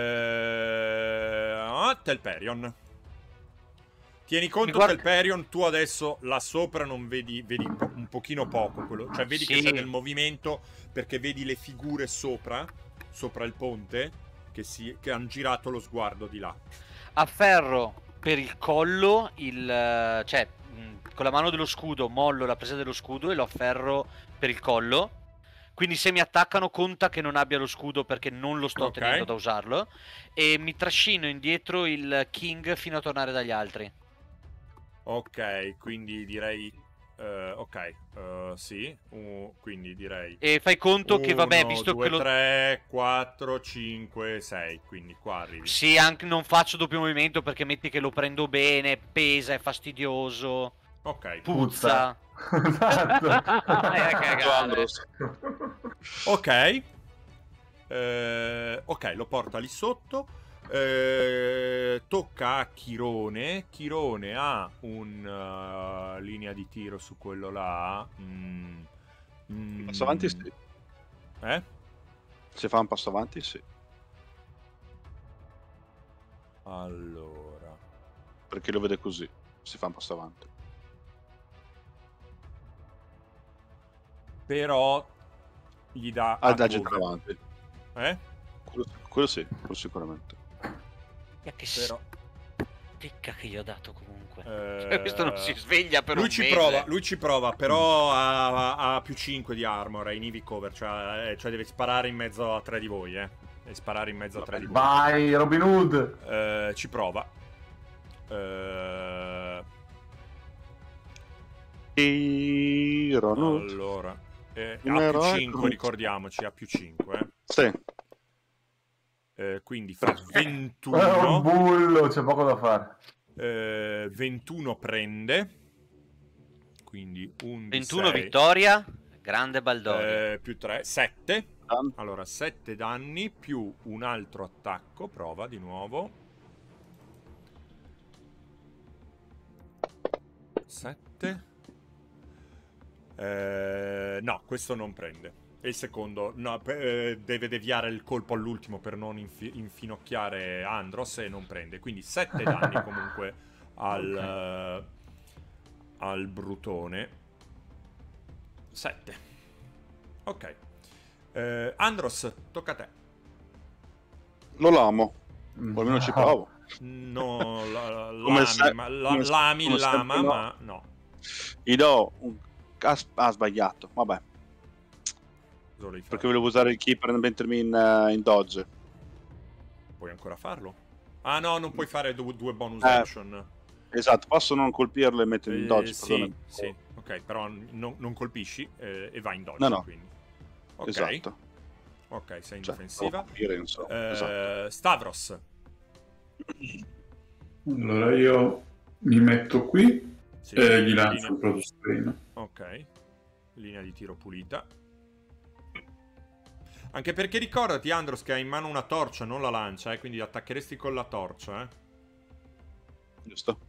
Telperion. Tieni conto, guarda- Telperion, tu adesso là sopra non vedi un pochino poco quello, cioè vedi che Sì. c'è del movimento perché vedi le figure sopra il ponte che hanno girato lo sguardo di là. Afferro per il collo cioè con la mano dello scudo mollo la presa dello scudo e lo afferro per il collo. Quindi se mi attaccano conta che non abbia lo scudo perché non lo sto Ok. tenendo da usarlo. E mi trascino indietro il King fino a tornare dagli altri. Ok, quindi direi sì, quindi direi E fai conto che vabbè, 1, visto 2, che lo 3, 4, 5, 6, quindi qua arrivi. sì, anche non faccio doppio movimento perché metti che lo prendo bene, pesa, è fastidioso, Ok, puzza. Esatto. Andros. Ok. Ok, lo porta lì sotto. Tocca a Chirone. Chirone ha un linea di tiro su quello là. Passo avanti, sì. Se fa un passo avanti, sì. Allora, Perché lo vede così. Si fa un passo avanti. però gli dà Da a gente cover. avanti. Quello sì, quello sicuramente. Che Però pecca che gli ho dato comunque. Eh, Questo non si sveglia per lui un ci mese. lui ci prova, però ha più 5 di armor, è in EV cover, cioè deve sparare in mezzo a 3 di voi, Deve sparare in mezzo a 3 di voi. Vai, Robin Hood. Ci prova. Allora, ha più 5, ricordiamoci, ha più 5, Sì. quindi fa È un 21. bullo, c'è poco da fare. 21 prende, quindi 11, 21 vittoria, grande Baldoria. più 3, 7. Allora 7 danni più un altro attacco. Prova di nuovo. 7. No, questo non prende. E il secondo no, deve deviare il colpo all'ultimo per non infinocchiare Andros e non prende. Quindi 7 danni comunque al brutone. 7. Ok. Andros, tocca a te. Lo lamo. O almeno ci provo. No, Come se- lami come il lama, sempre no. ma no. Gli do un... Ha sbagliato. Vabbè. Cosa volevi fare? Perché volevo usare il key per mettermi in dodge. Puoi ancora farlo? Ah no, non puoi fare due bonus action. Esatto, posso non colpirlo e mettermi in dodge. Sì, perdona. sì, ok, però non colpisci e vai in dodge, No. quindi. Ok, Esatto. ok, sei in Cioè, difensiva. devo capire, insomma. Esatto. Stavros. Allora io mi metto qui Sì, e gli lancio linea- il Produce Strain. Ok, linea di tiro pulita. Anche perché ricordati, Andros, che hai in mano una torcia, non la lancia, quindi attaccheresti con la torcia, Giusto.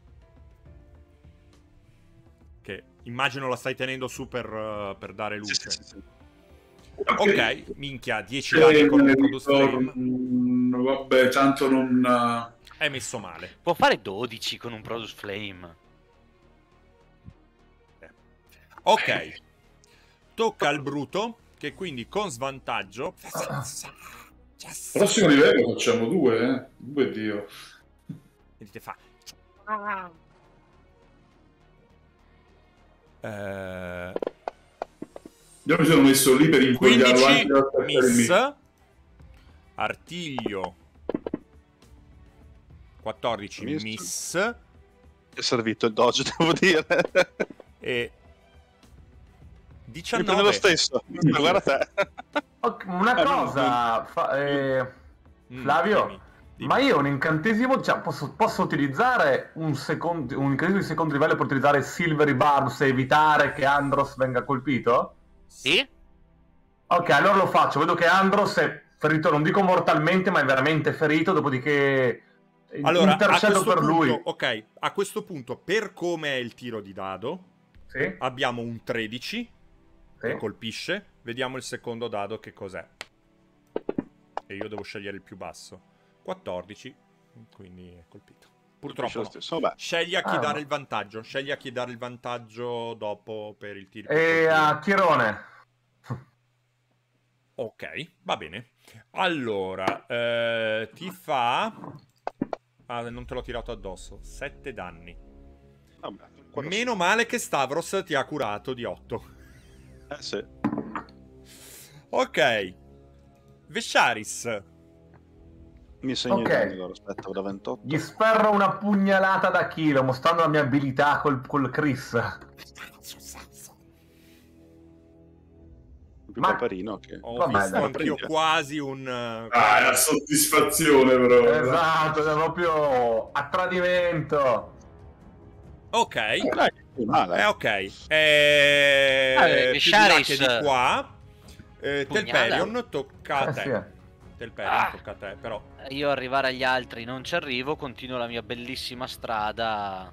Che immagino la stai tenendo su per dare luce. Sì. Ok, minchia, 10 danni con il Produce Flame. Vabbè, tanto non... È messo male. Può fare 12 con un Produce Flame. Ok, tocca al bruto, che quindi con svantaggio... Prossimo livello facciamo 2, 2 Dio. E ti fa... Io mi sono messo lì per invogliare 15 avanti miss. Artiglio 14 Miss. miss. È servito il dodge, devo dire. E Mi prende lo 19. stesso. Guarda te. Ok, una cosa, Flavio, Dimmi. ma io un incantesimo, cioè, posso utilizzare un incantesimo di secondo livello per utilizzare Silvery Barbs e evitare che Andros venga colpito? Sì? Ok, allora lo faccio. Vedo che Andros è ferito, non dico mortalmente, ma è veramente ferito, dopodiché Allora, a intercedo questo per punto, lui. ok, a questo punto, per come è il tiro di dado, Sì? abbiamo un 13 che Sì? colpisce. Vediamo il secondo dado che cos'è. E io devo scegliere il più basso. 14, quindi è colpito. Purtroppo Lo no. stesso. Vabbè. Scegli a chi Ah, dare no. il vantaggio. Scegli a chi dare il vantaggio dopo per il tiro. E a Chirone. Ok, va bene. Allora, ti fa... Ah, non te l'ho tirato addosso. 7 danni. Vabbè. Meno male che Stavros ti ha curato di 8. Sì. Ok. Vesciaris. Mi segno Ok. i danni, allora, aspetta, ora 28. Gli sferro una pugnalata da chilo, mostrando la mia abilità col Chris. Più Ma- paperino che... Ho Vabbè, visto dai, anch'io prendi. quasi un... Ah, è la soddisfazione però. Esatto, è proprio a tradimento. Ok. Dai, Male. Ok. Più di là Sharis, che di qua. pugnala. Telperion, tocca a te. Sì. Telperion, tocca a te, però. Io arrivare agli altri non ci arrivo, continuo la mia bellissima strada.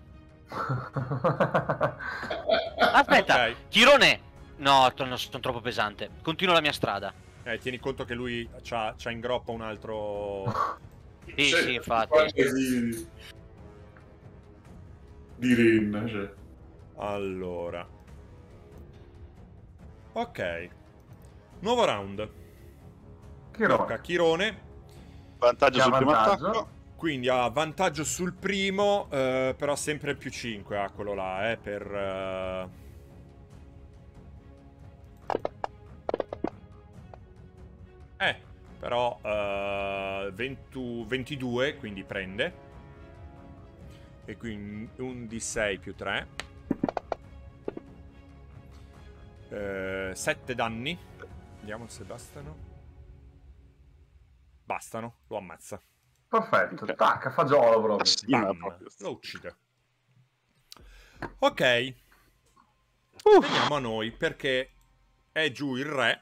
Aspetta, Ok. Chirone! No, sono troppo pesante. Continuo la mia strada. Tieni conto che lui c'ha in groppa un altro... Sì, infatti. Quasi di Rin, cioè. Allora. Ok. Nuovo round. Tocca a Chirone. Vantaggio Che sul primo vantaggio? attacco. Quindi ha vantaggio sul primo, però sempre più 5 a quello là, per... però 22, quindi prende. E quindi un D6 più 3. 7 danni. Vediamo se bastano. Bastano, lo ammazza. Perfetto, Ok. tacca, fagiolo proprio. Sì, ma Bam, proprio. lo uccide. Ok. Veniamo a noi, perché è giù il re.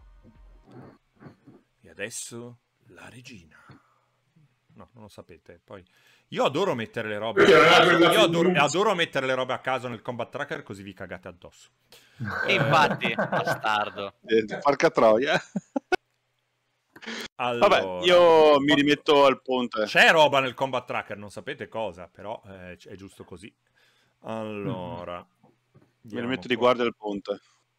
E adesso la regina. No, non lo sapete. Poi io adoro mettere le robe Perché a era caso. quella Io fiducia. adoro mettere le robe a caso nel combat tracker, così vi cagate addosso. Infatti, bastardo. Porca troia. Allora, Vabbè, io mi rimetto al ponte. c'è roba nel combat tracker, non sapete cosa, però è giusto così. Allora, Mi rimetto di guardia al ponte.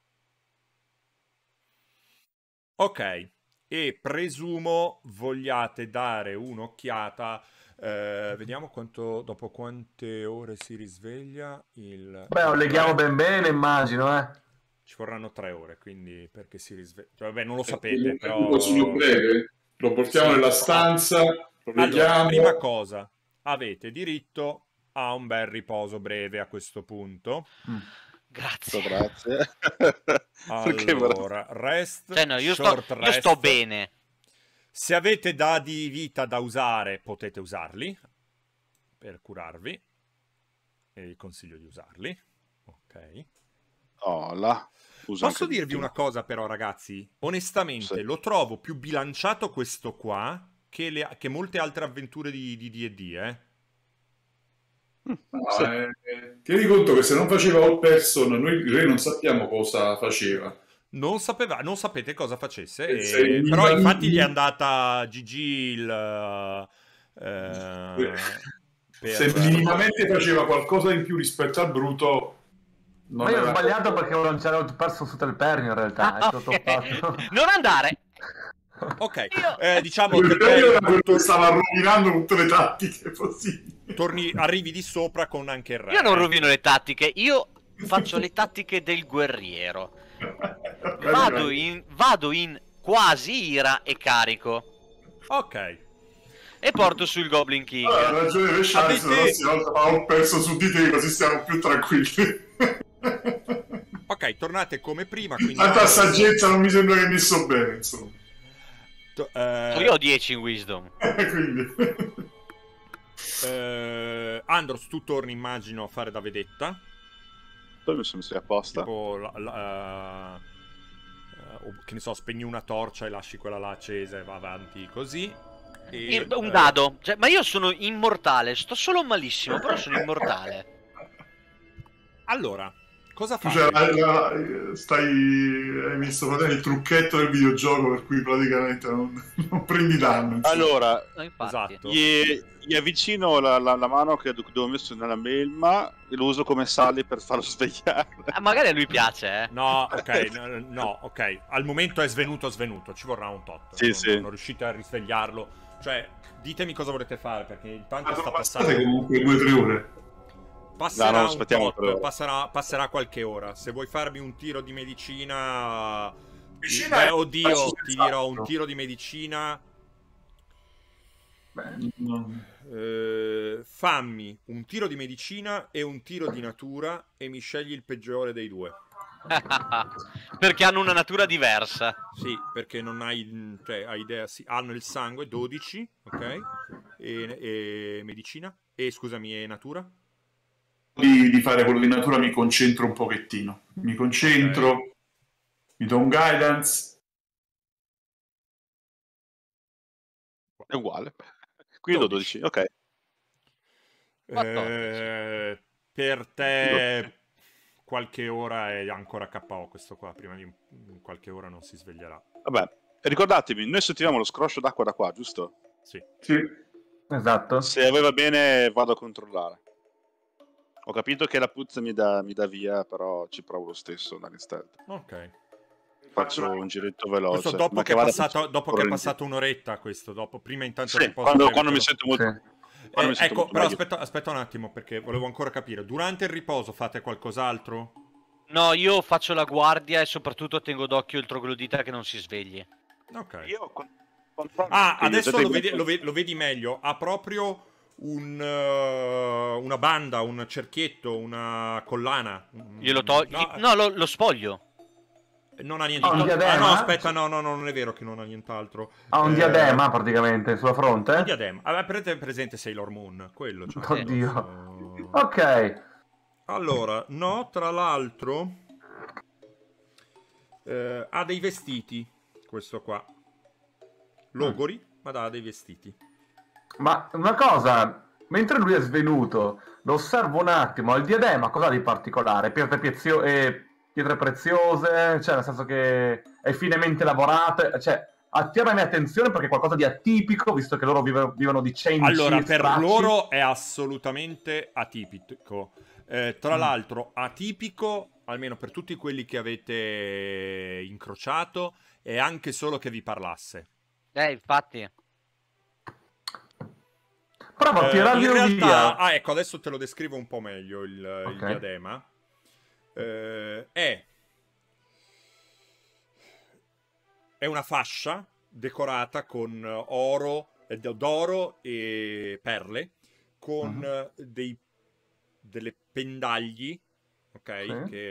ok, e presumo vogliate dare un'occhiata. Vediamo dopo quante ore si risveglia il... Beh, lo leghiamo re. ben bene, immagino, eh. Ci vorranno 3 ore, quindi perché si risveglia... Cioè, vabbè, non lo Un sapete, però... consiglio breve. Lo portiamo Sì. nella stanza, lo Allora, leghiamo. prima cosa, avete diritto a un bel riposo breve a questo punto. Grazie. Grazie. Perché Allora, rest, Cioè, no, io short sto rest. bene. Se avete dadi vita da usare, potete usarli per curarvi. E vi consiglio di usarli. Ok. Oh, là. Uso Posso anche dirvi l'ultimo. una cosa però, ragazzi? Onestamente, Sì. lo trovo più bilanciato questo qua che molte altre avventure di D&D, No, Sì. tieni conto che se non faceva all person, noi il re non sappiamo cosa faceva. Non sapete cosa facesse, Sei però in- infatti gli è andata GG il... per- Se minimamente faceva qualcosa in più rispetto al bruto, Ma non io ho era... sbagliato perché non c'ero perso su Telperion in realtà. È stato Ok. fatto. Non andare. Ok, Io- diciamo Il che Telperion era quello che stava rovinando tutte le tattiche possibili. arrivi di sopra con anche il re. Io non rovino le tattiche, io faccio le tattiche del guerriero. Vado in quasi ira e carico. Ok. E porto sul Goblin King. Allora, ha ragione per Sharis, Avete- la prossima volta ho perso su di te così stiamo più tranquilli. Ok, tornate come prima, quindi... Tanta saggezza non mi sembra che hai messo bene, insomma. Io ho 10 in Wisdom. Quindi... Andros, tu torni, immagino, a fare da vedetta. Poi mi sono messo apposta. Tipo, che ne so, spegni una torcia e lasci quella là accesa e va avanti così. E, Un dado. Cioè, ma io sono immortale, sto solo malissimo, però sono immortale. Allora, cosa Tu fai? hai visto il trucchetto del videogioco per cui praticamente non prendi danno. insomma. Allora, No, infatti. Esatto. gli avvicino la mano che ho messo nella melma e lo uso come sali per farlo svegliare. Magari a lui piace, eh. No, ok, no, ok. Al momento è svenuto, ci vorrà un tot. Sì, non, sì. non riuscite a risvegliarlo. Cioè, ditemi cosa volete fare, perché intanto sta Passate passando... comunque 2-3 ore. Passerà No, no, un aspettiamo 3 tot, ore. passerà qualche ora. Se vuoi farmi un tiro di medicina... Medicina Beh, è- oddio, faccio ti dirò un senz'altro. tiro di medicina... Beh, no. fammi un tiro di medicina e un tiro di natura e mi scegli il peggiore dei due. Perché hanno una natura diversa. Sì, perché non hai, cioè, hai idea, sì, hanno il sangue 12, ok? E medicina? E scusami, e natura? di fare quello di natura mi concentro un pochettino. Mi concentro, mi do un guidance. È uguale. Qui do 12, ok. 14. Per te qualche ora è ancora KO questo qua, prima di qualche ora non si sveglierà. Vabbè, ricordatevi, noi sentiamo lo scroscio d'acqua da qua, giusto? Sì. Sì. Esatto. Se a voi va bene vado a controllare. Ho capito che la puzza mi dà via, però ci provo lo stesso dall'istante. Ok. Faccio un giretto veloce. Questo dopo ma che, vada dopo che è passata un'oretta, questo dopo, prima intanto Sì, riposo quando mi sento molto... Sì. quando mi sento ecco, molto però meglio. aspetta un attimo perché volevo ancora capire. Durante il riposo fate qualcos'altro? No, io faccio la guardia e soprattutto tengo d'occhio il troglodita che non si svegli. Ok. Io controllo. Adesso lo vedi meglio. Ha proprio una banda, un cerchietto, una collana. Glielo tolgo. No, lo spoglio. Non ha un nient'altro. diadema? No, aspetta, no, non è vero che non ha nient'altro. Ha un diadema praticamente sulla fronte? Un diadema. Presente Sailor Moon, quello. Cioè, Oddio. Ok. Allora, no, tra l'altro ha dei vestiti, questo qua. Logori, ma ha dei vestiti. Ma una cosa, mentre lui è svenuto, lo osservo un attimo, il diadema cosa ha di particolare? Pietre preziose, cioè nel senso che è finemente lavorato, cioè attira la mia attenzione perché è qualcosa di atipico, visto che loro vivono di cenci. Allora, per stracci. loro è assolutamente atipico. Tra l'altro, atipico, almeno per tutti quelli che avete incrociato, è anche solo che vi parlasse. Infatti. Prova a tirarli in realtà, via. ecco, adesso te lo descrivo un po' meglio il diadema. È una fascia decorata con d'oro e perle, con delle pendagli, ok? Sì.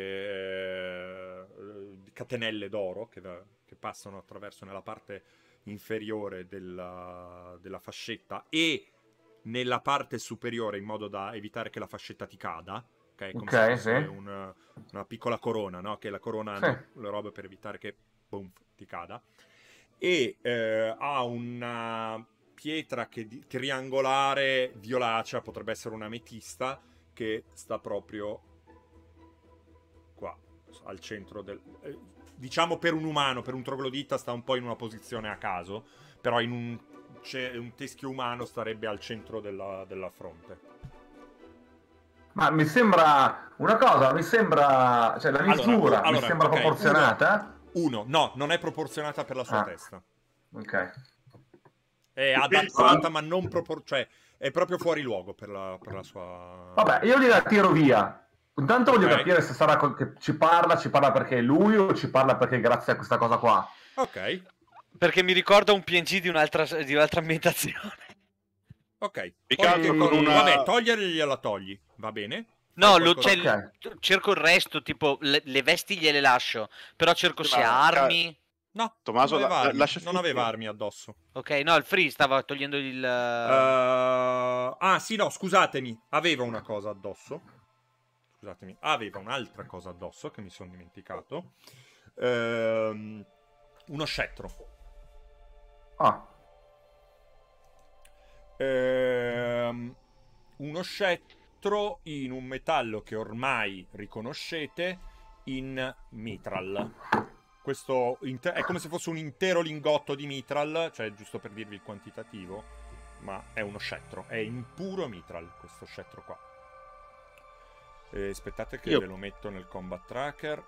Catenelle d'oro che passano attraverso nella parte inferiore della fascetta e nella parte superiore, in modo da evitare che la fascetta ti cada. Come se fosse una piccola corona, no? Che la corona hanno le robe per evitare che boom, ti cada. E ha una pietra triangolare violacea, potrebbe essere una ametista, che sta proprio qua, al centro del... diciamo per un umano, per un troglodita sta un po' in una posizione a caso, però in un teschio umano starebbe al centro della fronte. Ma mi sembra una cosa, cioè la misura mi sembra proporzionata. No, non è proporzionata per la sua testa. Ok. È adattata, ma non cioè è proprio fuori luogo per la sua... Vabbè, io gliela tiro via. Intanto voglio capire se sarà che ci parla perché è lui o ci parla perché grazie a questa cosa qua. Ok. Perché mi ricorda un PNG di un'altra ambientazione. Ok. Vabbè, togliergliela togli, va bene? No, cerco il resto, tipo le vesti gliele lascio, però cerco se ha armi. No, Tommaso non aveva armi addosso. Ok, no, il Free stava togliendo il... sì, no, scusatemi, aveva una cosa addosso. Scusatemi, aveva un'altra cosa addosso che mi sono dimenticato. Uno scettro. Uno scettro in un metallo che ormai riconoscete in mitral. Questo è come se fosse un intero lingotto di mitral, cioè giusto per dirvi il quantitativo, ma è uno scettro, è in puro mitral questo scettro qua. Aspettate che ve lo metto nel combat tracker.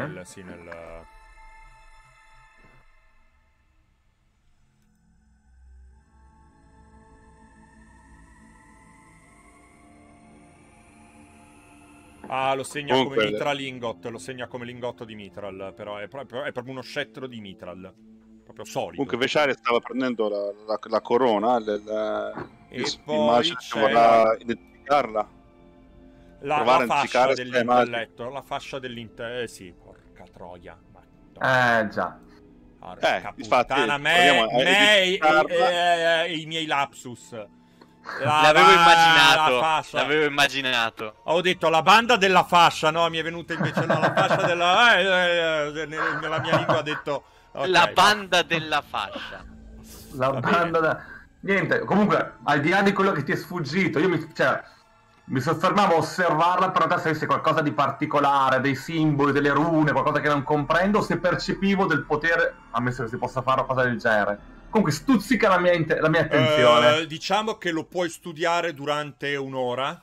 Lo segna come mitral lingot, lo segna come lingotto di mitral, però è proprio uno scettro di mitral, proprio solido. Comunque Veshare stava prendendo la corona, e poi vorrà identificarla. La fascia dell'intelletto, la fascia dell'intelletto, sì, porca troia. Già. Porca puttana, i miei lapsus. L'avevo immaginato. La fascia. L'avevo immaginato. Ho detto la banda della fascia, no? Mi è venuta invece no, la fascia della... nella mia lingua ha detto... okay, La banda della fascia. La Va banda da... Niente, comunque, al di là di quello che ti è sfuggito, io mi soffermavo a osservarla per notare se avesse qualcosa di particolare, dei simboli, delle rune, qualcosa che non comprendo, se percepivo del potere, ammesso che si possa fare una cosa del genere. Comunque stuzzica la mia attenzione. Diciamo che lo puoi studiare durante un'ora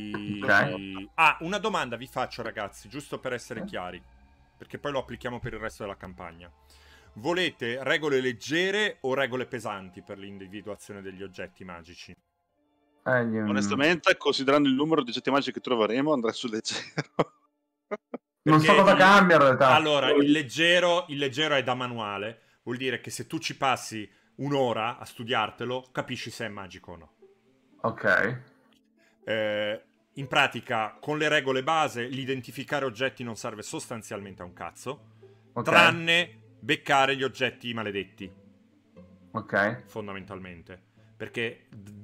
Ah, una domanda vi faccio, ragazzi, giusto per essere chiari, perché poi lo applichiamo per il resto della campagna. Volete regole leggere o regole pesanti per l'individuazione degli oggetti magici? Onestamente, considerando il numero di oggetti magici che troveremo, andrei sul leggero. Non so cosa cambia in realtà. Allora, il leggero è da manuale. Vuol dire che se tu ci passi un'ora a studiartelo, capisci se è magico o no. Ok. In pratica, con le regole base, l'identificare oggetti non serve sostanzialmente a un cazzo, tranne beccare gli oggetti maledetti. Ok. Fondamentalmente. Perché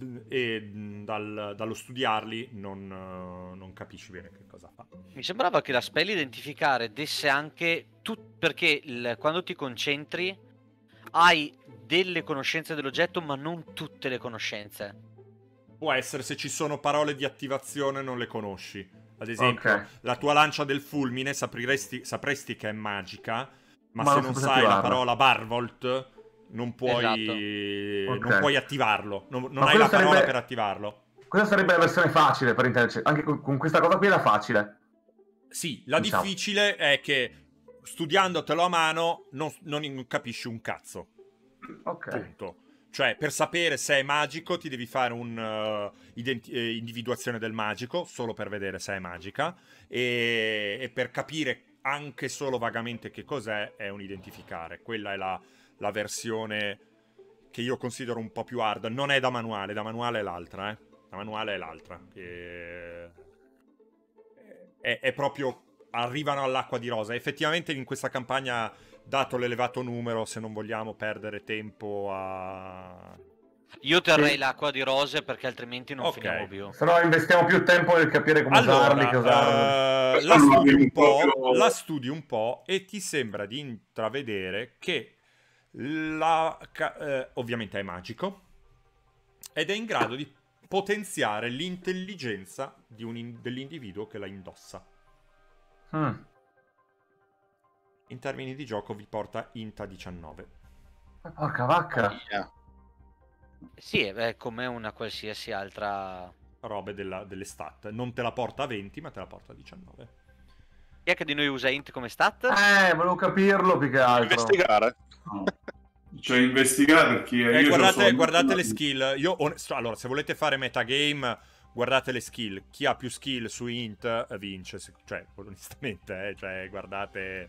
dallo studiarli non capisci bene che cosa fa. Mi sembrava che la spell identificare desse anche perché quando ti concentri hai delle conoscenze dell'oggetto, ma non tutte le conoscenze. Può essere, se ci sono parole di attivazione non le conosci. Ad esempio, la tua lancia del fulmine sapresti che è magica, ma se non sai la parola Barvolt non puoi, non puoi attivarlo. Non hai la parola per attivarlo. Questa sarebbe la versione facile per intenderci. Anche con questa cosa qui era facile. Sì, la difficile è che studiandotelo a mano non capisci un cazzo. Ok. Punto. Cioè, per sapere se è magico ti devi fare individuazione del magico, solo per vedere se è magica, e per capire anche solo vagamente che cos'è, è un identificare. Quella è la versione che io considero un po' più hard. Non è da manuale è l'altra, La manuale è l'altra. È proprio... arrivano all'acqua di rosa. Effettivamente in questa campagna, dato l'elevato numero, se non vogliamo perdere tempo a... Io terrei l'acqua di rose perché altrimenti non finiamo più. Se no investiamo più tempo nel capire come usarli che usarli. La studi un po' e ti sembra di intravedere che ovviamente è magico ed è in grado di potenziare l'intelligenza dell'individuo che la indossa. In termini di gioco vi porta int a 19. Porca vacca. Sì, è come una qualsiasi altra robe delle stat. Non te la porta a 20, ma te la porta a 19. Chi è che di noi usa int come stat? Volevo capirlo più che altro. Investigare. Cioè investigare perché guardate le skill. Allora, se volete fare metagame, guardate le skill. Chi ha più skill su int vince. Cioè, onestamente, guardate.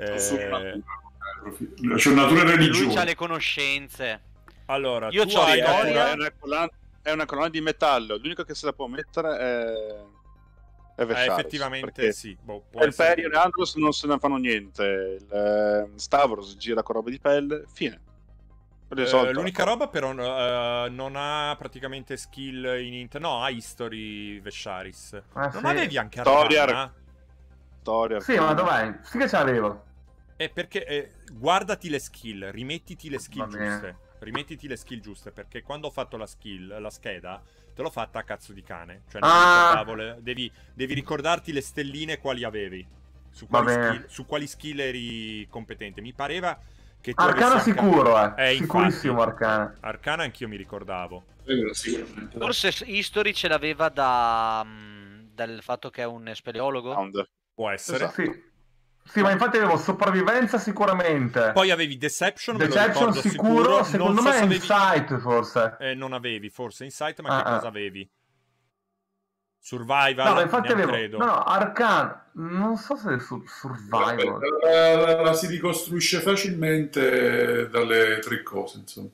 C'è natura e religione. Lui c'ha le conoscenze. Allora, io c'ho è una colonna di metallo. L'unico che se la può mettere è Vesharis. Effettivamente sì. Il Perion e Andros non se ne fanno niente. Il Stavros gira con roba di pelle. Fine. L'unica roba però non ha praticamente skill in int. No, ha history Vesharis. Non avevi anche Arcana? Storia. Sì, ma dov'è? Sì che ce l'avevo. Perché guardati le skill, rimettiti le skill giuste. Rimettiti le skill giuste, perché quando ho fatto la scheda, te l'ho fatta a cazzo di cane. Cioè devi ricordarti le stelline quali avevi. Su quali skill eri competente. Mi pareva che tu Arcana sicuro, sicurissimo Arcana. Arcana anch'io mi ricordavo. Forse History ce l'aveva dal fatto che è un speleologo. Può essere. Sì, ma infatti avevo sopravvivenza sicuramente. Poi avevi Deception sicuro. Secondo me Insight forse. Non avevi forse Insight, ma che cosa avevi? Survival? No, infatti avevo. Credo. No, Arcana. Non so se è Survival. La si ricostruisce facilmente dalle tre cose, insomma.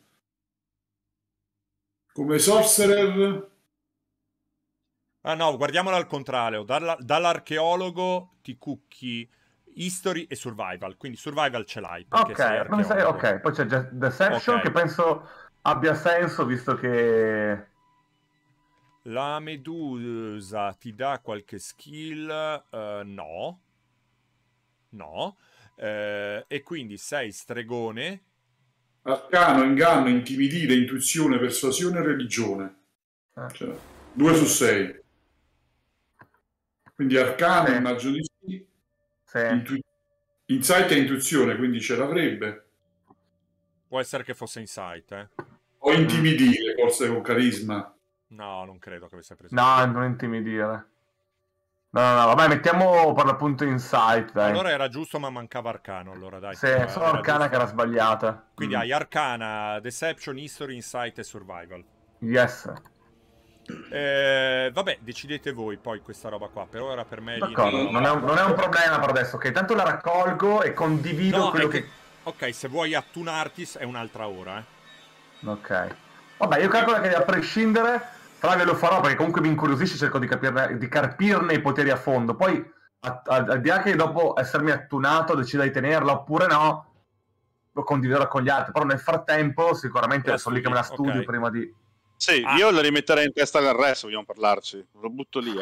Come Sorcerer. Ah no, guardiamola al contrario. Dall'archeologo ti cucchi History e Survival. Quindi Survival ce l'hai. Ok, poi c'è Deception che penso abbia senso visto che La medusa ti dà qualche skill? No. No. E quindi sei stregone. Arcano, inganno, intimidire, intuizione, persuasione e religione. Cioè, 2 su 6. Quindi arcano, Sì. immagino di sì. Sì. Insight e intuizione, quindi ce l'avrebbe. Può essere che fosse insight, O intimidire, forse con carisma. No, non credo che avesse preso. No, non intimidire. No, vabbè, mettiamo per l'appunto insight, dai. Allora era giusto, ma mancava arcano. Allora, dai. Sì, solo arcana che era sbagliata. Quindi hai arcana, deception, history, insight e survival. Yes. Vabbè, decidete voi poi questa roba qua. Per ora per me D'accordo, non è un problema per adesso. Ok, tanto la raccolgo e condivido quello che... Ok, se vuoi attunarti è un'altra ora, Ok. Vabbè, io calcolo che a prescindere... Però ve lo farò perché comunque mi incuriosisce, cerco di carpirne i poteri a fondo. Poi, al di là che dopo essermi attunato decida di tenerla oppure no, lo condividerò con gli altri. Però nel frattempo sicuramente sono lì che me la studio ok. prima di... Sì, io la rimetterei in testa al resto, vogliamo parlarci. Lo butto lì,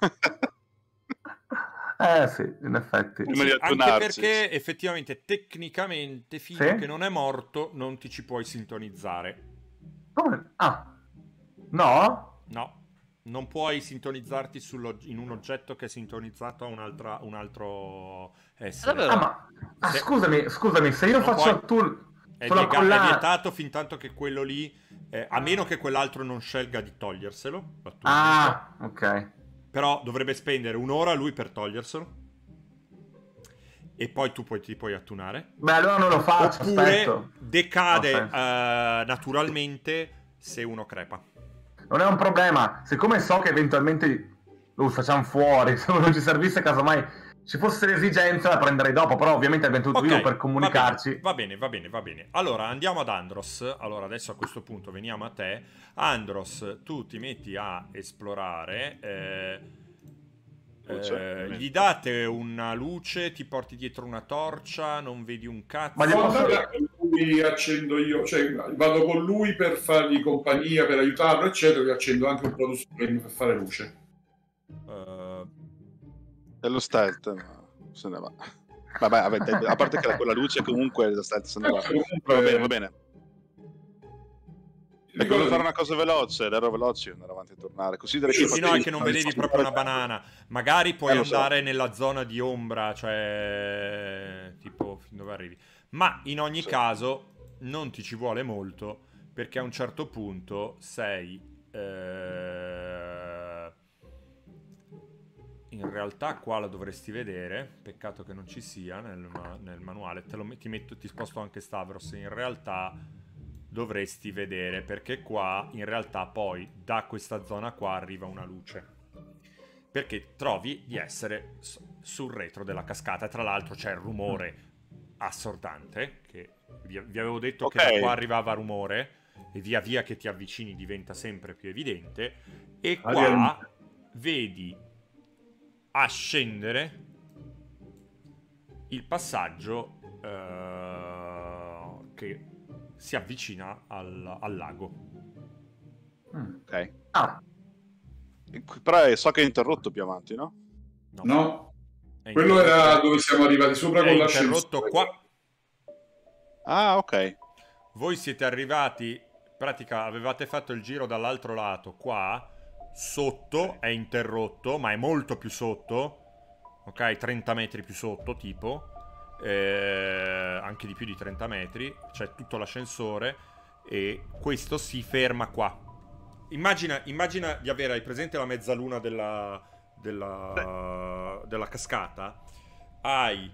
sì, in effetti. Prima di Anche attunarci. perché effettivamente, tecnicamente, fino che non è morto, non ti ci puoi sintonizzare. Come? Ah. No? No, non puoi sintonizzarti in un oggetto che è sintonizzato a un altro essere. Davvero? Scusami, se io faccio è vietato fin tanto che quello lì, a meno che quell'altro non scelga di toglierselo. Ok. Però dovrebbe spendere un'ora lui per toglierselo. E poi tu ti puoi attunare. Beh, allora non lo faccio, oppure aspetto. decade naturalmente se uno crepa. Non è un problema, siccome so che eventualmente lo facciamo fuori, se non ci servisse casomai ci fosse l'esigenza la prenderei dopo, però ovviamente è venuto vivo per comunicarci. Va bene. Allora andiamo ad Andros. Allora adesso a questo punto veniamo a te. Andros, tu ti metti a esplorare, gli date una luce, ti porti dietro una torcia, non vedi un cazzo. Ma lui accendo io, cioè vado con lui per fargli compagnia, per aiutarlo, eccetera, e accendo anche un product flame per fare luce. È lo stealth, se ne va. Vabbè, a parte che quella luce comunque lo stealth se ne va. Va bene. E devo fare una cosa veloce, l'ero veloce, andare avanti e tornare. Così sì, no, è che non vedevi proprio una banana. Magari puoi andare nella zona di ombra, cioè tipo fin dove arrivi. Ma in ogni caso non ti ci vuole molto, perché a un certo punto sei in realtà qua la dovresti vedere. Peccato che non ci sia nel manuale. Ti sposto anche Stavros. In realtà dovresti vedere, perché qua in realtà poi da questa zona qua arriva una luce, perché trovi di essere sul retro della cascata. Tra l'altro c'è il rumore assordante, che vi avevo detto che da qua arrivava rumore, e via via che ti avvicini diventa sempre più evidente. E qua vedi ascendere il passaggio che si avvicina al lago. Ok. Però so che è interrotto più avanti, no? No. Quello era dove siamo arrivati sopra con l'ascensore. Qua. Ah, ok. Voi siete arrivati, in pratica avevate fatto il giro dall'altro lato, qua sotto è interrotto, ma è molto più sotto, ok? 30 metri più sotto tipo, anche di più di 30 metri, c'è tutto l'ascensore e questo si ferma qua. Immagina di avere, hai presente la mezzaluna della cascata? Hai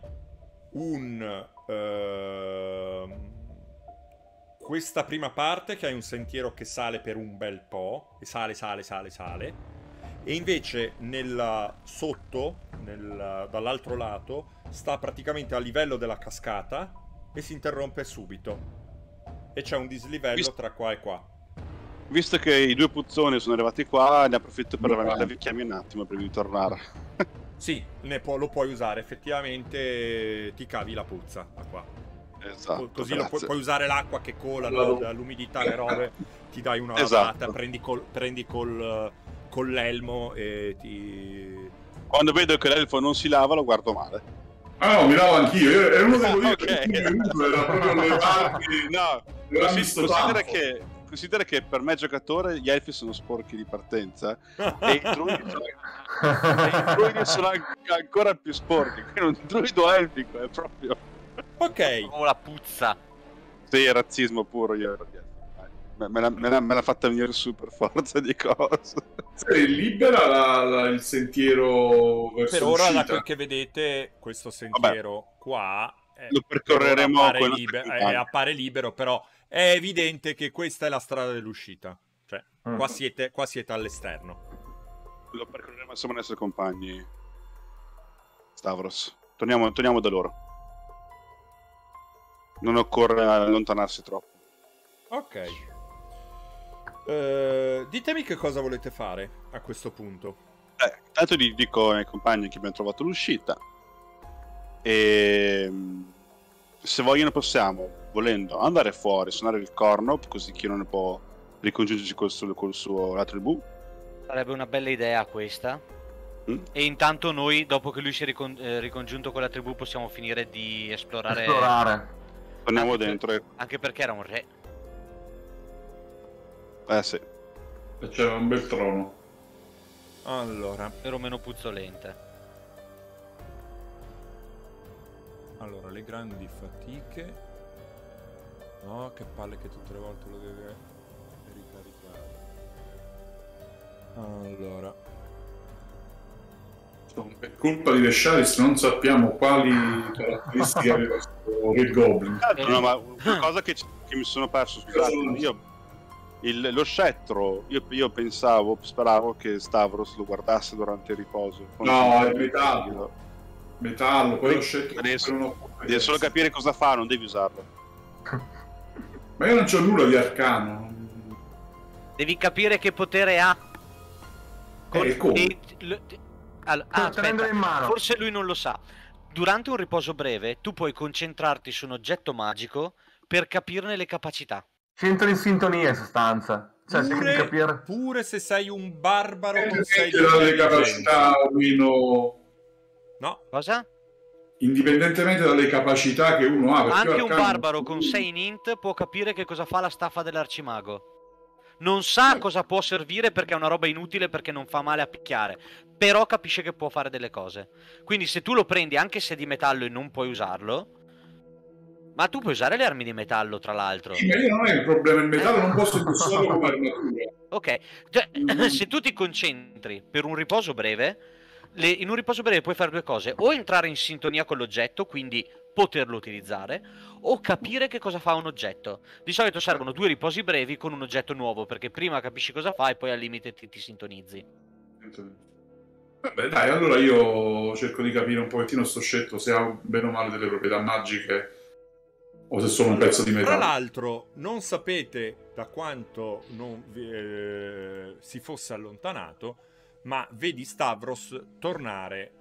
questa prima parte che hai un sentiero che sale per un bel po', e sale, e invece dall'altro lato sta praticamente a livello della cascata e si interrompe subito, e c'è un dislivello tra qua e qua. Visto che i due puzzoni sono arrivati qua, ne approfitto per avvicchiarmi un attimo prima di tornare. Sì, lo puoi usare, effettivamente ti cavi la puzza da qua. Esatto, così puoi usare l'acqua che cola, l'umidità, le robe, ti dai una lavata, prendi col con l'elmo e ti... Quando vedo che l'elfo non si lava, lo guardo male. Ah no, mi lavo anch'io. Era uno dei motivi Ok. per cui mi è venuto, era proprio levarmi. No, levarmi sto tanto. considera che per me giocatore gli elfi sono sporchi di partenza e i druidi sono ancora più sporchi. Quindi un druido elfico è proprio... Ok. Come la puzza. Sì, è razzismo puro. Me l'ha fatta venire su per forza di cose. Libera il sentiero verso Per ora, da l'uscita. quel che vedete, questo sentiero qua lo percorreremo appare, con i nostri compagni. appare libero, però è evidente che questa è la strada dell'uscita. Cioè, qua siete all'esterno. Lo percorreremo insieme ai nostri compagni, Stavros. Torniamo da loro. Non occorre allontanarsi troppo. Ok. Ditemi che cosa volete fare a questo punto. Intanto dico ai compagni che abbiamo trovato l'uscita. E se vogliono possiamo, volendo, andare fuori, suonare il corno, così chi non ne può ricongiungersi col suo la tribù. Sarebbe una bella idea questa. E intanto noi, dopo che lui si è ricongiunto con la tribù, possiamo finire di esplorare. Torniamo anche dentro. Anche perché era un re. Sì. E c'era un bel trono. Allora, Ero meno puzzolente. Allora, le grandi fatiche. No, che palle che tutte le volte lo deve ricaricare. Allora. Per colpa di Vescialis non sappiamo quali caratteristiche aveva questo Red Goblin. No, ma una cosa che mi sono perso, scusate, lo scettro, io speravo che Stavros lo guardasse durante il riposo. No, è metallo, poi lo scettro devi solo capire cosa fa, non devi usarlo. Ma io non c'ho nulla di arcano. Devi capire che potere ha. Come? Aspetta, in mano. forse lui non lo sa. Durante un riposo breve tu puoi concentrarti su un oggetto magico per capirne le capacità. Ci entro in sintonia in sostanza. Cioè, devi capire. Pure se sei un barbaro con 6 dalle capacità o meno. No. Cosa? Indipendentemente dalle capacità che uno ha. Anche un barbaro con 6 in int può capire che cosa fa la staffa dell'arcimago. Non sa cosa può servire perché è una roba inutile, perché non fa male a picchiare, però capisce che può fare delle cose. Quindi se tu lo prendi anche se è di metallo e non puoi usarlo, ma tu puoi usare le armi di metallo, tra l'altro. Sì, ma io non è il problema, il metallo non posso indossarlo come armatura. Ok, cioè, se tu ti concentri per un riposo breve, in un riposo breve puoi fare due cose: o entrare in sintonia con l'oggetto, quindi poterlo utilizzare, o capire che cosa fa un oggetto. Di solito servono 2 riposi brevi con un oggetto nuovo, perché prima capisci cosa fa e poi al limite ti sintonizzi. Vabbè, dai, allora io cerco di capire un pochettino sto scettro se ha bene o male delle proprietà magiche o se è solo un pezzo di metallo. Tra l'altro, non sapete da quanto si fosse allontanato, ma vedi Stavros tornare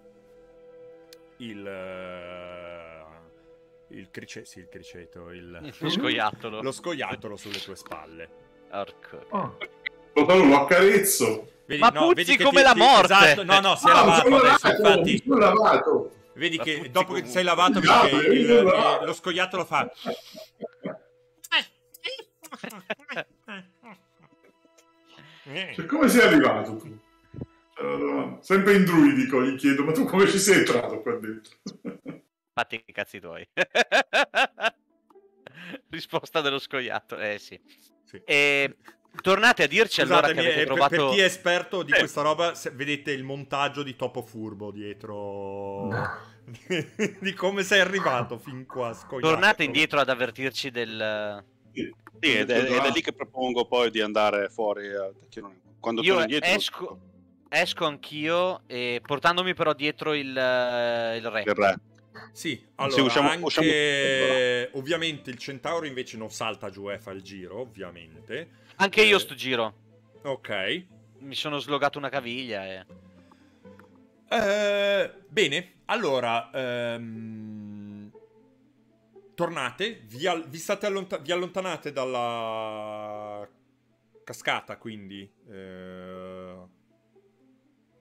Lo scoiattolo. Lo scoiattolo sulle tue spalle. Orco. Lo accarezzo. Vedi, Ma puzzi vedi che come la morte! Esatto, no, si è lavato adesso, infatti. Mi sono lavato. Vedi Ma che puzzi dopo che comunque. ti sei lavato, Scusate, vedi che io lavato. lo scoiattolo fa. Cioè, come sei arrivato tu? Sempre in druidico gli chiedo, ma tu come ci sei entrato qua dentro? Fatti i cazzi tuoi. Risposta dello scoiattolo. Sì. E tornate a dirci allora che avete trovato... per chi è esperto di questa roba, vedete il montaggio di Topo Furbo dietro. Di come sei arrivato fin qua, scoiattolo. Tornate indietro ad avvertirci del... Sì, ed è lì che propongo poi di andare fuori. Quando Io torno indietro, esco anch'io, portandomi però dietro il re. il re. Sì, allora usciamo- ovviamente il centauro invece non salta giù e fa il giro, ovviamente. Anche io sto giro. Ok. Mi sono slogato una caviglia e... Bene, allora tornate, vi allontanate dalla cascata, quindi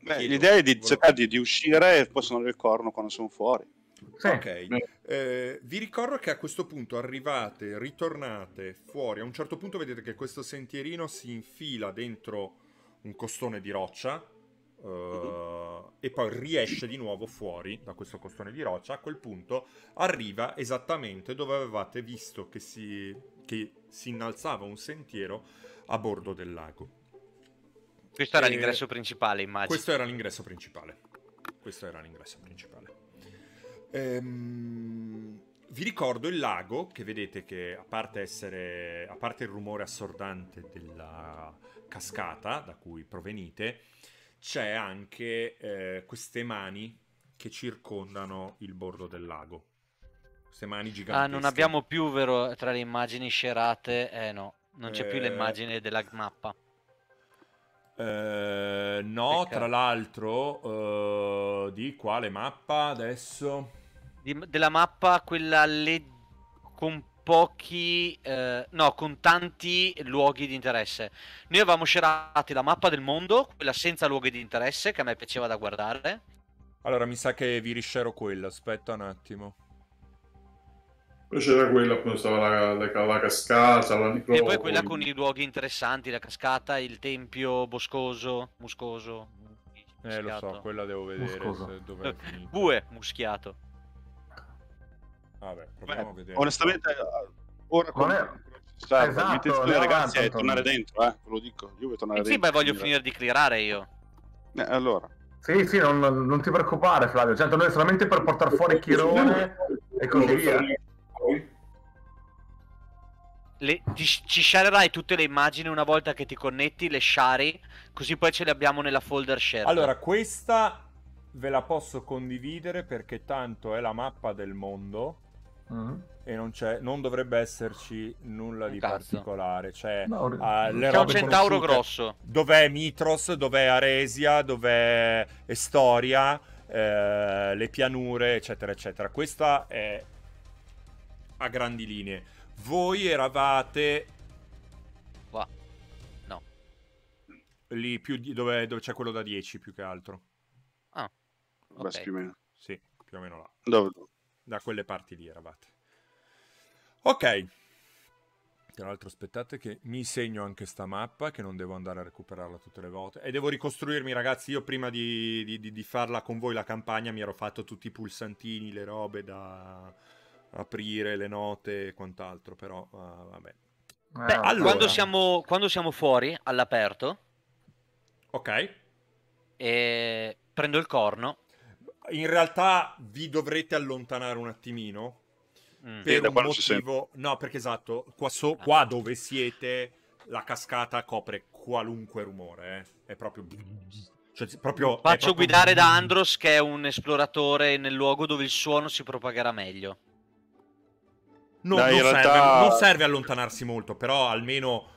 Beh, chiedo, l'idea è di cercare di uscire e poi suonare il corno quando sono fuori. Sì. Ok, vi ricordo che a questo punto arrivate, ritornate fuori. A un certo punto vedete che questo sentierino si infila dentro un costone di roccia e poi riesce di nuovo fuori da questo costone di roccia. A quel punto arriva esattamente dove avevate visto che si innalzava un sentiero a bordo del lago. Questo era l'ingresso principale, immagino. Questo era l'ingresso principale. Vi ricordo il lago, che vedete che a parte il rumore assordante della cascata da cui provenite, c'è anche queste mani che circondano il bordo del lago. Queste mani gigantesche. Non abbiamo più, vero, tra le immagini scerate? No, non c'è più l'immagine della mappa. No, Peccato. tra l'altro, di quale mappa adesso? Della mappa, quella con pochi, no, con tanti luoghi di interesse. Noi avevamo scerati la mappa del mondo, quella senza luoghi di interesse, che a me piaceva da guardare. Allora, mi sa che vi riscero quella, aspetta un attimo. Poi c'era quella, appunto, stava la cascata, la necropoli. E poi quella con i luoghi interessanti, la cascata, il tempio boscoso, muscoso. Lo so, quella devo vedere dov'è finita. Bue, muschiato. Vabbè, proviamo a vedere. Onestamente, ora Esatto, l'intenzione, ragazzi, è Anton. tornare dentro, ve lo dico. Io voglio tornare Sì, dentro. beh, voglio finire di clearare io. Allora. Sì, non ti preoccupare, Flavio. Certo, noi solamente per portare fuori Chirone e così via. Ci sharerai tutte le immagini una volta che ti connetti, le shari, così poi ce le abbiamo nella folder share. Allora, questa ve la posso condividere perché tanto è la mappa del mondo e non dovrebbe esserci nulla di particolare. C'è No, le c'è un robe centauro conosciute. grosso. Dov'è Mitros, dov'è Aresia, dov'è Estoria, le pianure, eccetera, eccetera. Questa è a grandi linee. Voi eravate Qua. No. lì più dove c'è quello da 10 più che altro. Ah. Beh, più o meno. Sì, più o meno là. Dove? Da quelle parti lì eravate. Ok. Tra l'altro aspettate che mi segno anche sta mappa, che non devo andare a recuperarla tutte le volte. E devo ricostruirmi, ragazzi. Io prima di farla con voi la campagna mi ero fatto tutti i pulsantini, le robe da aprire, le note e quant'altro. Però vabbè. Beh, allora. quando siamo fuori, all'aperto, Ok. e prendo il corno. In realtà vi dovrete allontanare un attimino. Per un motivo, no, perché esatto, qua dove siete la cascata copre qualunque rumore, È proprio, Faccio guidare da Andros, che è un esploratore nel luogo dove il suono si propagherà meglio. Non serve allontanarsi molto, però almeno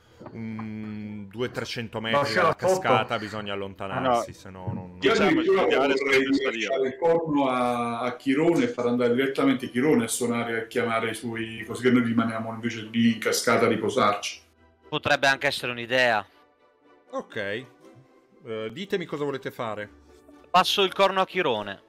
200-300 metri dalla cascata bisogna allontanarsi, se no non... Io addirittura vorrei lasciare il corno a Chirone e far andare direttamente Chirone a suonare e a chiamare i suoi, così che noi rimaniamo invece lì in cascata a riposarci. Potrebbe anche essere un'idea. Ok. Ditemi cosa volete fare. Passo il corno a Chirone.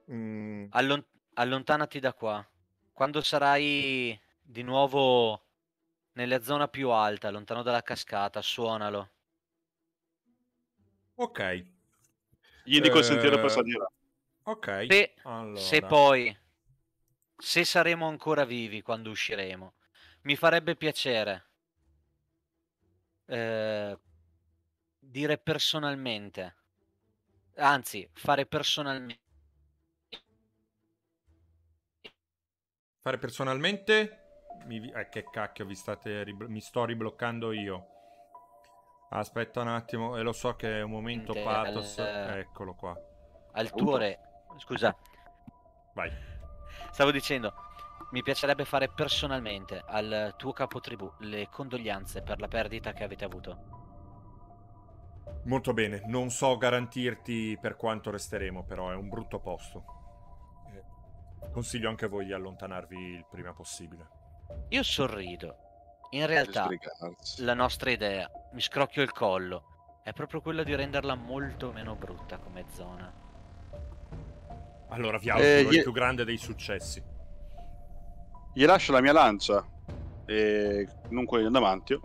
Allontanati da qua. Quando sarai di nuovo nella zona più alta, lontano dalla cascata, suonalo. Ok. Gli indico il sentiero per salire. Ok. Se poi, se saremo ancora vivi quando usciremo, mi farebbe piacere dire personalmente, anzi, fare personalmente. Fare personalmente? Che cacchio mi sto ribloccando io. Aspetta un attimo, e lo so che è un momento pathos. Eccolo qua. Al tuo re. Scusa. Vai. Stavo dicendo, mi piacerebbe fare personalmente al tuo capotribù le condoglianze per la perdita che avete avuto. Molto bene, non so garantirti per quanto resteremo, però è un brutto posto. Consiglio anche a voi di allontanarvi il prima possibile. Io sorrido. In realtà, la nostra idea, mi scrocchio il collo. è proprio quello di renderla molto meno brutta come zona. Allora vi auguro il più grande dei successi. Gli lascio la mia lancia e non quella di adamantio.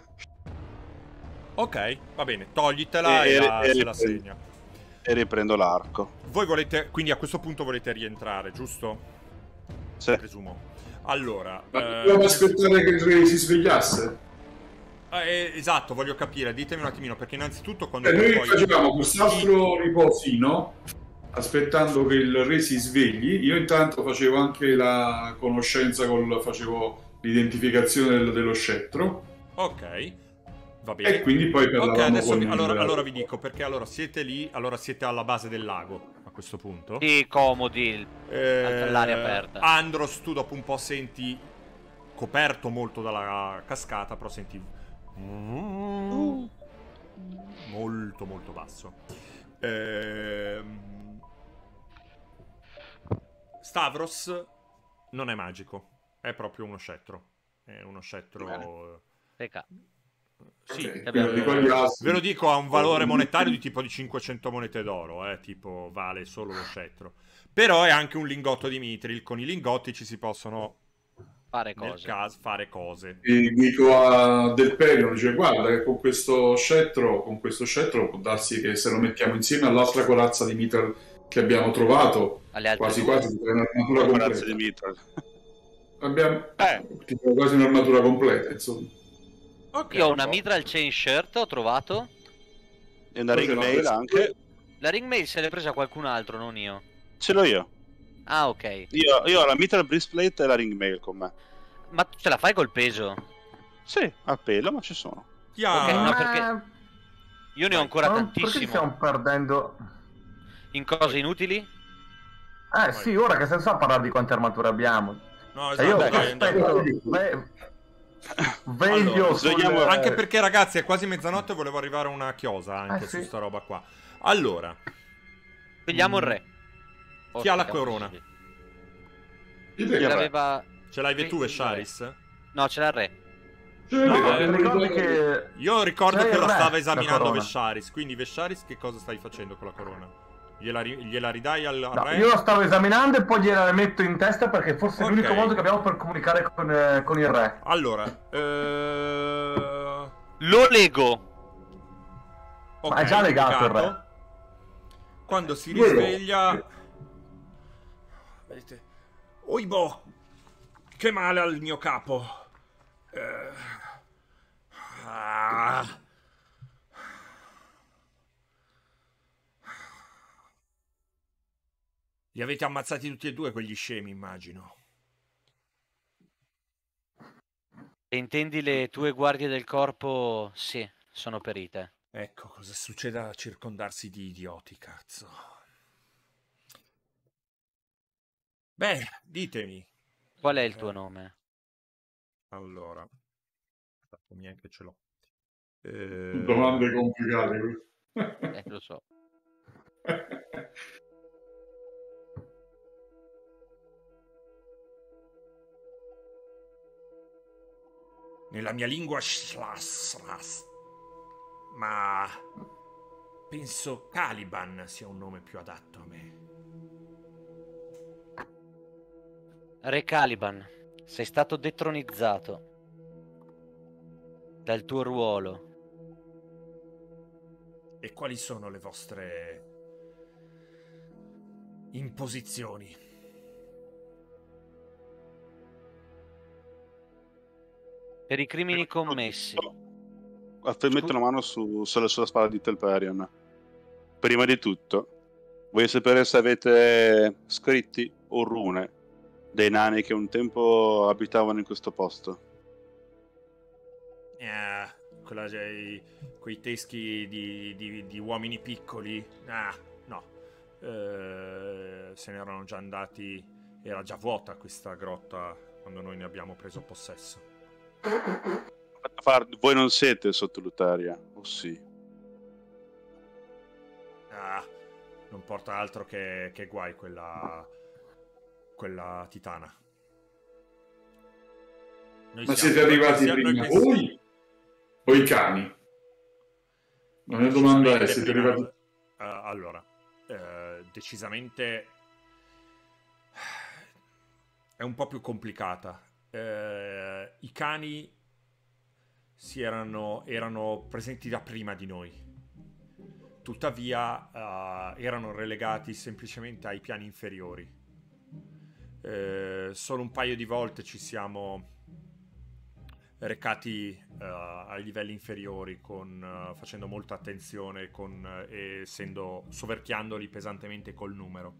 Ok, va bene, toglitela e se la segna. E riprendo l'arco. Voi volete, quindi a questo punto volete rientrare, giusto? Sì. Presumo. Allora... Ma dobbiamo aspettare che il re si svegliasse? esatto, voglio capire, ditemi un attimino, perché innanzitutto quando... Noi facevamo quest'altro riposino, aspettando che il re si svegli. Io intanto facevo anche la conoscenza, facevo l'identificazione dello scettro. Ok, va bene. E quindi poi parlavamo adesso con allora vi dico, perché allora siete lì, allora siete alla base del lago a questo punto. Sì, comodi, all'aria aperta. Andros, tu dopo un po' senti, coperto molto dalla cascata, però senti molto molto basso. Stavros non è magico, è proprio uno scettro. È uno scettro. Pecca. Sì, ve lo dico, ha un valore monetario di tipo di 500 monete d'oro, tipo vale solo lo scettro. Però è anche un lingotto di Mithril, con i lingotti ci si possono fare cose. Fare cose. E dico a Del Perion, dice, guarda che con questo scettro può darsi che se lo mettiamo insieme all'altra corazza di Mithril che abbiamo trovato, quasi quasi un'armatura completa. Di Mithril. Abbiamo tipo, quasi un'armatura completa, insomma. Okay, io ho una Mithril Chain Shirt, ho trovato. E una ring mail anche. La ring mail se l'è presa qualcun altro, non io. Ce l'ho io. Ah, ok. Io ho la Mithril Breastplate e la ring mail con me. Ma ce la fai col peso? Sì, a pelo, ma ci sono. Ok, no, perché io ne ho ancora tantissimo. Perché stiamo perdendo in cose inutili? Sì, ora che senso ha parlare di quante armature abbiamo? No, esatto, veglio anche perché ragazzi è quasi mezzanotte e volevo arrivare a una chiosa anche su sta roba qua. Allora pigliamo il re. Chi ha la corona? Ce l'hai tu, Vesharis? No, ce l'ha il re. Io ricordo che la stava esaminando Vesharis. Quindi Vesharis che cosa stai facendo con la corona? Gliela ridai al re? Io la stavo esaminando e poi gliela metto in testa perché forse è l'unico modo che abbiamo per comunicare con il re. Allora lo lego. Ma è già legato il re. Quando si risveglia vedete, oibo, che male al mio capo. Li avete ammazzati tutti e due quegli scemi, immagino. Se intendi le tue guardie del corpo, sì, sono perite. Ecco, cosa succede a circondarsi di idioti, cazzo. Beh, ditemi. Qual è il tuo nome? Allora, neanche ce l'ho. Domande complicate. Lo so. Nella mia lingua ma penso Caliban sia un nome più adatto a me. Re Caliban, sei stato detronizzato dal tuo ruolo. E quali sono le vostre imposizioni? Per i crimini commessi. Metto la mano sulla spada di Telperion. Prima di tutto, voglio sapere se avete scritti o rune dei nani che un tempo abitavano in questo posto. Quei teschi di uomini piccoli. No. Se ne erano già andati. Era già vuota questa grotta quando noi ne abbiamo preso possesso. Voi non siete sotto Lutaria, o sì? Non porta altro che guai quella titana. Ma siete arrivati prima voi o i cani? La mia domanda è: Decisamente siete prima- arrivati... allora, decisamente è un po' più complicata. I cani erano presenti da prima di noi. Tuttavia, erano relegati semplicemente ai piani inferiori. Solo un paio di volte ci siamo recati ai livelli inferiori facendo molta attenzione e soverchiandoli pesantemente col numero.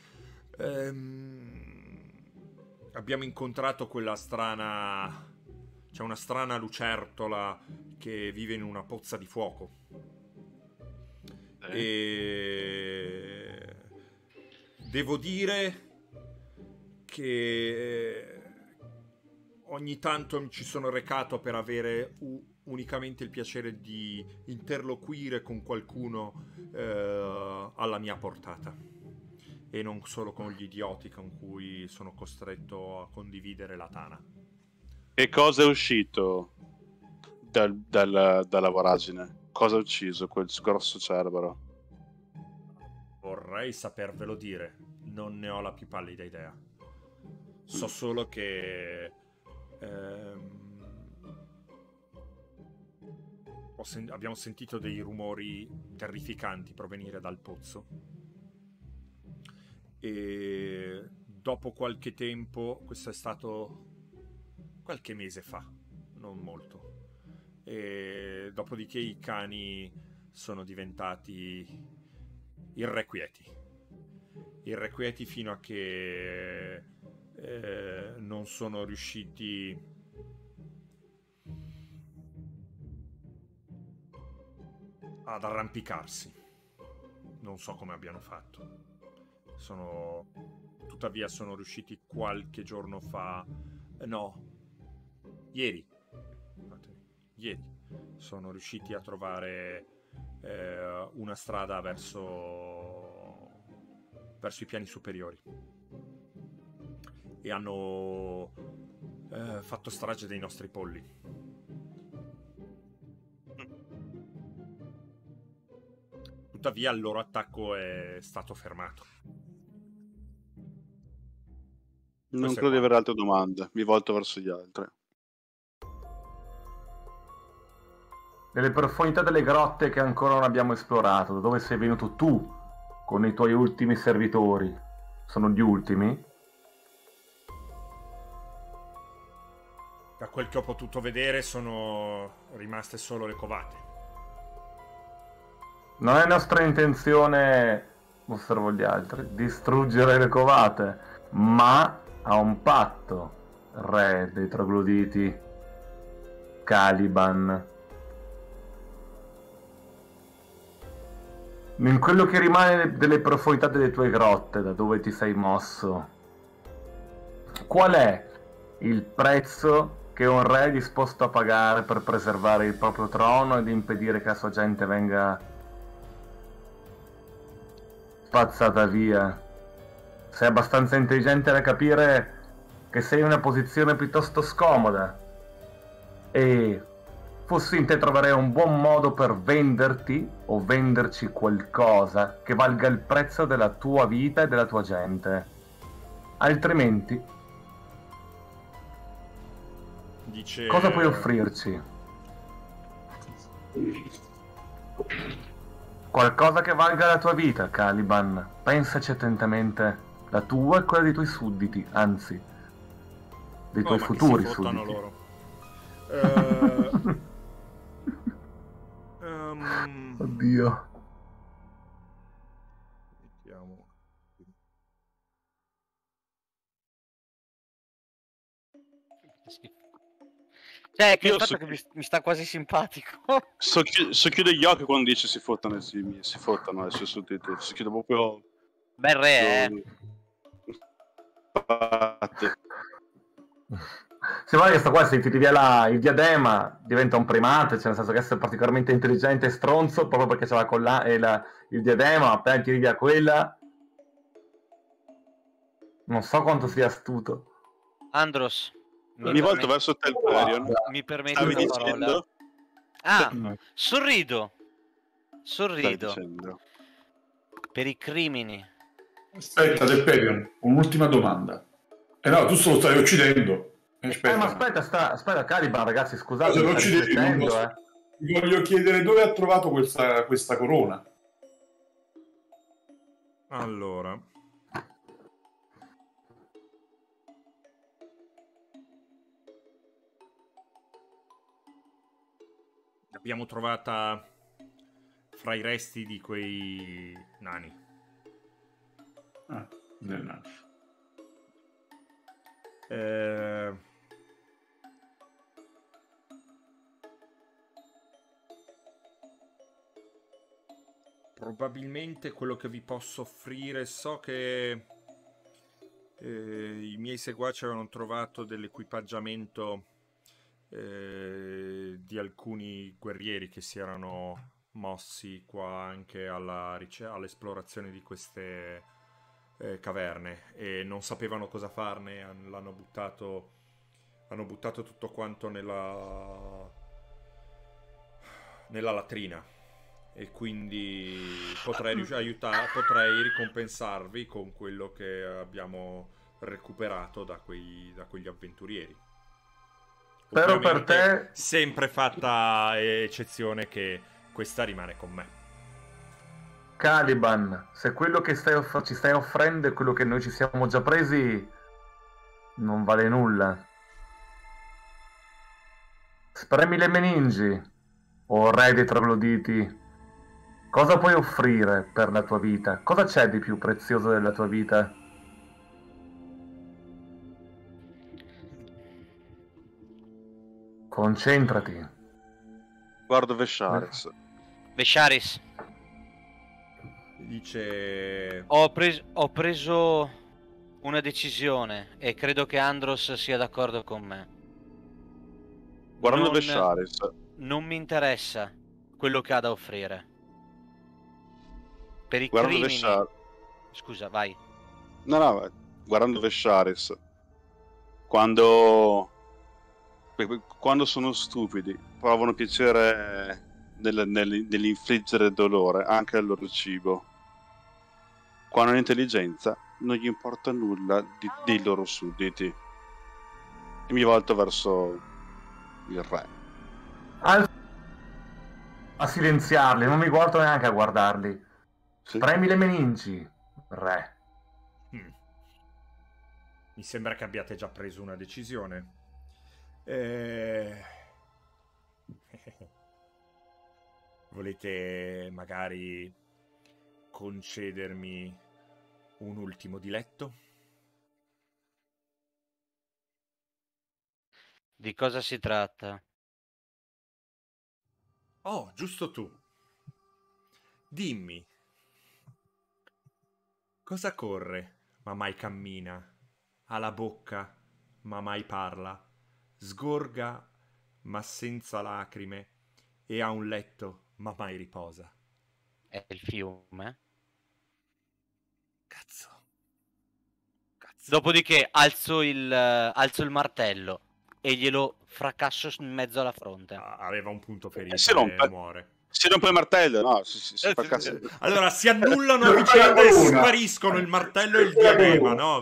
Abbiamo incontrato quella strana... C'è una strana lucertola che vive in una pozza di fuoco. E devo dire che ogni tanto mi ci sono recato per avere unicamente il piacere di interloquire con qualcuno alla mia portata, e non solo con gli idioti con cui sono costretto a condividere la tana. E cosa è uscito dalla voragine? Cosa ha ucciso quel grosso cerbero? Vorrei sapervelo dire, non ne ho la più pallida idea. So solo che abbiamo sentito dei rumori terrificanti provenire dal pozzo, e dopo qualche tempo, questo è stato qualche mese fa, non molto, e dopodiché i cani sono diventati irrequieti fino a che non sono riusciti ad arrampicarsi. Non so come abbiano fatto. Tuttavia sono riusciti qualche giorno fa, ieri sono riusciti a trovare una strada verso i piani superiori, e hanno fatto strage dei nostri polli. Tuttavia il loro attacco è stato fermato. Non credo di avere altre domande, mi volto verso gli altri. Nelle profondità delle grotte che ancora non abbiamo esplorato, da dove sei venuto tu con i tuoi ultimi servitori, sono gli ultimi? Da quel che ho potuto vedere sono rimaste solo le covate. Non è nostra intenzione, osservo gli altri, distruggere le covate, ma ha un patto, re dei trogloditi, Caliban. In quello che rimane delle profondità delle tue grotte, da dove ti sei mosso, qual è il prezzo che un re è disposto a pagare per preservare il proprio trono ed impedire che la sua gente venga spazzata via? Sei abbastanza intelligente da capire che sei in una posizione piuttosto scomoda, e fossi in te troverei un buon modo per venderti o venderci qualcosa che valga il prezzo della tua vita e della tua gente. Altrimenti, dice... cosa puoi offrirci? Qualcosa che valga la tua vita, Caliban. Pensaci attentamente, la tua e quella dei tuoi sudditi, anzi, dei tuoi futuri sudditi. Loro. Oddio. Vediamo. Cioè, che il fatto che mi sta quasi simpatico. So chiude gli occhi quando dice si fottano i suoi sudditi. Si chiude proprio... Bel re, Se vuoi, sto qua, se ti rivela il diadema, diventa un primate, cioè nel senso che essere particolarmente intelligente e stronzo, proprio perché c'è il diadema, appena ti rivela quella, non so quanto sia astuto. Andros, mi volto verso Telperion. Mi permetti una parola? Dicendo? Ah, sorrido. Sorrido. dicendo? Per i crimini. Aspetta, Telperion, un'ultima domanda. No, tu lo stai uccidendo. Ma aspetta, Caliban, ragazzi, scusate, Se lo sta uccidi, riflettendo, vi voglio chiedere dove ha trovato questa corona. Allora, l'abbiamo trovata fra i resti di quei nani. Ah, no. Probabilmente quello che vi posso offrire, so che i miei seguaci avevano trovato dell'equipaggiamento di alcuni guerrieri che si erano mossi qua anche all'esplorazione di queste caverne e non sapevano cosa farne, hanno buttato tutto quanto nella latrina. E quindi potrei ricompensarvi con quello che abbiamo recuperato da quegli avventurieri. Però per Ovviamente, te, sempre fatta eccezione che questa rimane con me. Caliban, se quello che ci stai offrendo è quello che noi ci siamo già presi, non vale nulla. Spremi le meningi, o re dei trogloditi. Cosa puoi offrire per la tua vita? Cosa c'è di più prezioso della tua vita? Concentrati. Guardo Vesharis. Vesharis, Dice... ho preso una decisione e credo che Andros sia d'accordo con me. Guardando Vesharis. Non mi interessa quello che ha da offrire. Per i Guardando crimini... Vesharis. Scusa, vai. No, guardando Vesharis. Quando sono stupidi, provano piacere nell'infliggere dolore anche al loro cibo. Quando hanno intelligenza, non gli importa nulla dei loro sudditi. E mi volto verso il re. A silenziarli, non mi guardo neanche a guardarli. Sì? Premi le meningi, re. Mi sembra che abbiate già preso una decisione. Volete magari concedermi un ultimo diletto? Di cosa si tratta? Oh, giusto tu. Dimmi. Cosa corre, ma mai cammina? Ha la bocca, ma mai parla? Sgorga, ma senza lacrime? E ha un letto, ma mai riposa? È il fiume? Cazzo. Dopodiché alzo il martello e glielo fracasso in mezzo alla fronte. Aveva un punto ferito Si rompe. e muore. Si rompe il martello, no? Si fa cazzo. Allora si annullano a vicenda e spariscono il martello e il diadema, no?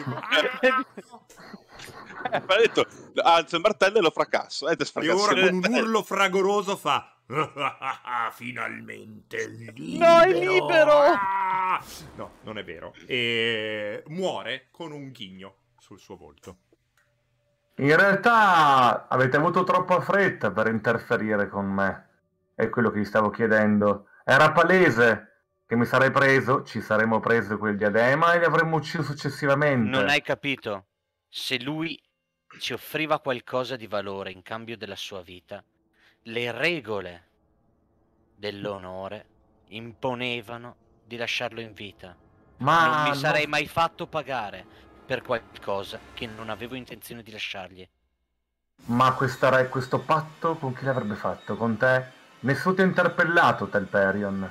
Ha detto, alzo il martello e lo fracasso. E ora con un urlo fragoroso fa... Finalmente libero! No, è libero! Ah! No, non è vero. E muore con un ghigno sul suo volto. In realtà avete avuto troppa fretta per interferire con me. È quello che vi stavo chiedendo. Era palese che mi sarei preso, ci saremmo preso quel diadema e li avremmo ucciso successivamente. Non hai capito? Se lui ci offriva qualcosa di valore in cambio della sua vita, le regole dell'onore imponevano di lasciarlo in vita. Ma non mi no- sarei mai fatto pagare per qualcosa che non avevo intenzione di lasciargli. Ma questo patto con chi l'avrebbe fatto? Con te? Nessuno ti ha interpellato, Telperion.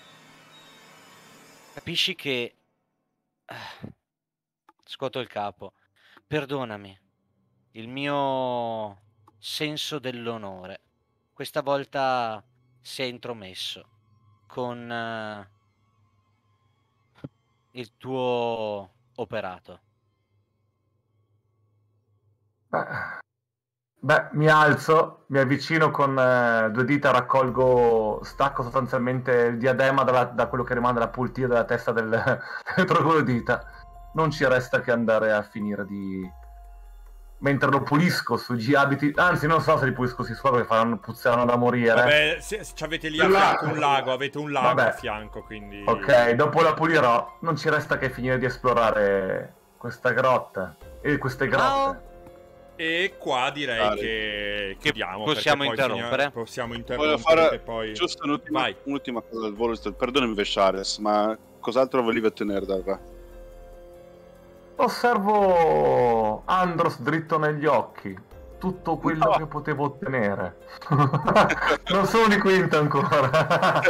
Capisci che... Scuoto il capo. Perdonami. Il mio senso dell'onore questa volta si è intromesso. con il tuo operato. Beh, mi alzo, mi avvicino con 2 dita, stacco sostanzialmente il diadema da quello che rimane della pultina della testa del troglodita. Non ci resta che andare a finire mentre lo pulisco sugli abiti, anzi non so se li pulisco si suolo che puzzeranno da morire. Vabbè, avete lì a fianco un lago, avete un lago Vabbè. a fianco, quindi... Ok, dopo la pulirò, non ci resta che finire di esplorare questa grotta e queste grotte. E qua direi che chiudiamo. Possiamo perché poi interrompere. possiamo Voglio interrompere fare e poi... giusto Vai. un'ultima cosa al volo. Perdonami Veshares, ma cos'altro volevi ottenere da qua? Osservo Andros dritto negli occhi, tutto quello che potevo ottenere. Non sono di quinta ancora.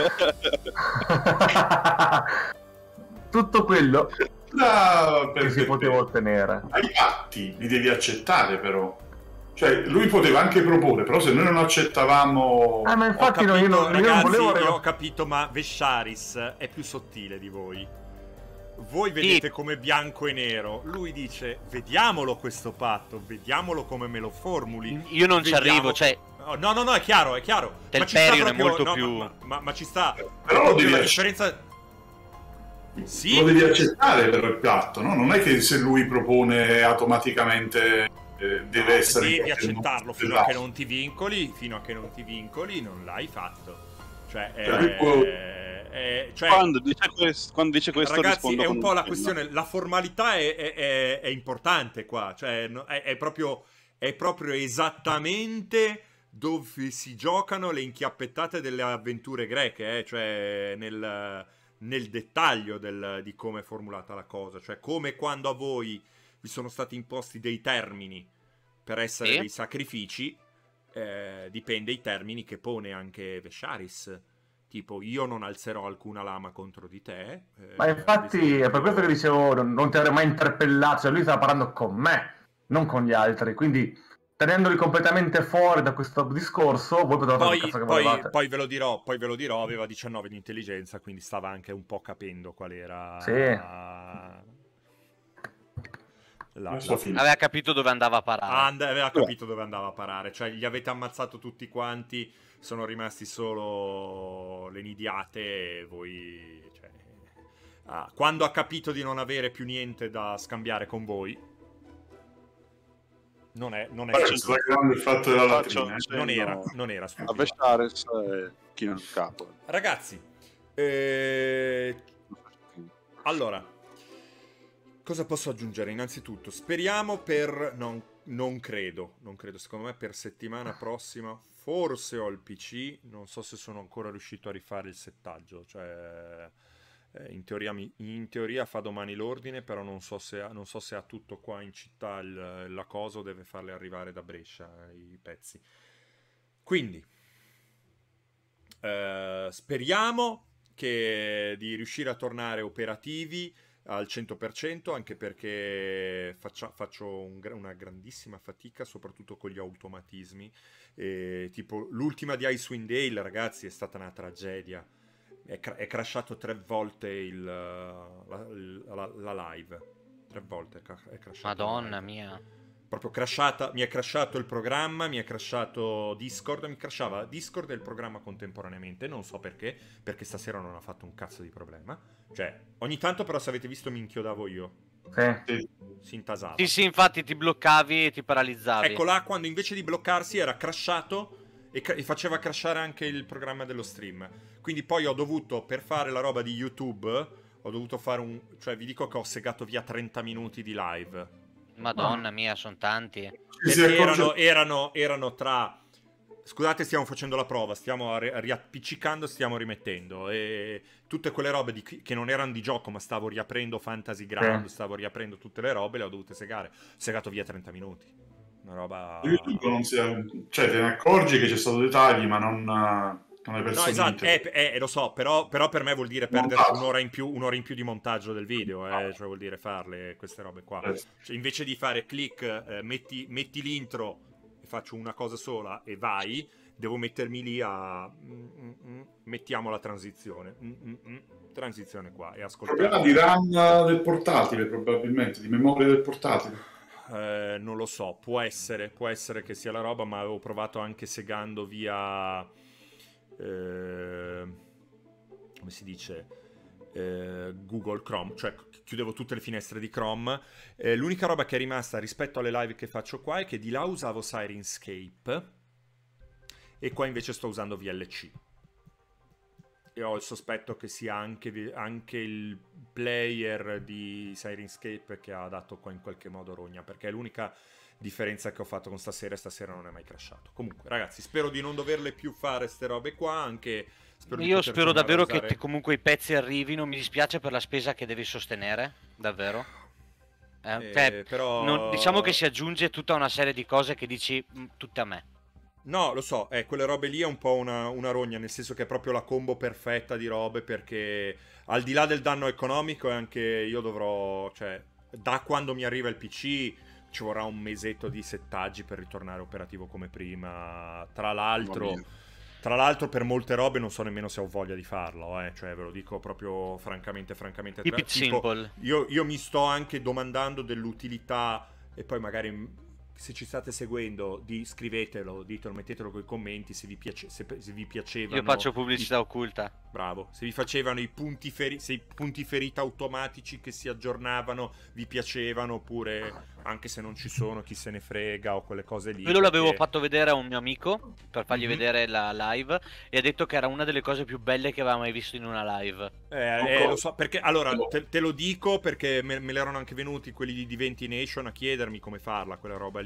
Tutto quello che si poteva ottenere. I patti li devi accettare, però. Cioè, lui poteva anche proporre, però se noi non accettavamo... Ma infatti Ho capito, io non ragazzi, volevo... io ho capito, ma Vesharis è più sottile di voi. Voi vedete come bianco e nero. Lui dice, vediamolo questo patto, vediamolo come me lo formuli. Io non ci arrivo, cioè... No, è chiaro. Del Ma ci sta Perion è proprio- molto no, più... Ma ci sta. Però Proprio devi la accettare. differenza... Sì. Lo devi accettare per il piatto, no? Non è che se lui propone automaticamente deve essere... Devi accettarlo fino a che non ti vincoli, non l'hai fatto. Cioè, Quando dice questo ragazzi, rispondo è con un po' la sì, no? questione. La formalità è importante qua. Cioè, è proprio esattamente dove si giocano le inchiappettate delle avventure greche, cioè nel dettaglio di come è formulata la cosa. Cioè, come quando a voi vi sono stati imposti dei termini per essere dei sacrifici, dipende i termini che pone anche Vesharis. Tipo, io non alzerò alcuna lama contro di te. Ma infatti è per questo che dicevo, non ti avrei mai interpellato, cioè lui stava parlando con me, non con gli altri, quindi tenendoli completamente fuori da questo discorso, voi potete fare il cazzo che volevate. Poi ve lo dirò, aveva 19 di intelligenza, quindi stava anche un po' capendo qual era... Sì. Aveva capito dove andava a parare. Aveva capito dove andava a parare. Cioè, gli avete ammazzato tutti quanti, sono rimasti solo le nidiate e voi... Cioè, quando ha capito di non avere più niente da scambiare con voi, non è il fatto della latrina. non era stupido. A Veshares chino il capo. Ragazzi, allora, cosa posso aggiungere? Innanzitutto, speriamo per... Non credo, secondo me per settimana prossima forse ho il PC, non so se sono ancora riuscito a rifare il settaggio, cioè in teoria fa domani l'ordine, però non so se ha tutto qua in città la cosa o deve farle arrivare da Brescia i pezzi. Quindi speriamo di riuscire a tornare operativi al 100%, anche perché faccio una grandissima fatica, soprattutto con gli automatismi. Tipo l'ultima di Icewind Dale, ragazzi, è stata una tragedia. È crashato 3 volte la live. 3 volte è crashato. Madonna mia. Proprio mi è crashato il programma, mi è crashato Discord, mi crashava Discord e il programma contemporaneamente, non so perché stasera non ha fatto un cazzo di problema. Cioè, ogni tanto però, se avete visto, mi inchiodavo io. Si intasava. Sì, infatti ti bloccavi e ti paralizzavi. Ecco là, quando invece di bloccarsi era crashato e faceva crashare anche il programma dello stream. Quindi poi ho dovuto, per fare la roba di YouTube, ho dovuto fare cioè vi dico che ho segato via 30 minuti di live. Madonna mia, sono tanti. Perché erano tra... Scusate, stiamo facendo la prova, stiamo riappiccicando, stiamo rimettendo. E tutte quelle robe che non erano di gioco, ma stavo riaprendo Fantasy Ground, stavo riaprendo tutte le robe, le ho dovute segare. Ho segato via 30 minuti. Una roba... YouTube non cioè, te ne accorgi che c'è stato dei tagli, ma non hai perso esatto, niente. lo so, però per me vuol dire perderci un'ora in più di montaggio del video, cioè vuol dire farle queste robe qua. Cioè, invece di fare click, metti l'intro, faccio una cosa sola e vai, devo mettermi lì a... mettiamo la transizione. Transizione qua e ascoltare. Problema di RAM del portatile, probabilmente, di memoria del portatile. Non lo so, può essere che sia la roba, ma avevo provato anche segando via... come si dice? Google Chrome, cioè chiudevo tutte le finestre di Chrome. L'unica roba che è rimasta rispetto alle live che faccio qua è che di là usavo Sirenscape e qua invece sto usando VLC. E ho il sospetto che sia anche il player di Sirenscape che ha dato qua in qualche modo rogna, perché è l'unica differenza che ho fatto con stasera non è mai crashato. Comunque ragazzi, spero di non doverle più fare ste robe qua, anche io spero davvero che comunque i pezzi arrivino. Mi dispiace per la spesa che devi sostenere, davvero. Però... diciamo che si aggiunge tutta una serie di cose che dici tutte a me. No, lo so, quelle robe lì è un po' una rogna, nel senso che è proprio la combo perfetta di robe, perché al di là del danno economico anche io dovrò, cioè, da quando mi arriva il PC ci vorrà un mesetto di settaggi per ritornare operativo come prima. Tra l'altro per molte robe non so nemmeno se ho voglia di farlo, cioè ve lo dico proprio francamente. Keep it simple. Io mi sto anche domandando dell'utilità, e poi magari... se ci state seguendo, scrivetelo, ditelo, mettetelo con i commenti se vi piacevano. Io faccio pubblicità occulta. Bravo. Se vi facevano se i punti ferita automatici che si aggiornavano vi piacevano, oppure anche se non ci sono, chi se ne frega, o quelle cose lì. Quello l'avevo fatto vedere a un mio amico per fargli vedere la live, e ha detto che era una delle cose più belle che aveva mai visto in una live. Lo so, perché allora te lo dico perché me l'erano anche venuti quelli di Divinity Nation a chiedermi come farla, quella roba lì.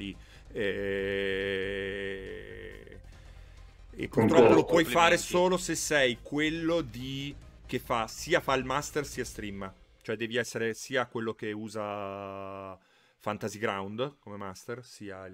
E purtroppo lo puoi fare solo se sei quello che fa sia file master sia stream, cioè devi essere sia quello che usa Fantasy Ground come master, sia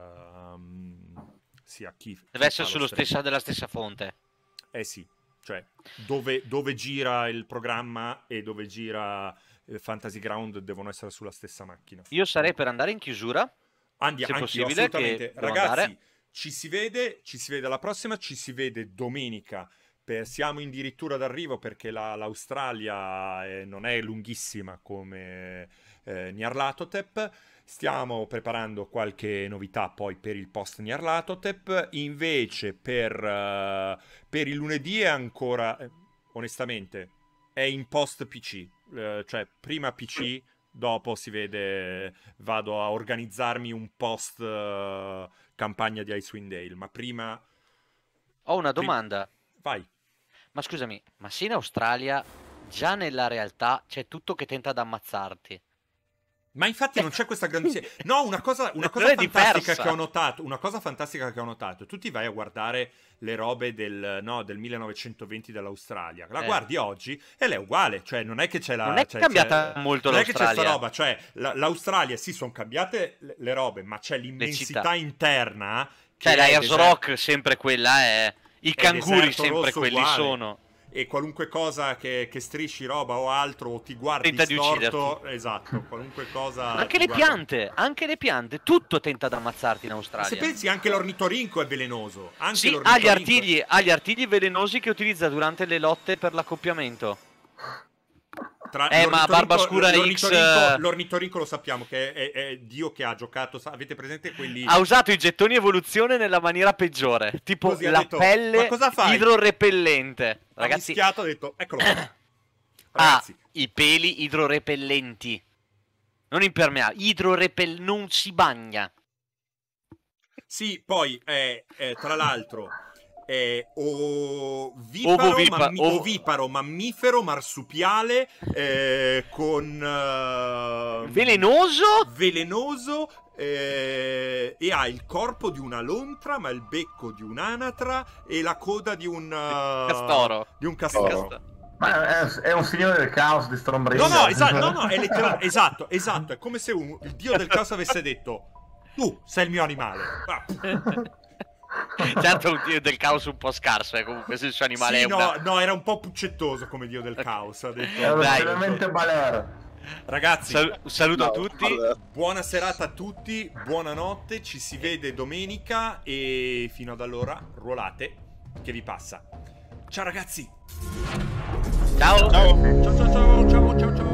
chi deve essere della stessa fonte. Sì, cioè dove gira il programma e dove gira Fantasy Ground devono essere sulla stessa macchina. Io sarei per andare in chiusura. Se possibile, assolutamente. Ragazzi, ci si vede alla prossima, ci si vede domenica. Siamo addirittura d'arrivo perché l'Australia non è lunghissima come Nyarlathotep. Stiamo preparando qualche novità poi per il post Nyarlathotep. Invece per il lunedì è ancora, onestamente, è in post PC, cioè prima PC. Dopo si vede, vado a organizzarmi un post campagna di Icewind Dale, ma prima... Ho una domanda. Vai. Ma scusami, ma se in Australia già nella realtà c'è tutto che tenta ad ammazzarti? Ma infatti non c'è questa grandissima... No, una cosa fantastica che ho notato, tu ti vai a guardare le robe del 1920 dell'Australia, la guardi oggi e lei è uguale, cioè non è che c'è la... Non è cambiata molto l'Australia. Non è che c'è sta roba, cioè l'Australia sì, sono cambiate le robe, ma c'è l'immensità interna... Cioè l'Ayers Rock sempre quella è... I canguri sempre quelli uguale. Sono... E qualunque cosa che strisci roba o altro o ti guardi storto, esatto, qualunque cosa. Anche le piante, tutto tenta ad ammazzarti in Australia. Se pensi anche l'ornitorinco è velenoso. Anche sì, ha gli artigli velenosi che utilizza durante le lotte per l'accoppiamento. Ma Barbascura X... L'ornitorinco lo sappiamo che è Dio che ha giocato, avete presente quelli... Ha usato i gettoni evoluzione nella maniera peggiore, tipo così la pelle idrorepellente. Ragazzi, ha detto, eccolo qua. Ragazzi. I peli idrorepellenti. Non impermeabili, non si bagna. Sì, poi, tra l'altro... oviparo, mammifero, marsupiale, con velenoso, e ha il corpo di una lontra, ma il becco di un'anatra e la coda di un castoro. Ma è un signore del caos di Stormbringer. No, è letteralmente esatto, è come se il dio del caos avesse detto: tu sei il mio animale. Certo, un dio del caos un po' scarso, comunque se il suo animale sì, è una... no, era un po' puccettoso come dio del caos, ha detto. È veramente balero. Ragazzi, Un saluto a tutti. buona serata a tutti, buonanotte, ci si vede domenica e fino ad allora ruolate che vi passa. Ciao ragazzi. Ciao. Ciao. Ciao ciao ciao ciao ciao ciao.